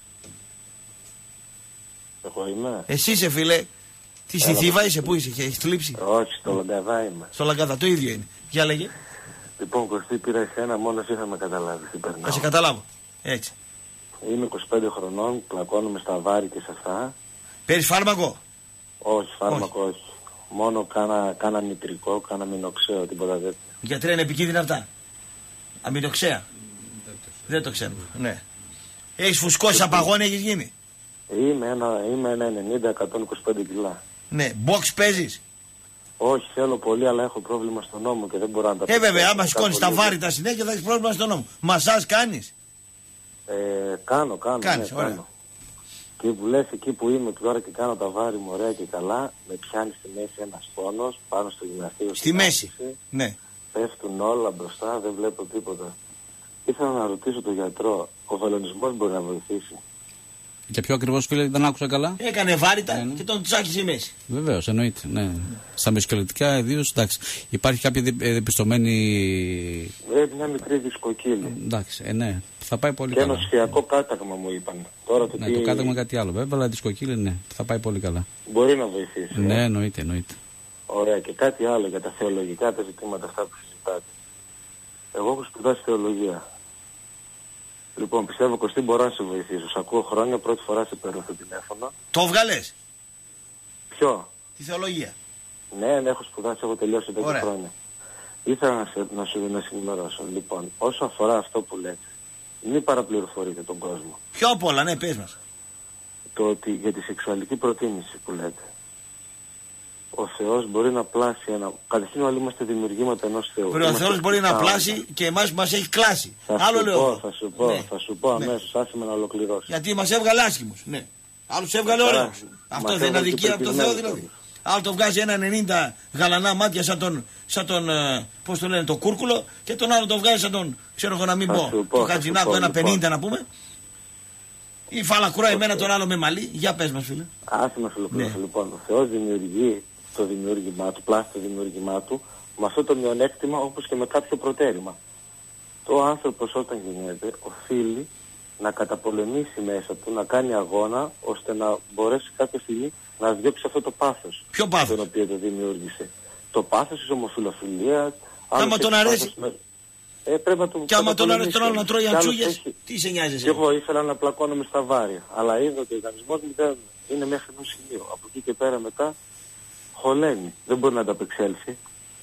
Εγώ είμαι. Εσύ είσαι φίλε. Τι στη Θήβα είσαι, πού είσαι, έχεις θλίψει. Όχι, στο Λαγκαδά είμαι. Στο Λαγκαδά, το ίδιο είναι. Για λέγε. Λοιπόν, Κωστή, πήρα εσένα, μόνο εσύ θα με καταλάβεις. Θα σε καταλάβω. Έτσι. Είμαι είκοσι πέντε χρονών, πλακώνομαι στα βάρη και σε αυτά. Παίρνεις φάρμακο. Όχι, φάρμακο όχι. όχι. Μόνο κάνα, κάνα μητρικό, κάνα αμινοξέο, τίποτα τέτοιο. Γιατρέ, είναι επικίνδυνα αυτά. Αμινοξέα. Δεν το ξέρω. Ναι. Έχεις φουσκώσει απαγόνια, έχεις γίνει. Είμαι ένα, είμαι ένα ενενήντα εκατόν είκοσι πέντε κιλά. Ναι, box παίζεις. Όχι, θέλω πολύ, αλλά έχω πρόβλημα στον νόμο και δεν μπορώ να τα πω. Ε, βέβαια, άμα σηκώνεις τα βάρη τα συνέχεια θα έχεις πρόβλημα στον νόμο. Μασάζ κάνεις. Ε, κάνω, κάνω. Κάνεις, ναι, ωραία. κάνω. Και που λες, εκεί που είμαι τώρα και κάνω τα βάρη μου ωραία και καλά, με πιάνει στη μέση ένας πόνος πάνω στο γυμναστήριο. Στη μέση, ναι. Πέφτουν όλα μπροστά, δεν βλέπω τίποτα. Ήθελα να ρωτήσω τον γιατρό, ο βελονισμός μπορεί να βοηθήσει. Για ποιο ακριβώς, φίλε, δεν άκουσα καλά. Έκανε βάρητα ναι, ναι. και τον τσάκισε στη μέση. Βεβαίως, εννοείται. Ναι. Στα μυοσκελετικά, ιδίως, εντάξει. Υπάρχει κάποια διπιστωμένη. Ε, μια μικρή δισκοκύλη. Εντάξει, ε, ναι. Θα πάει πολύ και καλά. Και ένα σχιακό κάταγμα μου είπαν. Τώρα το ναι, τι... το κάταγμα κάτι άλλο, βέβαια, αλλά δισκοκύλη, ναι. Θα πάει πολύ καλά. Μπορεί να βοηθήσει. Ναι, εννοείται, εννοείται. Ωραία, και κάτι άλλο για τα θεολογικά, τα ζητήματα αυτά που συζητάτε. Εγώ έχω σπουδάσει θεολογία. Λοιπόν, πιστεύω, Κωστή, μπορώ να σε βοηθήσω. Σ' ακούω χρόνια, πρώτη φορά σε παίρνω στο τηλέφωνο. Το βγάλες. Ποιο? Τη θεολογία. Ναι, ναι, έχω σπουδάσει, έχω τελειώσει δέκα χρόνια. Ήθελα να, σε, να σου να ενημερώσω. Λοιπόν, όσο αφορά αυτό που λέτε, μην παραπληροφορείτε τον κόσμο. Πιο απ' όλα, ναι, πες μας. Το ότι για τη σεξουαλική προτίμηση που λέτε, ο Θεός μπορεί να πλάσει ένα... Καταρχήν όλοι είμαστε δημιουργήματα ενός Θεού. Ο Θεός μπορεί να πλάσει και εμάς μας έχει κλάσει. Θα Άλλο σου λέω. πω, θα σου πω, ναι. θα σου πω ναι. αμέσως, άσε με να ολοκληρώσω. Γιατί μας έβγαλε άσχημους. Ναι. Άλλους έβγαλε ωραίους. Αυτό δεν είναι αδικία από τον Θεό δηλαδή. Άλλο το βγάζει ένα ενενήντα γαλανά μάτια σαν τον, σαν τον ε, πώς το λένε, το κούρκουλο, και τον άλλο το βγάζει σαν τον, ξέρω εγώ να μην πω, το Χατζηνάκο ένα πενήντα να πούμε. Ή φαλακρούα εμένα τον άλλο με μαλλί. Για πες μας, φίλε. Άσε μας ολοκληρώσω. Ναι. Λοιπόν, ο Θεός δημιουργεί το δημιούργημά του, πλάσει το δημιούργημά του, με αυτό το μειονέκτημα όπως και με κάποιο προτέρημα. Το άνθρωπος όταν γεννιέται οφείλει να καταπολεμήσει μέσα του, να κάνει αγώνα, ώστε να μπορέσει κάποια στιγμή να διώξει αυτό το πάθος. Ποιο πάθος? Το οποίο το δημιούργησε. Το πάθος της ομοφιλοφιλίας. Άμα τον αρέσει. Με... Ε, πρέπει να το και άμα τον αρέσει τον άλλο να τρώει αντσούγες, τι σε νοιάζει εσύ? Και εγώ ήθελα να πλακώνομαι στα βάρια. Αλλά είδα ότι ο οργανισμός μου δεν είναι μέχρι ενός σημείου. Από εκεί και πέρα μετά χωλαίνει. Δεν μπορεί να ανταπεξέλθει.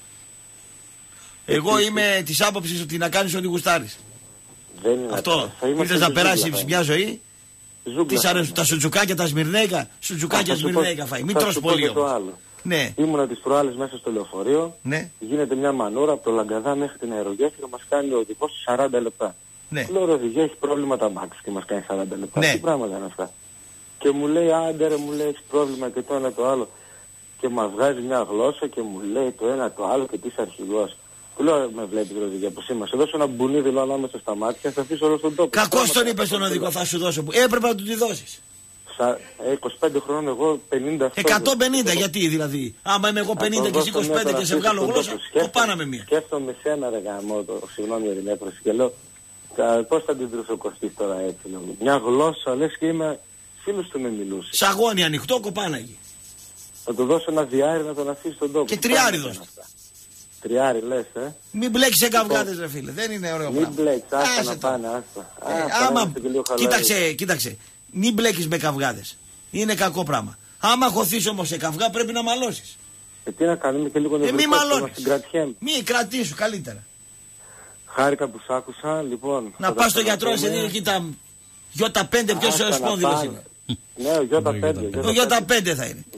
Εγώ είμαι της άποψης ότι να κάνεις ό,τι γουστάρεις. Δεν είναι αυτό. Ήρθες να περάσεις μια ζωή. Τι αρέσουν τα σουτζουκάκια, τα σμυρνέικα. Σουτζουκάκια, σμυρνέικα φάει. Μην τρως πολύ όμως. Ναι. Ήμουνα τις προάλλες μέσα στο λεωφορείο. Ναι. Γίνεται μια μανούρα από το Λαγκαδά μέχρι την αερογέφυρα, μας κάνει ο οδηγός σαράντα λεπτά. Ναι. Λέω, ρε οδηγέ, έχει πρόβλημα τα μάξι και μας κάνει σαράντα λεπτά. Ναι. Τι πράγματα είναι αυτά? Και μου λέει, άντε ρε, μου λέει, έχει πρόβλημα και το ένα το άλλο. Και μας βγάζει μια γλώσσα και μου λέει το ένα το άλλο και τι είσαι αρχηγός. Του λέω, με βλέπεις ρε οδηγέ, πως είμαι. Σε δώσω ένα μπουνίδι λέω ανάμεσα στα μάτια, θα αφήσω όλο στον τόπο. Κακός τον είπες στον οδηγό, θα σου δώσω. Έπρεπε να του τη δώσεις. είκοσι πέντε χρόνων, εγώ πενήντα. εκατόν πενήντα, γιατί δηλαδή. Άμα είμαι εγώ πενήντα και εσύ είκοσι πέντε και σε βγάλω γλώσσα, το πάναμε μία. Σκέφτομαι σένα, ρε γαμό, το συγγνώμη για την έκφραση, και λέω, πώς θα την τρούσε ο Κωστής τώρα έτσι, λέω. Μια γλώσσα, λες και είμαι φίλος του με μιλούσε. Σαγόνι ανοιχτό, κοπάναγε. Θα του δώσω ένα διάρρη να τον αφήσει στον τόπο. Και τριάρι δώσ' του. Τριάρι λες, ε. Μην μπλέξεις σε καυγάδες, ρε φίλε. Δεν είναι ωραίο πράγμα. Μην μπλέξεις, άστα να πάνε, άστα. Ε, άμα, κοίταξε, κοίταξε. Μην μπλέκεις με καυγάδες. Είναι κακό πράγμα. Άμα χωθείς όμως σε καυγά πρέπει να μαλώσεις. Ε, τι να κάνουμε και λίγο ε, νευρικό, μη μαλώνεις. συγκρατιέμαι. Μη κρατήσου καλύτερα. Χάρηκα που σ' άκουσα, λοιπόν. Να πας στο γιατρό να σε δει εκεί τα γιώτα πέντε, ποιος σπόνδυλος είναι. Ναι, ο γιώτα πέντε. Ο γιώτα πέντε θα είναι.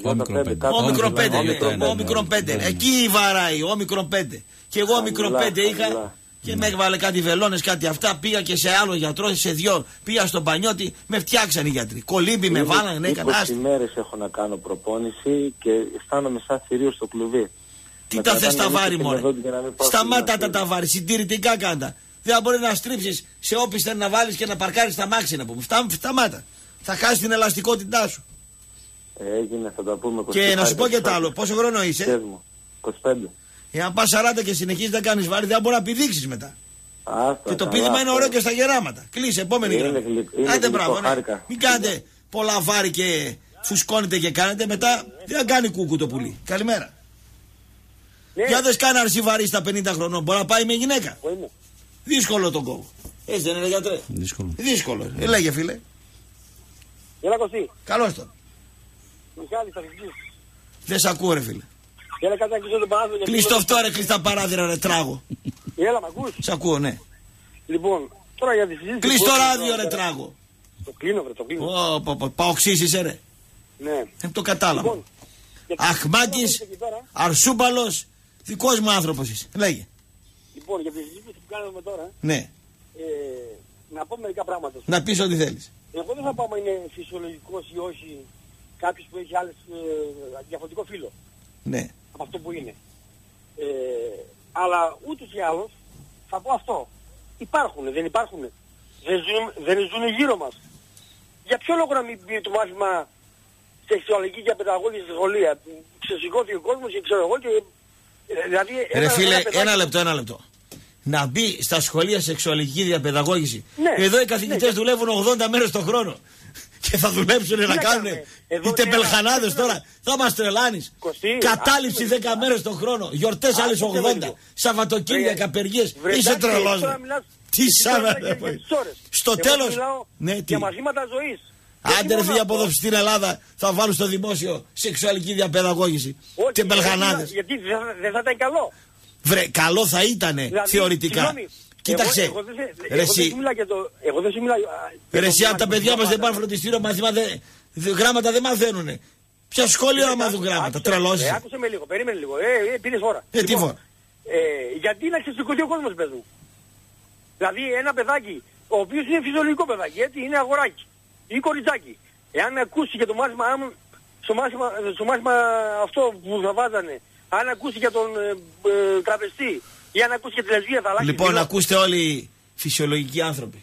Ο μικρό πέντε. Εκεί βαράει, ο μικρό πέντε. Και εγώ μικρό πέντε είχα και με έβαλε κάτι βελόνες, κάτι αυτά. Πήγα και σε άλλο γιατρό, σε δυο. Πήγα στον Πανιώτη, με φτιάξαν οι γιατροί. Κολύμπι με βάλανε, έκανα. είκοσι μέρες έχω να κάνω προπόνηση και αισθάνομαι σαν θηρίο στο κλουβί. Τι τα θες τα βάρη, μωρέ. Σταμάτα τα τα βάρη, συντηρητικά κάντα. Δεν μπορεί να στρίψεις σε όπισθεν να βάλεις και να παρκάρεις τα μάξι να πούμε. Σταμάτα. Θα χάσεις την ελαστικότητά σου. Έγινε, θα τα πούμε. Και να σου πω και τ' άλλο, πόσο χρόνο είσαι? είκοσι πέντε. Εάν πας σαράντα και συνεχίζεις να κάνεις βάρη, δεν μπορεί να πηδήξεις μετά. Άστα, και το καλά, πείδημα είναι ωραίο αυτό. και στα γεράματα. Κλείσε, επόμενη γραμμή. Άντε μπράβο, ναι. Μην κάνετε πολλά βάρη και φουσκώνετε και κάνετε, μετά δεν θα κάνει κούκου το πουλί. Καλημέρα. Ναι. Για δες καν αρσιβαρή στα πενήντα χρονών, μπορεί να πάει με γυναίκα. Είναι. Δύσκολο τον κόβο. Έτσι δεν είναι, γιατρέ? Δύσκολο. Δύσκολο. Ε, λέγε, φίλε. Έλα, Κωστή. Καλώς τον. Μιχάλης, θα φυγείς. Δεν σ' ακούω, ρε φίλε. Έλα, κάτω να κλείσω τον παράθυρο. Κλείς το αυτό, ρε, κλείς τα παράθυρα, ρε, τράγω. Έλα, μ' ακούς? Σ' ακούω, ναι. Λοιπόν, τώρα για τη συζήτηση... Κλείς το ράδιο, ρε, τράγω. Το κλείνω, βρε, το κλείνω. Ω, πα, πα, παοξής είσαι, ρε. Ναι. Ε, το κατάλαβα. Λοιπόν, Αχμάκης, Αρσούμπαλος, δικός μου άνθρωπος είσαι. Λέγε. Λοιπόν, για τη συζήτηση που κάνουμε τώρα, ναι. ε, να πω μερικά πράγματα. Να πεις ό,τι θέλεις. Εγώ δεν θα πάω αν είναι φυσιολογικός ή όχι κάποιος που έχει άλλες, ε, διαφορετικό φύλο. Ναι. Από αυτό που είναι. Ε, αλλά ούτως ή άλλως θα πω αυτό. Υπάρχουν, δεν υπάρχουν. Δεν ζουν, δεν ζουν γύρω μας. Για ποιο λόγο να μην πει το μάθημα σεξουαλική διαπαιδαγώγηση στη σχολεία? Ξεσηκώθηκε ο κόσμος και ξέρω εγώ και... Δηλαδή, ρε ένα, φίλε, ένα, ένα λεπτό, ένα λεπτό. Να μπει στα σχολεία σεξουαλική διαπαιδαγώγηση. Ναι, εδώ οι καθηγητές ναι, δουλεύουν ογδόντα μέρες το χρόνο. Και θα δουλέψουν να κάνουν οι τεμπελχανάδες τώρα. Θα μας τρελάνεις. Κατάληψη δέκα μέρες το χρόνο. Γιορτές άλλες ογδόντα. Σαββατοκύριακα, απεργίες. Είσαι τρελός. Τι σαν να στο τέλος. Για μαθήματα ζωής. Άντε ρε φίλοι, από εδώ στην Ελλάδα θα βάλουν στο δημόσιο σεξουαλική διαπαιδαγώγηση. Τεμπελχανάδες. Γιατί δεν θα ήταν καλό? Βρε, καλό θα ήτανε θεωρητικά. Κοίταξε. Εγώ, εγώ, εγώ, εγώ δεν σου μιλάω για το... Εγώ δεν σου μιλάω... Ρε εσύ, αν τα παιδιά μας δεν πάνε φροντιστήριο μάθημα, δε, δε, γράμματα δεν μαθαίνουνε. Ποια σχόλιο να μάθουν γράμματα, τρελώσεις. Ε, άκουσε με λίγο, περίμενε λίγο. Ε, ε πήρες ώρα. Ε, τι φορά. Ε, γιατί να ξεσηκωθεί ο κόσμος, πες μου. Δηλαδή ένα παιδάκι, ο οποίος είναι φυσιολογικό παιδάκι, έτσι, είναι αγοράκι ή κοριτσάκι. Εάν ακούσει για το μάθημα, αν, στο, μάθημα στο μάθημα αυτό που θα βάζανε, αν ακούσει για τον ε, ε, τραπεστή, ή αν ακούσει και τη λεσβία θα αλλάξει. Λοιπόν, ακούστε όλοι φυσιολογικοί άνθρωποι.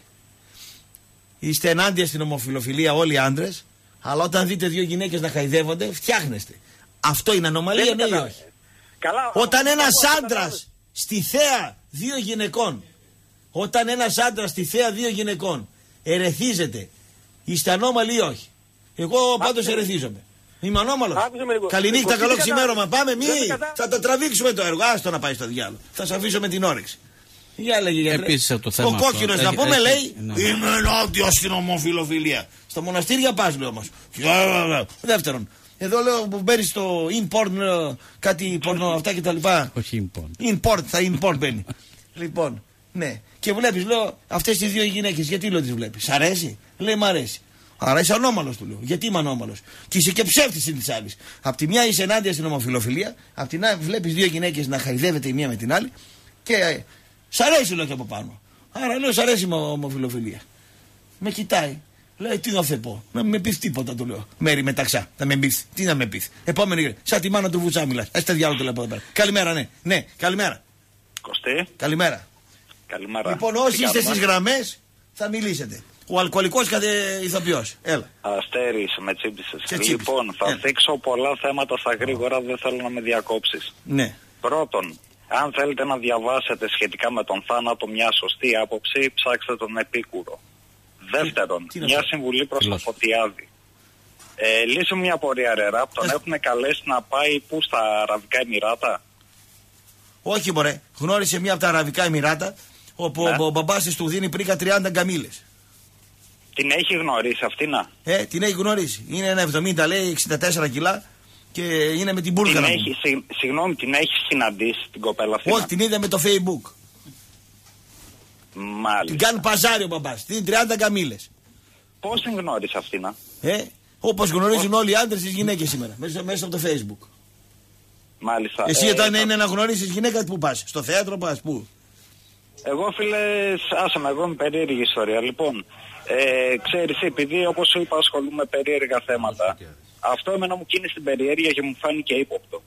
Είστε ενάντια στην ομοφιλοφιλία όλοι οι άντρες, αλλά όταν δείτε δύο γυναίκες να χαϊδεύονται, φτιάχνεστε. Αυτό είναι ανομαλία, ναι ή όχι? Καλά, όταν ένας άντρας στη θέα δύο γυναικών, όταν ένας άντρας στη θέα δύο γυναικών ερεθίζεται, είστε ανώμαλοι ή όχι? Εγώ πάντως ερεθίζομαι. Είμαι ανώμαλος. Καληνύχτα, καλό ξημέρωμα. Πάμε, μη. Θα το τραβήξουμε το έργο. Άστο να πάει στο διάλογο. Θα σε αφήσω με την όρεξη. Για λέγε, γιατρέ. Επίσης από το θέμα. Ο κόκκινος να πούμε λέει: ναι. Είμαι ενάντια στην ομοφιλοφιλία. Στα μοναστήρια πας, λέω όμως. Δεύτερον, εδώ λέω που μπαίνει στο in-porn, κάτι πορνο αυτά κτλ. Όχι in-porn. In-porn, θα in-porn μπαίνει. Λοιπόν, ναι. Και βλέπεις, λέω, αυτές τις δύο γυναίκες, γιατί λέω τις βλέπεις? Σ' αρέσει? Λέει, μ' αρέσει. Άρα είσαι ανώμαλος, του λέω. Γιατί είμαι ανώμαλος? Και είσαι και ψεύτης της άλλης. Απ' τη μια είσαι ενάντια στην ομοφιλοφιλία, απ' την άλλη βλέπεις δύο γυναίκες να χαϊδεύεται η μία με την άλλη και ε, σ' αρέσει, λέω, και από πάνω. Άρα λέω, σ' αρέσει η ομοφιλοφιλία. Με κοιτάει. Λέει, τι να θε πω? Να μην με πεις τίποτα, του λέω. Μέρη μεταξά. Να με πεις. Τι να με πεις? Επόμενη, σαν τη μάνα του Βουτσά μιλάς. Έστε διάλογο το λέω εδώ πέρα. Καλημέρα, ναι. Ναι, καλημέρα. Κωστή. Καλημέρα. Καλημέρα. Λοιπόν, όσοι είστε στις γραμμές θα μιλήσετε. Ο αλκοολικός κατε ηθοποιός. Έλα. Αστέρης, με τσίπησες. τσίπησες. Λοιπόν, θα Έλα. δείξω πολλά θέματα στα γρήγορα, δεν θέλω να με διακόψεις. Ναι. Πρώτον, αν θέλετε να διαβάσετε σχετικά με τον θάνατο μια σωστή άποψη, ψάξτε τον Επίκουρο. Δεύτερον, τι, τι μια συμβουλή προς τον Φωτιάδη. Ε, λύσε μια απορία, ρε Ραπ, τον έχουν καλέσει να πάει πού, στα Αραβικά Εμιράτα? Όχι μωρέ, γνώρισε μία από τα Αραβικά Εμιράτα, όπου ναι. ο, ο μπαμπάς της του δίνει πρίκα τριάντα γκαμίλες. Την έχει γνωρίσει αυτή, να? Ε, την έχει γνωρίσει. Είναι ένα εβδομήντα, λέει, εξήντα τέσσερα κιλά και είναι με την μπουργα. Την έχει, συ, συγγνώμη, την έχει συναντήσει την κοπέλα αυτή? Όχι, την είδε με το Facebook. Μάλιστα. Την κάνει παζάρι ο μπαμπάς, την τριάντα γκαμίλες. Πώς την γνώρισε αυτή, να? Ε, όπως γνωρίζουν όλοι οι άντρες τις γυναίκες σήμερα, μέσα, μέσα από το Facebook. Μάλιστα. Εσύ ε, όταν θα... είναι να γνωρίσεις γυναίκα, πού πας? Στο θέατρο πας, πού? Εγώ, φίλε, άσε με, εγώ είμαι περίεργη ιστορία. Λοιπόν, ε, ξέρεις, επειδή όπως σου είπα ασχολούμαι με περίεργα θέματα, αυτό εμένα μου κίνησε την περιέργεια και μου φάνηκε ύποπτο.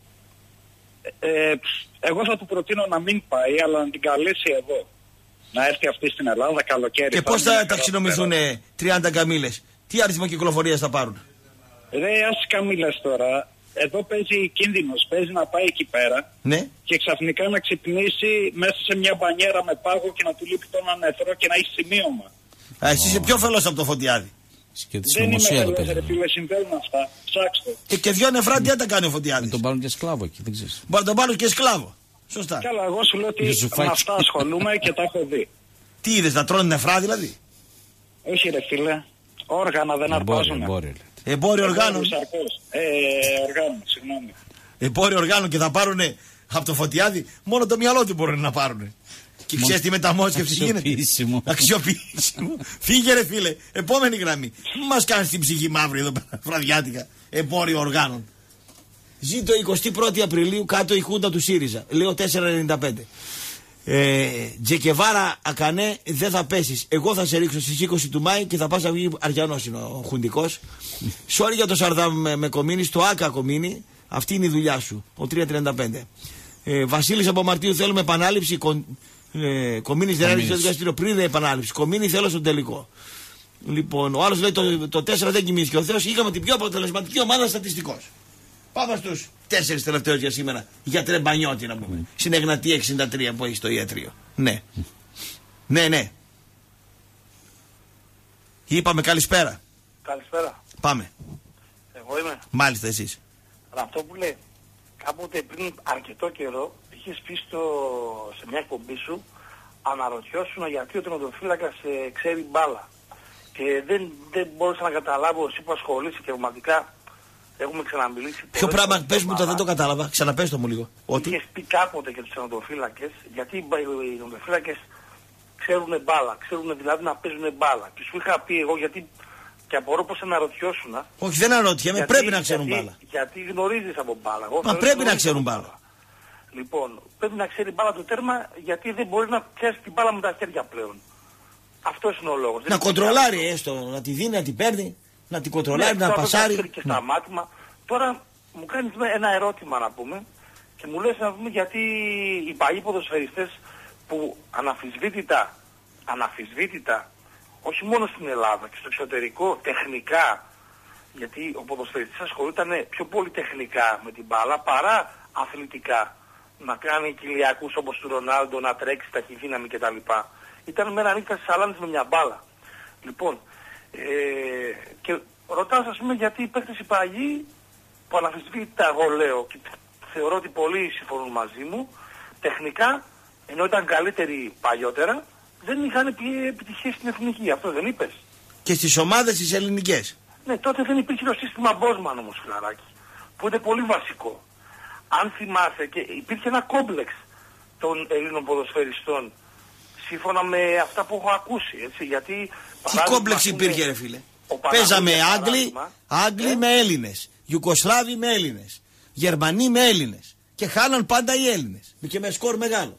Ε, εγώ θα του προτείνω να μην πάει, αλλά να την καλέσει εδώ. Να έρθει αυτή στην Ελλάδα καλοκαίρι. Και πώς θα ταξινομηθούν τριάντα καμήλες? Τι αριθμό κυκλοφορίας θα πάρουν? Ρε, ας καμήλες τώρα. Εδώ παίζει κίνδυνος. Παίζει να πάει εκεί πέρα, ναι, και ξαφνικά να ξυπνήσει μέσα σε μια μπανιέρα με πάγο και να του λείπει τον ανεθρό και να έχει σημείωμα. Α, εσύ είσαι πιο φελός από το Φωτιάδη. Δεν είμαι φελός, ρε φίλε, συμβαίνουν αυτά. Ψάξτε. Και, και δυο νεφρά τι θα τα κάνει ο Φωτιάδης? Να τον πάρουν και σκλάβο εκεί, δεν ξέρεις. Μπορεί να τον πάρουν και σκλάβο. Σωστά. Καλά, εγώ σου λέω ότι με αυτά ασχολούμαι και τα έχω δει. Τι είδες, να τρώνε νεφρά δηλαδή? Όχι ρε φίλε, όργανα δεν αρπάζουν. Εμπόριο, εμπόριο οργάνων. Ε, οργάνων, συγγνώμη. Εμπόριο οργάνων και θα πάρουνε από το Φωτιάδη, μόνο το μυαλό του μπορεί να πάρουνε. Και ξέρεις τι μεταμόσχευση γίνεται? Αξιοποιήσιμο. Αξιοποιήσιμο. Φύγε ρε φίλε, επόμενη γραμμή. Μην μας κάνεις την ψυχή μαύρη εδώ πέρα, βραδιάτικα. Εμπόριο οργάνων. Ζήτω εικοστή πρώτη Απριλίου κάτω η χούντα του ΣΥΡΙΖΑ. Λέω τέσσερα ενενήντα πέντε. Ε, Τζεκεβάρα Ακανέ, δεν θα πέσεις. Εγώ θα σε ρίξω στις είκοσι του Μάη και θα πας να βγει Αριανός είναι ο χουντικός. Sorry για το Σαρδάμ με, με κομίνη, στο Άκα κομίνη. Αυτή είναι η δουλειά σου. Ο τρία τριάντα πέντε. Ε, Βασίλης από Μαρτίου, θέλουμε επανάληψη. Κο, ε, κομίνης δεν έρχεται στο δικαστήριο πριν επανάληψη. Κομίνη θέλω στον τελικό. Λοιπόν, ο άλλος λέει το, το τέσσερα δεν κοιμήθηκε ο Θεός. Είχαμε την πιο αποτελεσματική ομάδα στατιστικός. Πάμε στους τέσσερις τελευταίους για σήμερα. Για Τρεμπανιώτη να πούμε. Mm. Στην Εγνατία εξήντα τρία που έχει στο ιατρείο. Ναι. Mm. Ναι, ναι. Είπαμε καλησπέρα. Καλησπέρα. Πάμε. Εγώ είμαι. Μάλιστα εσείς. Αλλά αυτό που λέει, κάποτε πριν αρκετό καιρό είχες πει στο, σε μια εκπομπή σου, αναρωτιώσουν γιατί ο τερματοφύλακας ε, ξέρει μπάλα. Και δεν, δεν μπορούσα να καταλάβω εσύ που ασχολείσαι και πραγματικά έχουμε ξαναμιλήσει. Ποιο πράγμα, πες μου το, δεν το κατάλαβα. Ξαναπες το μου λίγο. Ότι είχες πει κάποτε για τους τερματοφύλακες, γιατί οι τερματοφύλακες ξέρουν μπάλα, ξέρουν δηλαδή να παίζουν μπάλα. Και σου είχα πει εγώ γιατί. Και απορώ πως αναρωτιώσουν. Όχι, δεν αναρωτιέμαι, πρέπει να ξέρουν γιατί, μπάλα. Γιατί γνωρίζεις από μπάλα. Εγώ Μα πρέπει να ξέρουν μπάλα. μπάλα. Λοιπόν, πρέπει να ξέρει μπάλα το τέρμα, γιατί δεν μπορεί να πιάσει την μπάλα με τα χέρια πλέον. Αυτός είναι ο λόγος. Να κοντρολάρει έστω, να τη δίνει, να την παίρνει, να την κοντρολάρει, ναι, να πασάρει. Και στα μάτια. Τώρα μου κάνεις ένα ερώτημα να πούμε και μου λες να δούμε γιατί οι παλιοί ποδοσφαιριστές που αναφυσβήτητα, αναφυσβήτητα, όχι μόνο στην Ελλάδα και στο εξωτερικό, τεχνικά, γιατί ο ποδοσφαιριστής ασχολούταν πιο πολύ τεχνικά με την μπάλα παρά αθλητικά. Να κάνει κοιλιακούς όπως του Ρονάλντο, να τρέξει ταχυδύναμη κτλ. Ήταν με ένα νύχτα στις σαλάνες με μια μπάλα. Λοιπόν, ε, και ρωτάς ας πούμε γιατί οι παίκτες οι παλιοί που αναφυσβήτητα εγώ λέω και θεωρώ ότι πολλοί συμφωνούν μαζί μου, τεχνικά, ενώ ήταν καλύτεροι παλιότερα, δεν είχαν επιτυχία στην εθνική. Αυτό δεν είπες? Και στις ομάδες τις ελληνικές. Ναι, τότε δεν υπήρχε το σύστημα Μπόσμαν όμως, φιλαράκι, που είναι πολύ βασικό. Αν θυμάσαι, και υπήρχε ένα κόμπλεξ των Ελλήνων ποδοσφαιριστών, σύμφωνα με αυτά που έχω ακούσει, έτσι, γιατί... Τι κόμπλεξ υπήρχε ρε φίλε? Παίζαμε Άγγλοι, Άγγλοι ε? με Έλληνες, Ιουκοσλάβοι με Έλληνες, Γερμανοί με Έλληνες και χάναν πάντα οι Έλληνες και με σκορ μεγάλο.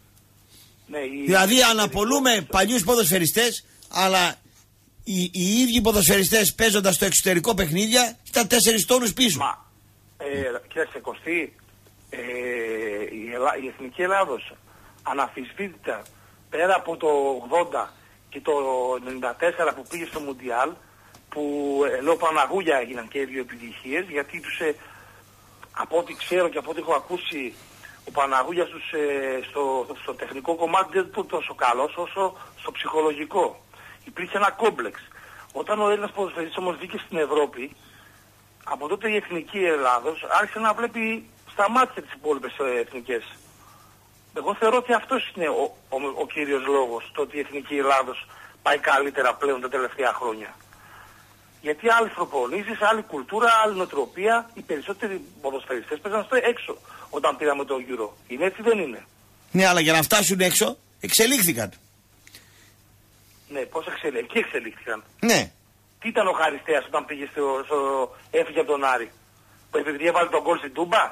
Ναι, η... Δηλαδή αναπολούμε παλιούς ποδοσφαιριστές, αλλά οι, οι ίδιοι ποδοσφαιριστές παίζοντας στο εξωτερικό παιχνίδια ήταν τέσσερις τόνους πίσω. Μα, ε, κοίταξε Κωστή, ε, η, Ελλά, η Εθνική Ελλάδος αναφυσβήτητα πέρα από το ογδόντα και το ενενήντα τέσσερα που πήγε στο Μουντιάλ, που ε, λέω Παναγούλια έγιναν και οι δύο επιτυχίες, γιατί τους, ε, από ό,τι ξέρω και από ό,τι έχω ακούσει, ο Παναγούλιας τους, ε, στο, στο τεχνικό κομμάτι δεν ήταν τόσο καλός όσο στο ψυχολογικό. Υπήρχε ένα κόμπλεξ. Όταν ο Έλληνας ποδοσφαιριστής όμως βγήκε στην Ευρώπη, από τότε η εθνική Ελλάδος άρχισε να βλέπει στα μάτια τις υπόλοιπες εθνικές. Εγώ θεωρώ ότι αυτός είναι ο, ο, ο κύριος λόγος, το ότι η εθνική Ελλάδος πάει καλύτερα πλέον τα τελευταία χρόνια. Γιατί άλλες προπονήσεις, άλλη κουλτούρα, άλλη νοοτροπία, οι περισσότεροι ποδοσφαιριστές παίζαν στο έξω όταν πήραμε το Euro. Είναι έτσι, δεν είναι? Ναι, αλλά για να φτάσουν έξω εξελίχθηκαν. Ναι, πώς εξελίχθηκαν? Εκεί εξελίχθηκαν. Ναι. Τι ήταν ο Χαριστέας όταν πήγε στο, στο, έφυγε από τον Άρη? Που επειδή έβαλε τον γκολ στην Τούμπα.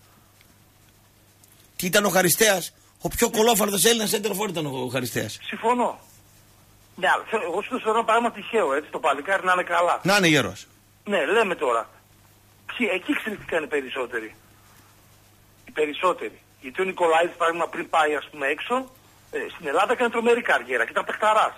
Τι ήταν ο Χαριστέας? Ο πιο κολόφαρδος Έλληνας σέντερφορ ήταν ο Χαριστέας. Συμφωνώ. Ναι, εγώ σου το θεωρώ ένα πράγμα τυχαίο, έτσι, το παλικάρι να είναι καλά. Να είναι γερός. Ναι, λέμε τώρα. Ποιοι, εκεί εξελιχθήκαν οι περισσότεροι. Οι περισσότεροι. Γιατί ο Νικολαίδης, παράδειγμα, πριν πάει, ας πούμε, έξω, ε, στην Ελλάδα έκανε τρομερή καριέρα και ήταν παιχταράς.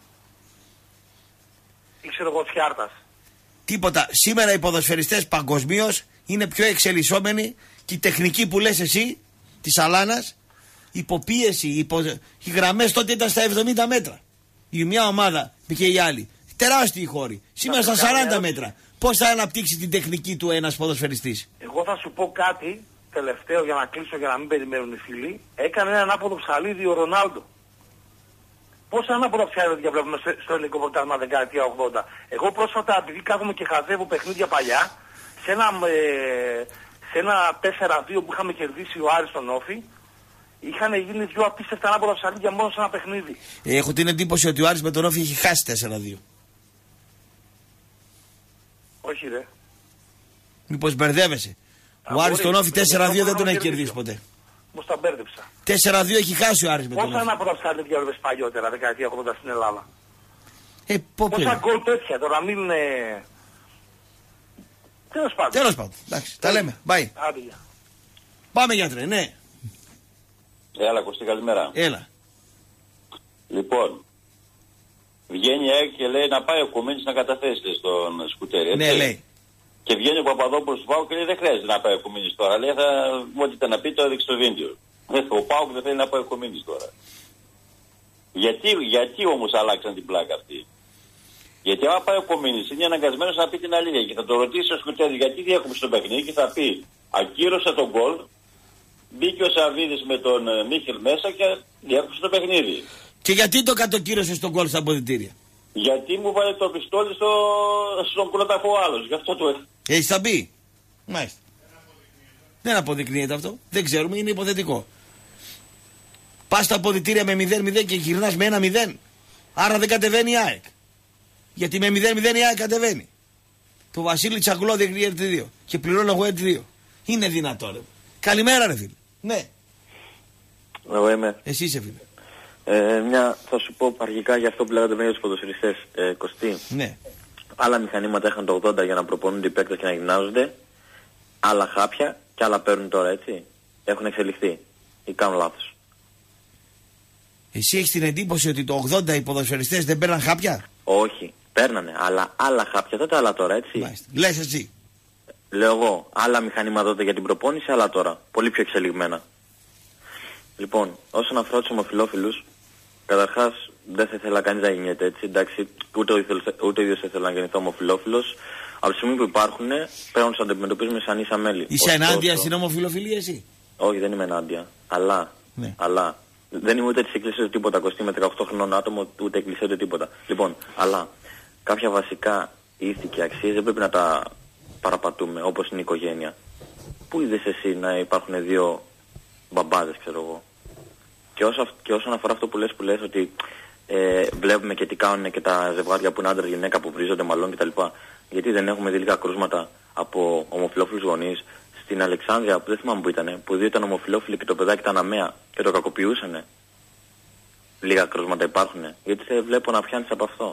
Ή ξέρω εγώ, Τσιάρτας. Τίποτα. Σήμερα οι ποδοσφαιριστές παγκοσμίως είναι πιο εξελισσόμενοι και η τεχνική που λες εσύ, της Αλάνας, υποπίεση, υπο... οι γραμμές τότε ήταν στα εβδομήντα μέτρα. Η μια ομάδα και η άλλη. Τεράστιοι χώροι. Σήμερα στα σαράντα μέτρα. Πώς θα αναπτύξει την τεχνική του ένας ποδοσφαιριστής? Εγώ θα σου πω κάτι τελευταίο για να κλείσω, για να μην περιμένουν οι φίλοι. Έκανε ένα ανάποδο ψαλίδι ο Ρονάλντο. Πόσα ανάποδα ψαλίδια βλέπουμε στο ελληνικό πρωτάθλημα δεκαετία ογδόντα? Εγώ πρόσφατα, επειδή κάθομαι και χαζεύω παιχνίδια παλιά, σε ένα, ε, σε ένα τέσσερα δύο που είχαμε κερδίσει ο Άρης τον Όφη, είχαν γίνει δύο απίστευτα ανάποδα ψαλίδια μόνο σε ένα παιχνίδι. Έχω την εντύπωση ότι ο Άρης με τον Όφη έχει χάσει τέσσερα δύο. Όχι ρε. Μήπως μπερδεύεσαι? Ο Άρης τον Όφη τέσσερα δύο δεν τον έχει κερδίσει ποτέ. Μου τα μπέρδεψα. τέσσερα δύο έχει χάσει ο Άρης με τον Όφη. Πόσα ανάποδα ψαλίδια έβλεπες παλιότερα, δεκαετία ογδόντα στην Ελλάδα? Ε, πόσα γκολ τέτοια τώρα, μην είναι... Τέλος πάντων. Τέλος πάντων. Εντάξει, τα λέμε. Bye. Άντε, για. Πάμε γιατρέ, ναι. Έλα Κωστή, καλημέρα. Έλα. Λοιπόν, βγαίνει η ΑΕΚ και λέει να πάει ο Κομίνης να καταθέσει στον Σκουτέρι. Έτσι. Ναι, λέει. Και βγαίνει ο Παπαδόπουλος του ΠΑΟΚ και λέει δεν χρειάζεται να πάει ο Κομίνης τώρα. Λέει θα ό,τι ήταν να πει το έδειξε το βίντεο. Ο ΠΑΟΚ δεν θέλει να πάει ο Κομίνης τώρα. Γιατί, γιατί όμως αλλάξαν την πλάκα αυτή? Γιατί άμα πάει ο Κομίνης είναι αναγκασμένος να πει την αλήθεια και θα το ρωτήσει ο Σκουτέρι γιατί διέκοψε το παιχνίδι και θα πει ακύρωσα τον γκολ. Μπήκε ο Σαββίδης με τον uh, Μίχελ μέσα και διέκοψε το παιχνίδι. Και γιατί το κατοκύρωσε στον γκολ στα αποδυτήρια? Γιατί μου βάλε το πιστόλι στο, στον κροταφό άλλος. Γι' αυτό το έφυγε. Έχεις τα πει? Μάλιστα. Δεν αποδεικνύεται αυτό. Δεν ξέρουμε, είναι υποθετικό. Πας στα αποδυτήρια με μηδέν μηδέν και γυρνάς με ένα μηδέν. Άρα δεν κατεβαίνει η ΑΕΚ. Γιατί με μηδέν μηδέν η ΑΕΚ κατεβαίνει. Το Βασίλη Τσαγκλό δείχνει έρ τι δύο. Και πληρώνω εγώ έρ τι δύο. Είναι δυνατό ρε. Καλημέρα ρε φίλε. Ναι. Εγώ είμαι. Εσύ είσαι φίλε. Ε, μια, θα σου πω αρχικά για αυτό που λέγατε με τους ποδοσφαιριστές, ε, Κωστή. Ναι. Άλλα μηχανήματα είχαν το ογδόντα για να προπονούνται οι παίκτες και να γυμνάζονται. Άλλα χάπια και άλλα παίρνουν τώρα, έτσι. Έχουν εξελιχθεί. Ή κάνουν λάθος. Εσύ έχεις την εντύπωση ότι το ογδόντα οι ποδοσφαιριστές δεν παίρναν χάπια? Όχι. Παίρνανε. Αλλά άλλα χάπια τότε, άλλα τώρα, έτσι. Μάλιστα. Λες εσύ. Λέω εγώ. Άλλα μηχανήματα τότε για την προπόνηση, άλλα τώρα. Πολύ πιο εξελιγμένα. Λοιπόν, όσον αφορά τους ομοφυλόφιλους, καταρχάς δεν θα ήθελα κανείς να γεννιέται έτσι, εντάξει, ούτε ο ίδιος, ούτε ο ίδιος θα ήθελα να γεννηθώ ομοφυλόφιλος. Από τη στιγμή που υπάρχουν, πρέπει να τους αντιμετωπίζουμε σαν ίσα μέλη. Είσαι ενάντια στην ομοφυλοφιλία εσύ? Όχι, δεν είμαι ενάντια. Αλλά, ναι. αλλά, δεν είμαι ούτε της εκκλησίας ούτε τίποτα, Κωστή, με δεκαοκτώ χρονών άτομο, ούτε εκκλησία ούτε τίποτα. Λοιπόν, αλλά, κάποια βασικά ήθη και αξίες δεν πρέπει να τα παραπατούμε, όπως είναι η οικογένεια. Πού είδες εσύ να υπάρχουν δύο μπαμπάδες, ξέρω εγώ? Και, όσο, και όσον αφορά αυτό που λες, που λες ότι ε, βλέπουμε και τι κάνουν και τα ζευγάρια που είναι άντρα γυναίκα που βρίζονται μαλλών κτλ. Γιατί δεν έχουμε δει λίγα κρούσματα από ομοφυλόφιλους γονείς? Στην Αλεξάνδρεια, που δεν θυμάμαι που ήταν, που δύο ήταν ομοφυλόφιλοι και το παιδάκι ήταν αμαία και το κακοποιούσανε. Λίγα κρούσματα υπάρχουν. Γιατί δεν βλέπω να πιάνεις από αυτό.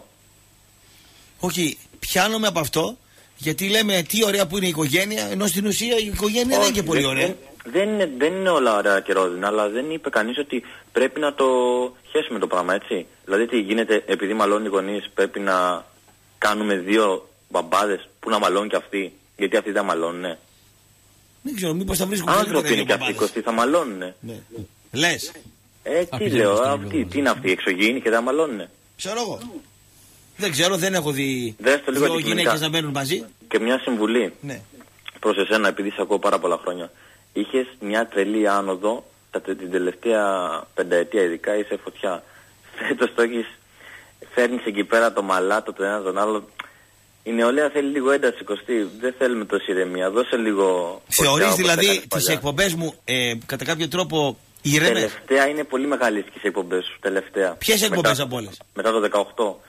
Όχι, πιάνομαι από αυτό γιατί λέμε τι ωραία που είναι η οικογένεια, ενώ στην ουσία η οικογένεια Όχι, δεν είναι και πολύ ωραία. Δεν, δεν, είναι, δεν είναι όλα ωραία και ρόδινα, αλλά δεν είπε κανείς ότι πρέπει να το σχέση με το πράγμα, έτσι. Δηλαδή τι γίνεται, επειδή μαλώνουν οι γονείς, πρέπει να κάνουμε δύο μπαμπάδες που να μαλώνουν και αυτοί, γιατί αυτοί δεν μαλώνουνε. Δεν ξέρω, μήπως θα βρίσκουν άνθρωποι είναι και αυτοί, Κωστή, θα μαλώνουνε. Ναι. Λες. Ε, τι λέω, αυτοί, τι είναι αυτοί, εξωγήινοι και δεν μαλώνουνε. Ξέρω εγώ. Δεν ξέρω, δεν έχω δει δύο γυναίκες να μπαίνουν μαζί. Και μια συμβουλή ναι. προς εσένα, επειδή σε ακούω πάρα πολλά χρόνια. Είχες μια τρελή άνοδο, τα, την τελευταία πενταετία ειδικά είσαι φωτιά. Φέτος το έχεις, φέρνεις εκεί πέρα το μαλάτο το ένα τον άλλο. Η νεολαία θέλει λίγο ένταση, Κωστή. Δεν θέλουμε τόση ηρεμία. Δώσε λίγο. Θεωρείς δηλαδή τις εκπομπές μου ε, κατά κάποιο τρόπο ηρέμες? Τελευταία είναι πολύ μεγαλίστικες οι εκπομπές σου. Τελευταία. Ποιες εκπομπές από όλες? Μετά το δεκαοκτώ.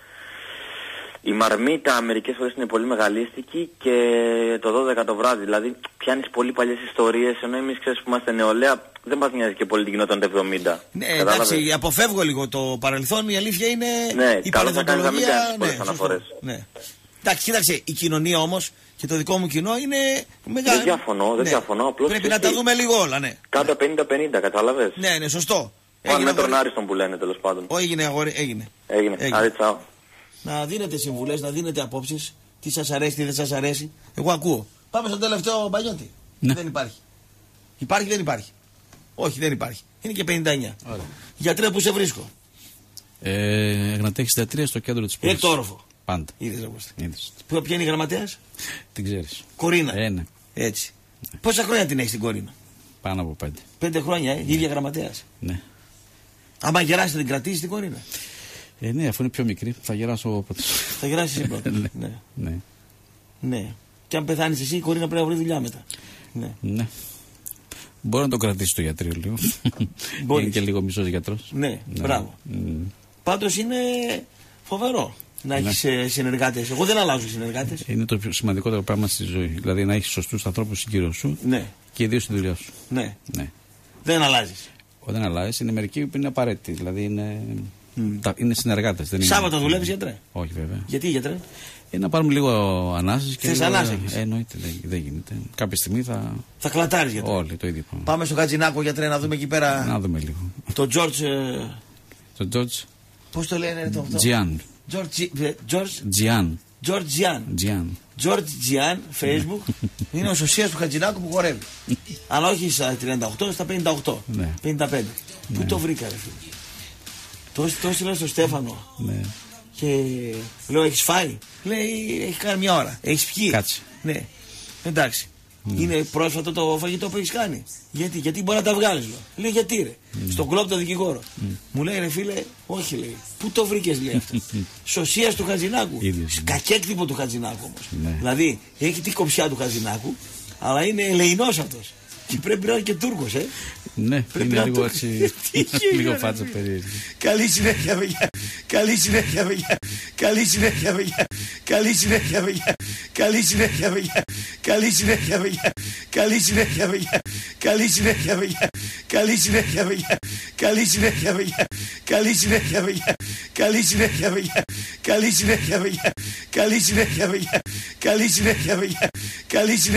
Η Μαρμίτα μερικές φορές είναι πολύ μεγαλίστικη και το δώδεκα το βράδυ. Δηλαδή πιάνεις πολύ παλιές ιστορίες, ενώ εμείς ξέρεις που είμαστε νεολαία, δεν μας νοιάζει και πολύ την κοινότητα των εβδομήντα. Ναι, εντάξει, αποφεύγω λίγο το παρελθόν. Η αλήθεια είναι ναι, η παρελθοντολογία. Ναι, ναι, ναι. Εντάξει, κοίταξε, η κοινωνία όμως και το δικό μου κοινό είναι μεγάλο. Δεν διαφωνώ, δεν ναι. διαφωνώ. Απλώς πρέπει να τα δούμε λίγο όλα, ναι. Κάτω πενήντα πενήντα, κατάλαβες. Ναι, ναι, σωστό. Πάνε με τον Άριστον που λένε τέλος πάντων. Ω, έγινε, αγόρι, έγινε. Έγινε, έγινε. Άντε, τσάω. Να δίνετε συμβουλές, να δίνετε απόψεις. Τι σας αρέσει, τι δεν σας αρέσει. Εγώ ακούω. Πάμε στο τελευταίο Μπαγιώτη. Ναι. Δεν υπάρχει. Υπάρχει, δεν υπάρχει. Όχι, δεν υπάρχει. Είναι και πενήντα εννιά. Ωραία. Γιατρέ, που σε βρίσκω? Ε, Εγνατία εξήντα τρία στο κέντρο της πόλης. Έκτο όροφο. Πάντα. Είδες όπως. Ποια είναι η γραμματέας? Την ξέρεις. Κορίνα. Ε, ναι. Έτσι. Ναι. Πόσα χρόνια την έχεις την Κορίνα? Πάνω από πέντε. Πέντε χρόνια, ε, η ίδια γραμματέας. Ναι. Άμα γεράσει την κρατήσεις την Κορίνα? Ε, ναι, αφού είναι πιο μικρή, θα γεράσω πρώτος. Θα γεράσεις εσύ πρώτος. ναι. ναι. ναι. Ναι. Και αν πεθάνεις εσύ, η Κορίνα πρέπει να βρει δουλειά μετά. Ναι. ναι. Μπορεί να το κρατήσει το γιατρείο λίγο. Είναι και λίγο μισός γιατρός. Ναι, ναι. Μπράβο. Mm. Πάντως είναι φοβερό να ναι. έχεις συνεργάτες. Εγώ δεν αλλάζω συνεργάτες. Είναι το πιο σημαντικότερο πράγμα στη ζωή. Δηλαδή να έχεις σωστούς ανθρώπους γύρω σου ναι. και ιδίως στη δουλειά σου. Ναι. ναι. Δεν αλλάζεις. Δεν αλλάζεις. Είναι μερικοί που είναι απαραίτητοι. Δηλαδή είναι, mm. τα, είναι συνεργάτες. Δεν Σάββατο είναι... δουλεύεις, γιατρέ? Όχι, βέβαια. Γιατί, γιατρέ? Ε, να πάρουμε λίγο ανάσες. Θες ανάσες? Ε, εννοείται, δεν, δεν γίνεται. Κάποια στιγμή θα. Θα κλατάρεις, γιατρέ. Όλοι το ίδιο. Πάμε στο Χατζηνάκο, γιατρέ, να δούμε εκεί πέρα. Να δούμε λίγο. Το George. Ε... Το George. Πώς το λένε το αυτό? Τζιάν. George Τζιάν. George Τζιάν, Facebook. Είναι ο σωσίας του Χατζηνάκου που χορεύει. Αλλά όχι στα τριάντα οκτώ, στα πενήντα οκτώ. Ναι. πενήντα πέντε. Ναι. Πού το βρήκα, ρε φίλε? Το, το έστειλα στο Στέφανο. Ναι. Και λέω, έχεις φάει? Λέει, έχει κάνει μια ώρα. Έχεις πιει? Κάτσε. Ναι. Εντάξει. Mm. Είναι πρόσφατο το φαγητό που έχεις κάνει? Γιατί, γιατί μπορεί να τα βγάλεις, λέω. Λέει, γιατί ρε? Mm. Στον κλόπ το δικηγόρο. Mm. Μου λέει, ρε φίλε, όχι, λέει. Πού το βρήκες, λέει αυτό? Σωσίας του Χατζηνάκου. Κακέκτυπο του Χατζηνάκου όμως. Ναι. Δηλαδή, έχει την κοψιά του Χατζηνάκου, αλλά είναι ελεηνός αυτός. Και πρέπει να είναι και Τούρκος, ε. Ναι, πρέπει είναι λίγο έτσι. Λίγο φάτσα περίεργη. Καλή συνέχεια, παιδιά. Καλή συνέχεια, παιδιά. Καλή συνέχεια, παιδιά. Καλή συνέχεια, παιδιά. Καλή συνέχεια, παιδιά. Καλή συνέχεια, παιδιά. Καλή συνέχεια, παιδιά. Καλή συνέχεια, παιδιά. Καλή συνέχεια, παιδιά. Καλή συνέχεια, παιδιά. Καλή συνέχεια, παιδιά. Καλή συνέχεια, παιδιά. Καλή συνέχεια, παιδιά. Καλή συνέχεια, παιδιά. Καλή συνέχεια, παιδιά. Καλή συνέχεια.